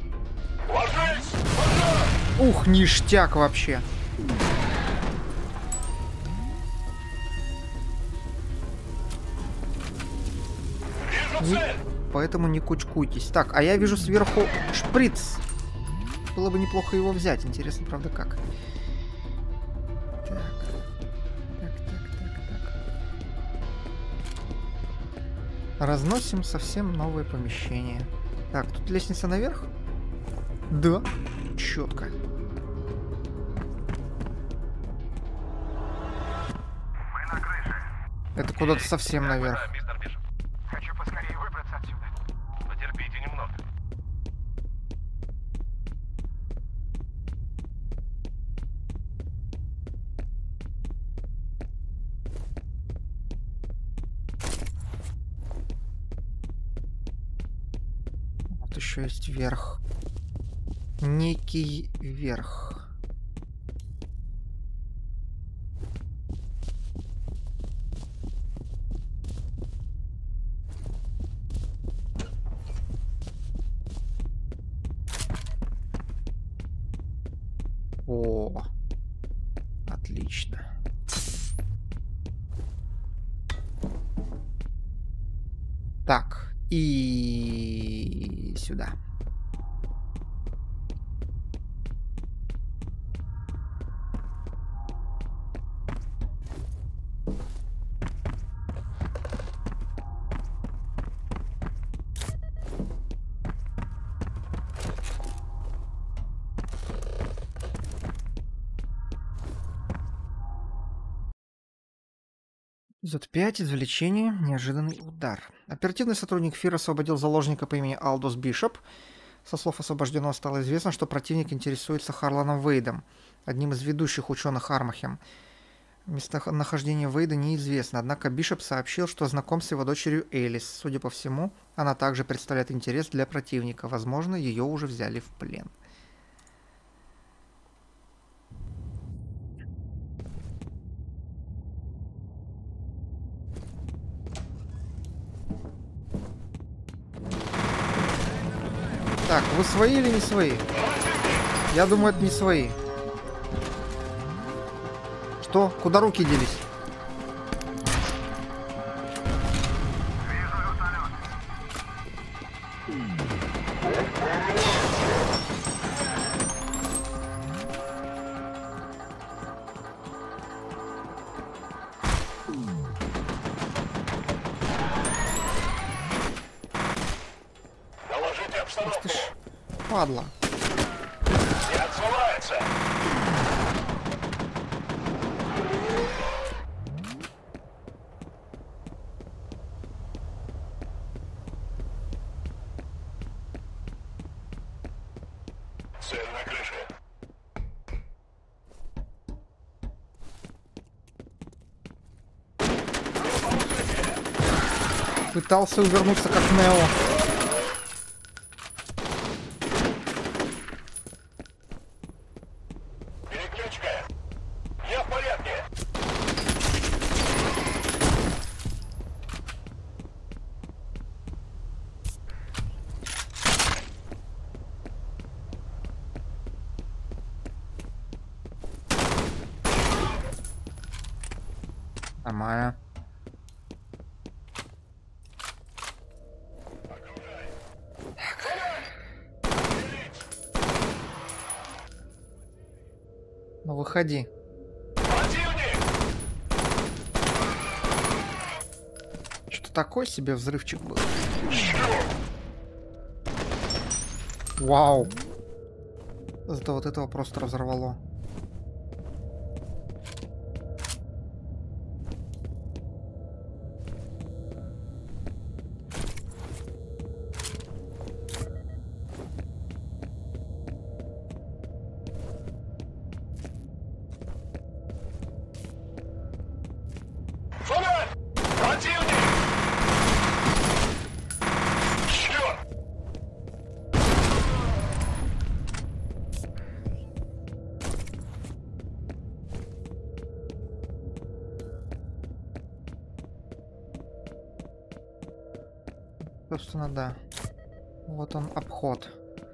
Ух, ништяк вообще. Не... Поэтому не кучкуйтесь. Так, а я вижу сверху шприц. Было бы неплохо его взять. Интересно, правда, как. Так. Так, так, так, так. Разносим совсем новое помещение. Так, тут лестница наверх? Да, четко. Мы на крыше. Это куда-то совсем наверх. Хочу поскорее выбраться отсюда. Потерпите немного. Вот еще есть верх. Некий верх. О, отлично. Так, и сюда. Эпизод пять. Извлечение. Неожиданный удар. Оперативный сотрудник ФИР освободил заложника по имени Алдус Бишоп. Со слов освобожденного стало известно, что противник интересуется Харланом Вейдом, одним из ведущих ученых Армахем. Местонахождение Вейда неизвестно, однако Бишоп сообщил, что знаком с его дочерью Элис. Судя по всему, она также представляет интерес для противника. Возможно, ее уже взяли в плен. Так, вы свои или не свои? Я думаю, это не свои. Что? Куда руки делись? Ах ты ж, падла. Не отзывается. Цель на крыше. Пытался увернуться как Нео. Нормально. Ну выходи. Что такой себе взрывчик был. Вау. Зато вот этого просто разорвало. Собственно, да. Вот он, обход.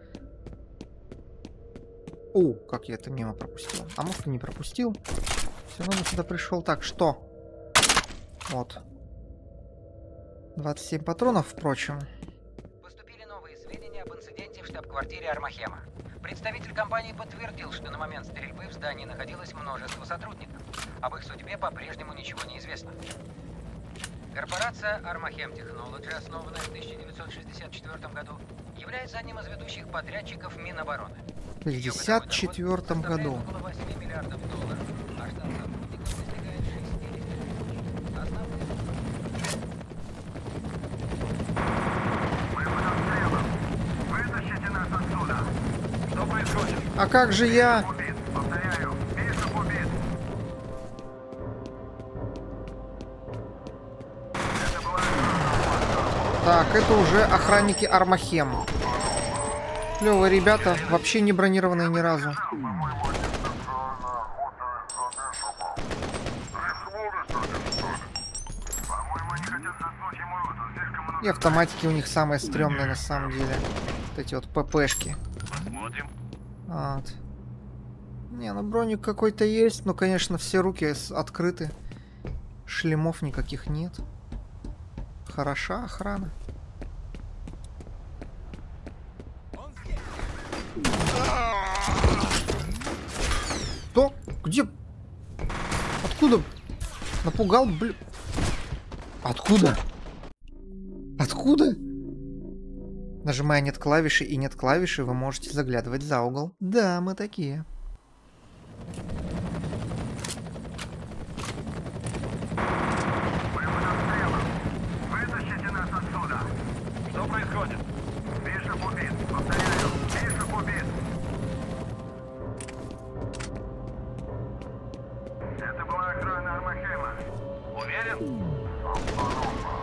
О, как я это мимо пропустил. А может, и не пропустил. Все равно сюда пришел. Так, что? Вот. двадцать семь патронов, впрочем. Поступили новые сведения об инциденте в штаб-квартире Армахема. Представитель компании подтвердил, что на момент стрельбы в здании находилось множество сотрудников. Об их судьбе по-прежнему ничего не известно. Корпорация Armachem Technology, основанная в тысяча девятьсот шестьдесят четвёртом году, является одним из ведущих подрядчиков Минобороны. В шестьдесят четвёртом году. Около восьми миллиардов долларов, а штат сотрудников достигает шестидесяти. Основные... Вытащите нас отсюда. Что происходит? А как же я? Повторяю, Бишоп убит. Так, это уже охранники Армахем. Клевые ребята, вообще не бронированные ни разу. И автоматики у них самые стрёмные на самом деле. Вот эти вот ППшки. Посмотрим. Вот. Не, ну броник какой-то есть, но, конечно, все руки открыты. Шлемов никаких нет. Хороша охрана. Что? Где? Откуда? Напугал, блин. Откуда? Откуда? Нажимая нет клавиши и нет клавиши, вы можете заглядывать за угол. Да, мы такие. Это была охрана Армахема. Уверен? Абсолютно.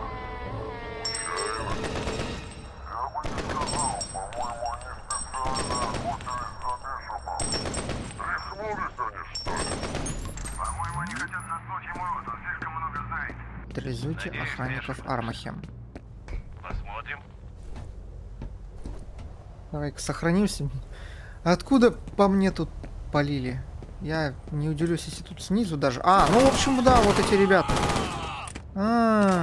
Я бы не сказал, по-моему, они специально охотились за Бишопом. Рехнулись они, что ли? По-моему, они хотят заткнуть ему рот, он слишком много знает. Трезуйте охранников Армахем. Посмотрим. Давай-ка сохранимся. Откуда по мне тут полили? Я не удивлюсь, если тут снизу даже. А, ну в общем, да, вот эти ребята. А, -а, -а.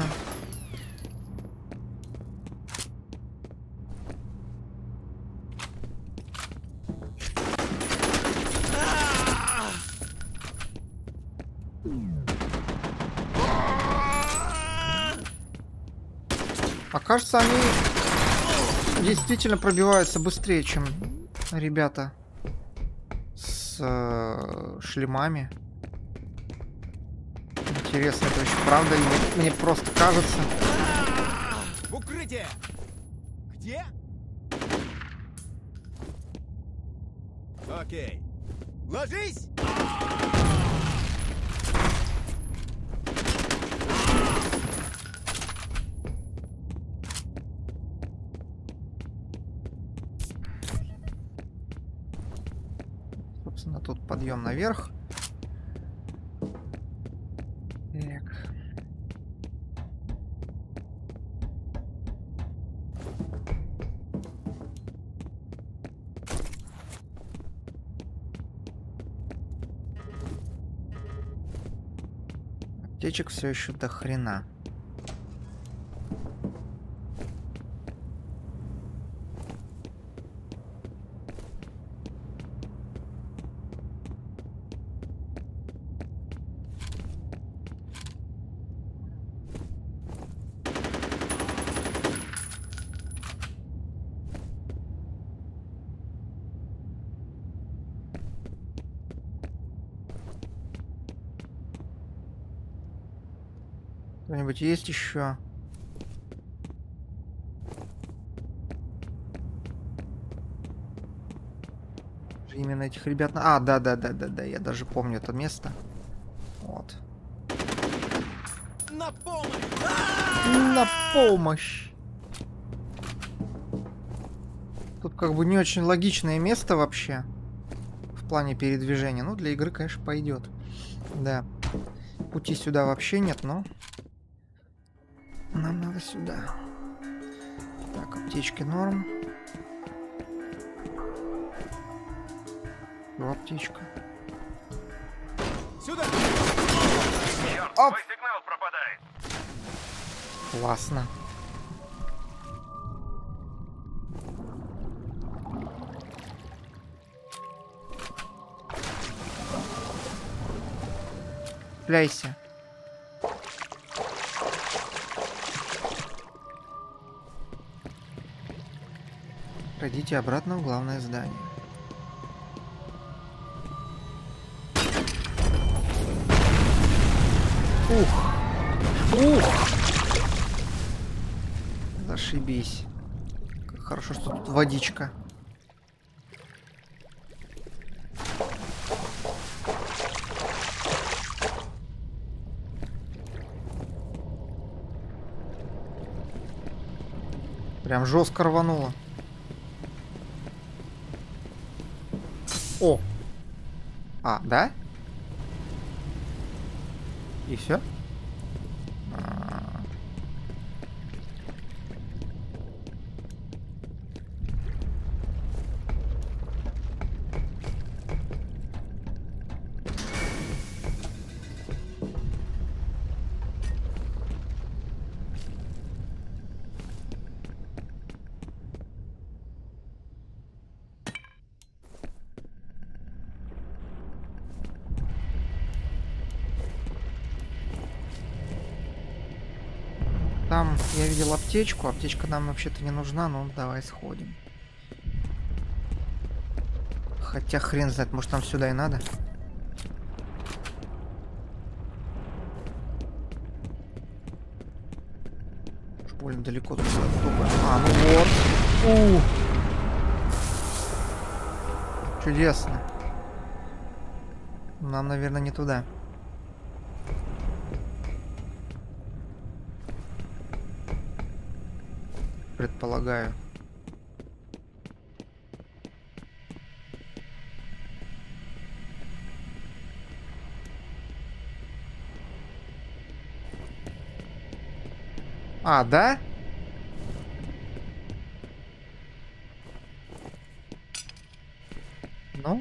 А кажется, они действительно пробиваются быстрее, чем ребята с э, шлемами. Интересно, это еще правда или мне, мне просто кажется? Укрытие! Где? Окей. Ложись! Собственно, тут подъем наверх. Так. Аптечек все еще до хрена. Кто-нибудь есть еще? Именно этих ребят... А, да, да, да, да, да, я даже помню это место. Вот. На помощь! На помощь! Тут как бы не очень логичное место вообще. В плане передвижения. Ну, для игры, конечно, пойдет. Да. Пути сюда вообще нет, но... Нам надо сюда. Так, аптечки норм. Ну, аптечка. Сюда! Черт, Оп! твой сигнал пропадает. Классно. Пляйся. Пройдите обратно в главное здание. Ух! Ух! Зашибись. Как хорошо, что тут водичка. Прям жестко рвануло. О! А, да? И все? Там я видел аптечку. Аптечка нам вообще-то не нужна, но давай сходим. Хотя хрен знает, может нам сюда и надо. Уж больно далеко тут. А, ну вот. У. Чудесно. Нам, наверное, не туда. предполагаю. А, да? Ну?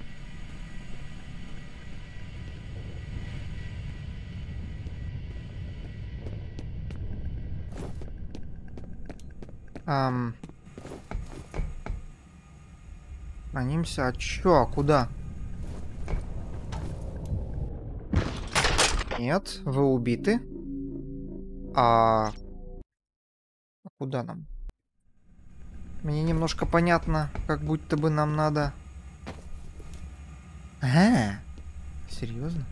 Ам... Анимся, а чё, а куда? Нет, вы убиты. А... Куда нам? Мне немножко понятно, как будто бы нам надо... А, серьезно?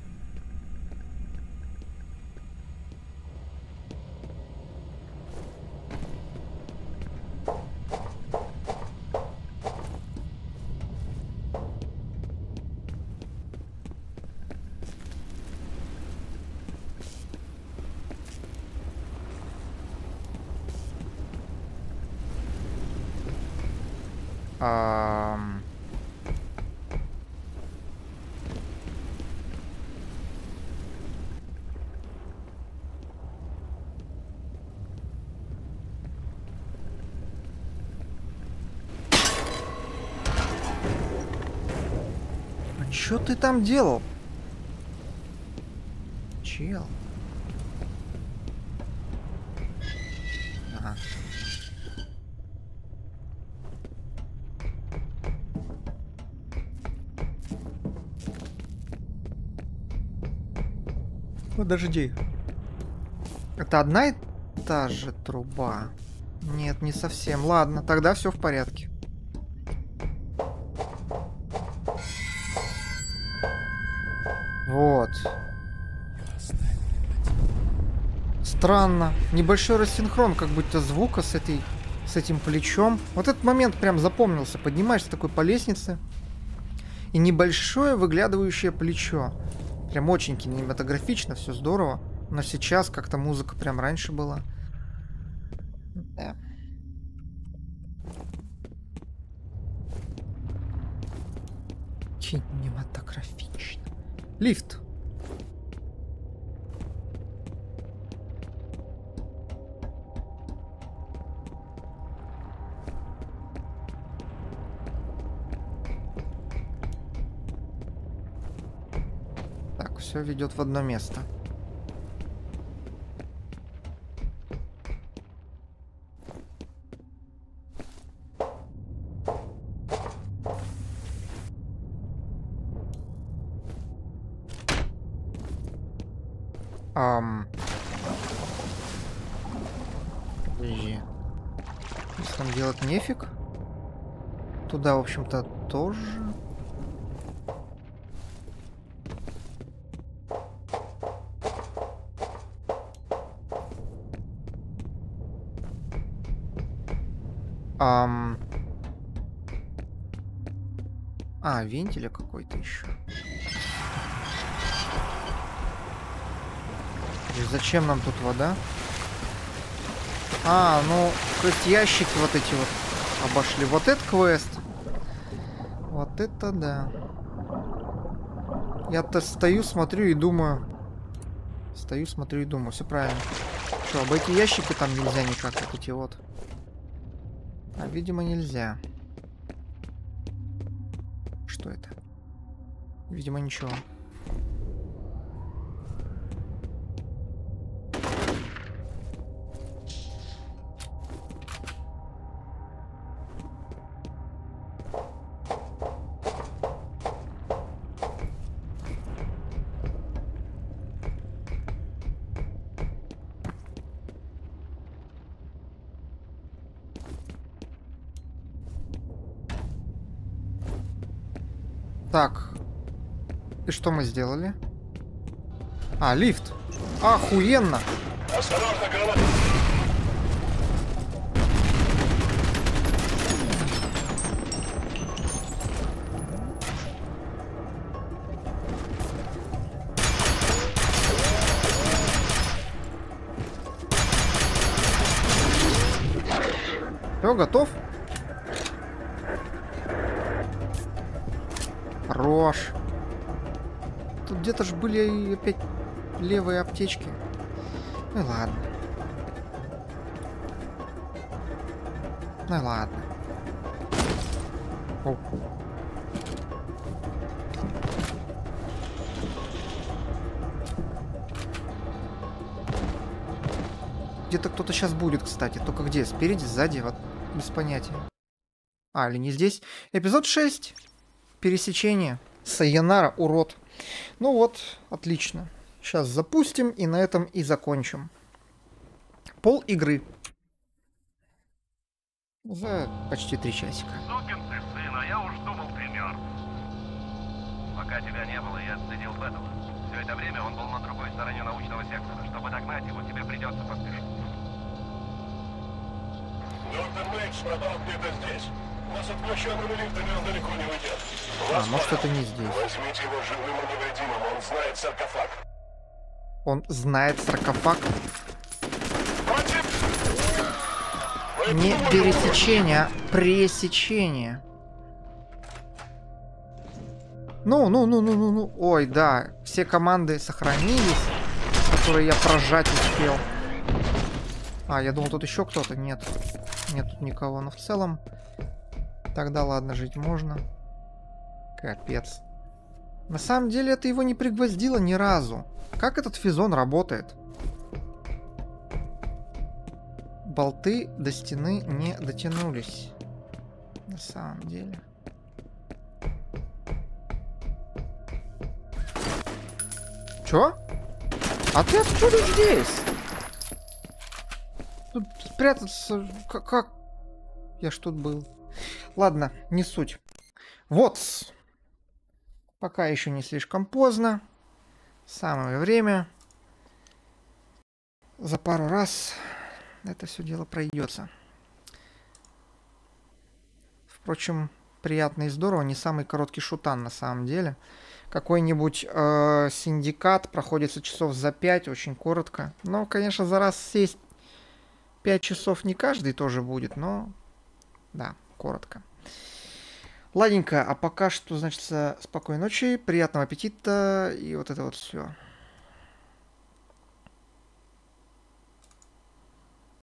Ам... А чё ты там делал? Чел. Ага. Подожди. Это одна и та же труба? Нет, не совсем. Ладно, тогда все в порядке. Вот. Странно. Небольшой рассинхрон, как будто звука с этой, с этим плечом. Вот этот момент прям запомнился. Поднимаешься такой по лестнице. И небольшое выглядывающее плечо. Прям очень кинематографично, все здорово. Но сейчас как-то музыка прям раньше была. Да. Кинематографично. Лифт. Так, все ведет в одно место. Ам... Подожди. Здесь нам делать нефиг. Туда, в общем-то, тоже. Ам... А, вентиля какой-то еще. Зачем нам тут вода? А, ну, то есть ящики вот эти вот обошли. Вот это квест. Вот это да. Я-то стою, смотрю и думаю. Стою, смотрю и думаю. Все правильно. Что, об эти ящики там нельзя никак, вот эти вот. А, видимо, нельзя. Что это? Видимо, ничего. Так. И что мы сделали? А, лифт. Охуенно. Осторожно, голова. Все, готов? Хорош. Тут где-то же были опять левые аптечки. Ну ладно. Ну ладно. О. Где-то кто-то сейчас будет, кстати. Только где? Спереди, сзади? Вот без понятия. А, или не здесь? Эпизод шесть. Пересечение. Сайонара, урод. Ну вот, отлично. Сейчас запустим и на этом и закончим. Пол игры. За почти три часика. Сукин ты сын, а я уж думал, ты мертв. Пока тебя не было, я отследил Феттела. Все это время он был на другой стороне научного сектора. Чтобы догнать его, тебе придется поспешить. Доктор Мейдж пропал где-то здесь. Но с отключенными лифтами он далеко не уйдет. А, может это не здесь. Возьмите его живым и невредимым, он знает саркофаг. Он знает саркофаг? Не пересечение, а пресечение. Ну, ну, ну, ну, ну, ну. Ой, да. Все команды сохранились, которые я прожать успел. А, я думал, тут еще кто-то. Нет. Нет тут никого. Но в целом... Тогда ладно, жить можно. Капец. На самом деле это его не пригвоздило ни разу. Как этот физон работает? Болты до стены не дотянулись. На самом деле. Чё? А ты откуда здесь? Тут спрятаться... Как? как? Я ж тут был. Ладно, не суть. Вот. Пока еще не слишком поздно. Самое время. За пару раз это все дело пройдется. Впрочем, приятно и здорово. Не самый короткий шутан на самом деле. Какой-нибудь э, синдикат проходится часов за пять, очень коротко. Но, конечно, за раз сесть пять часов не каждый тоже будет, но да, коротко. Ладненько, а пока что, значит, спокойной ночи, приятного аппетита и вот это вот все.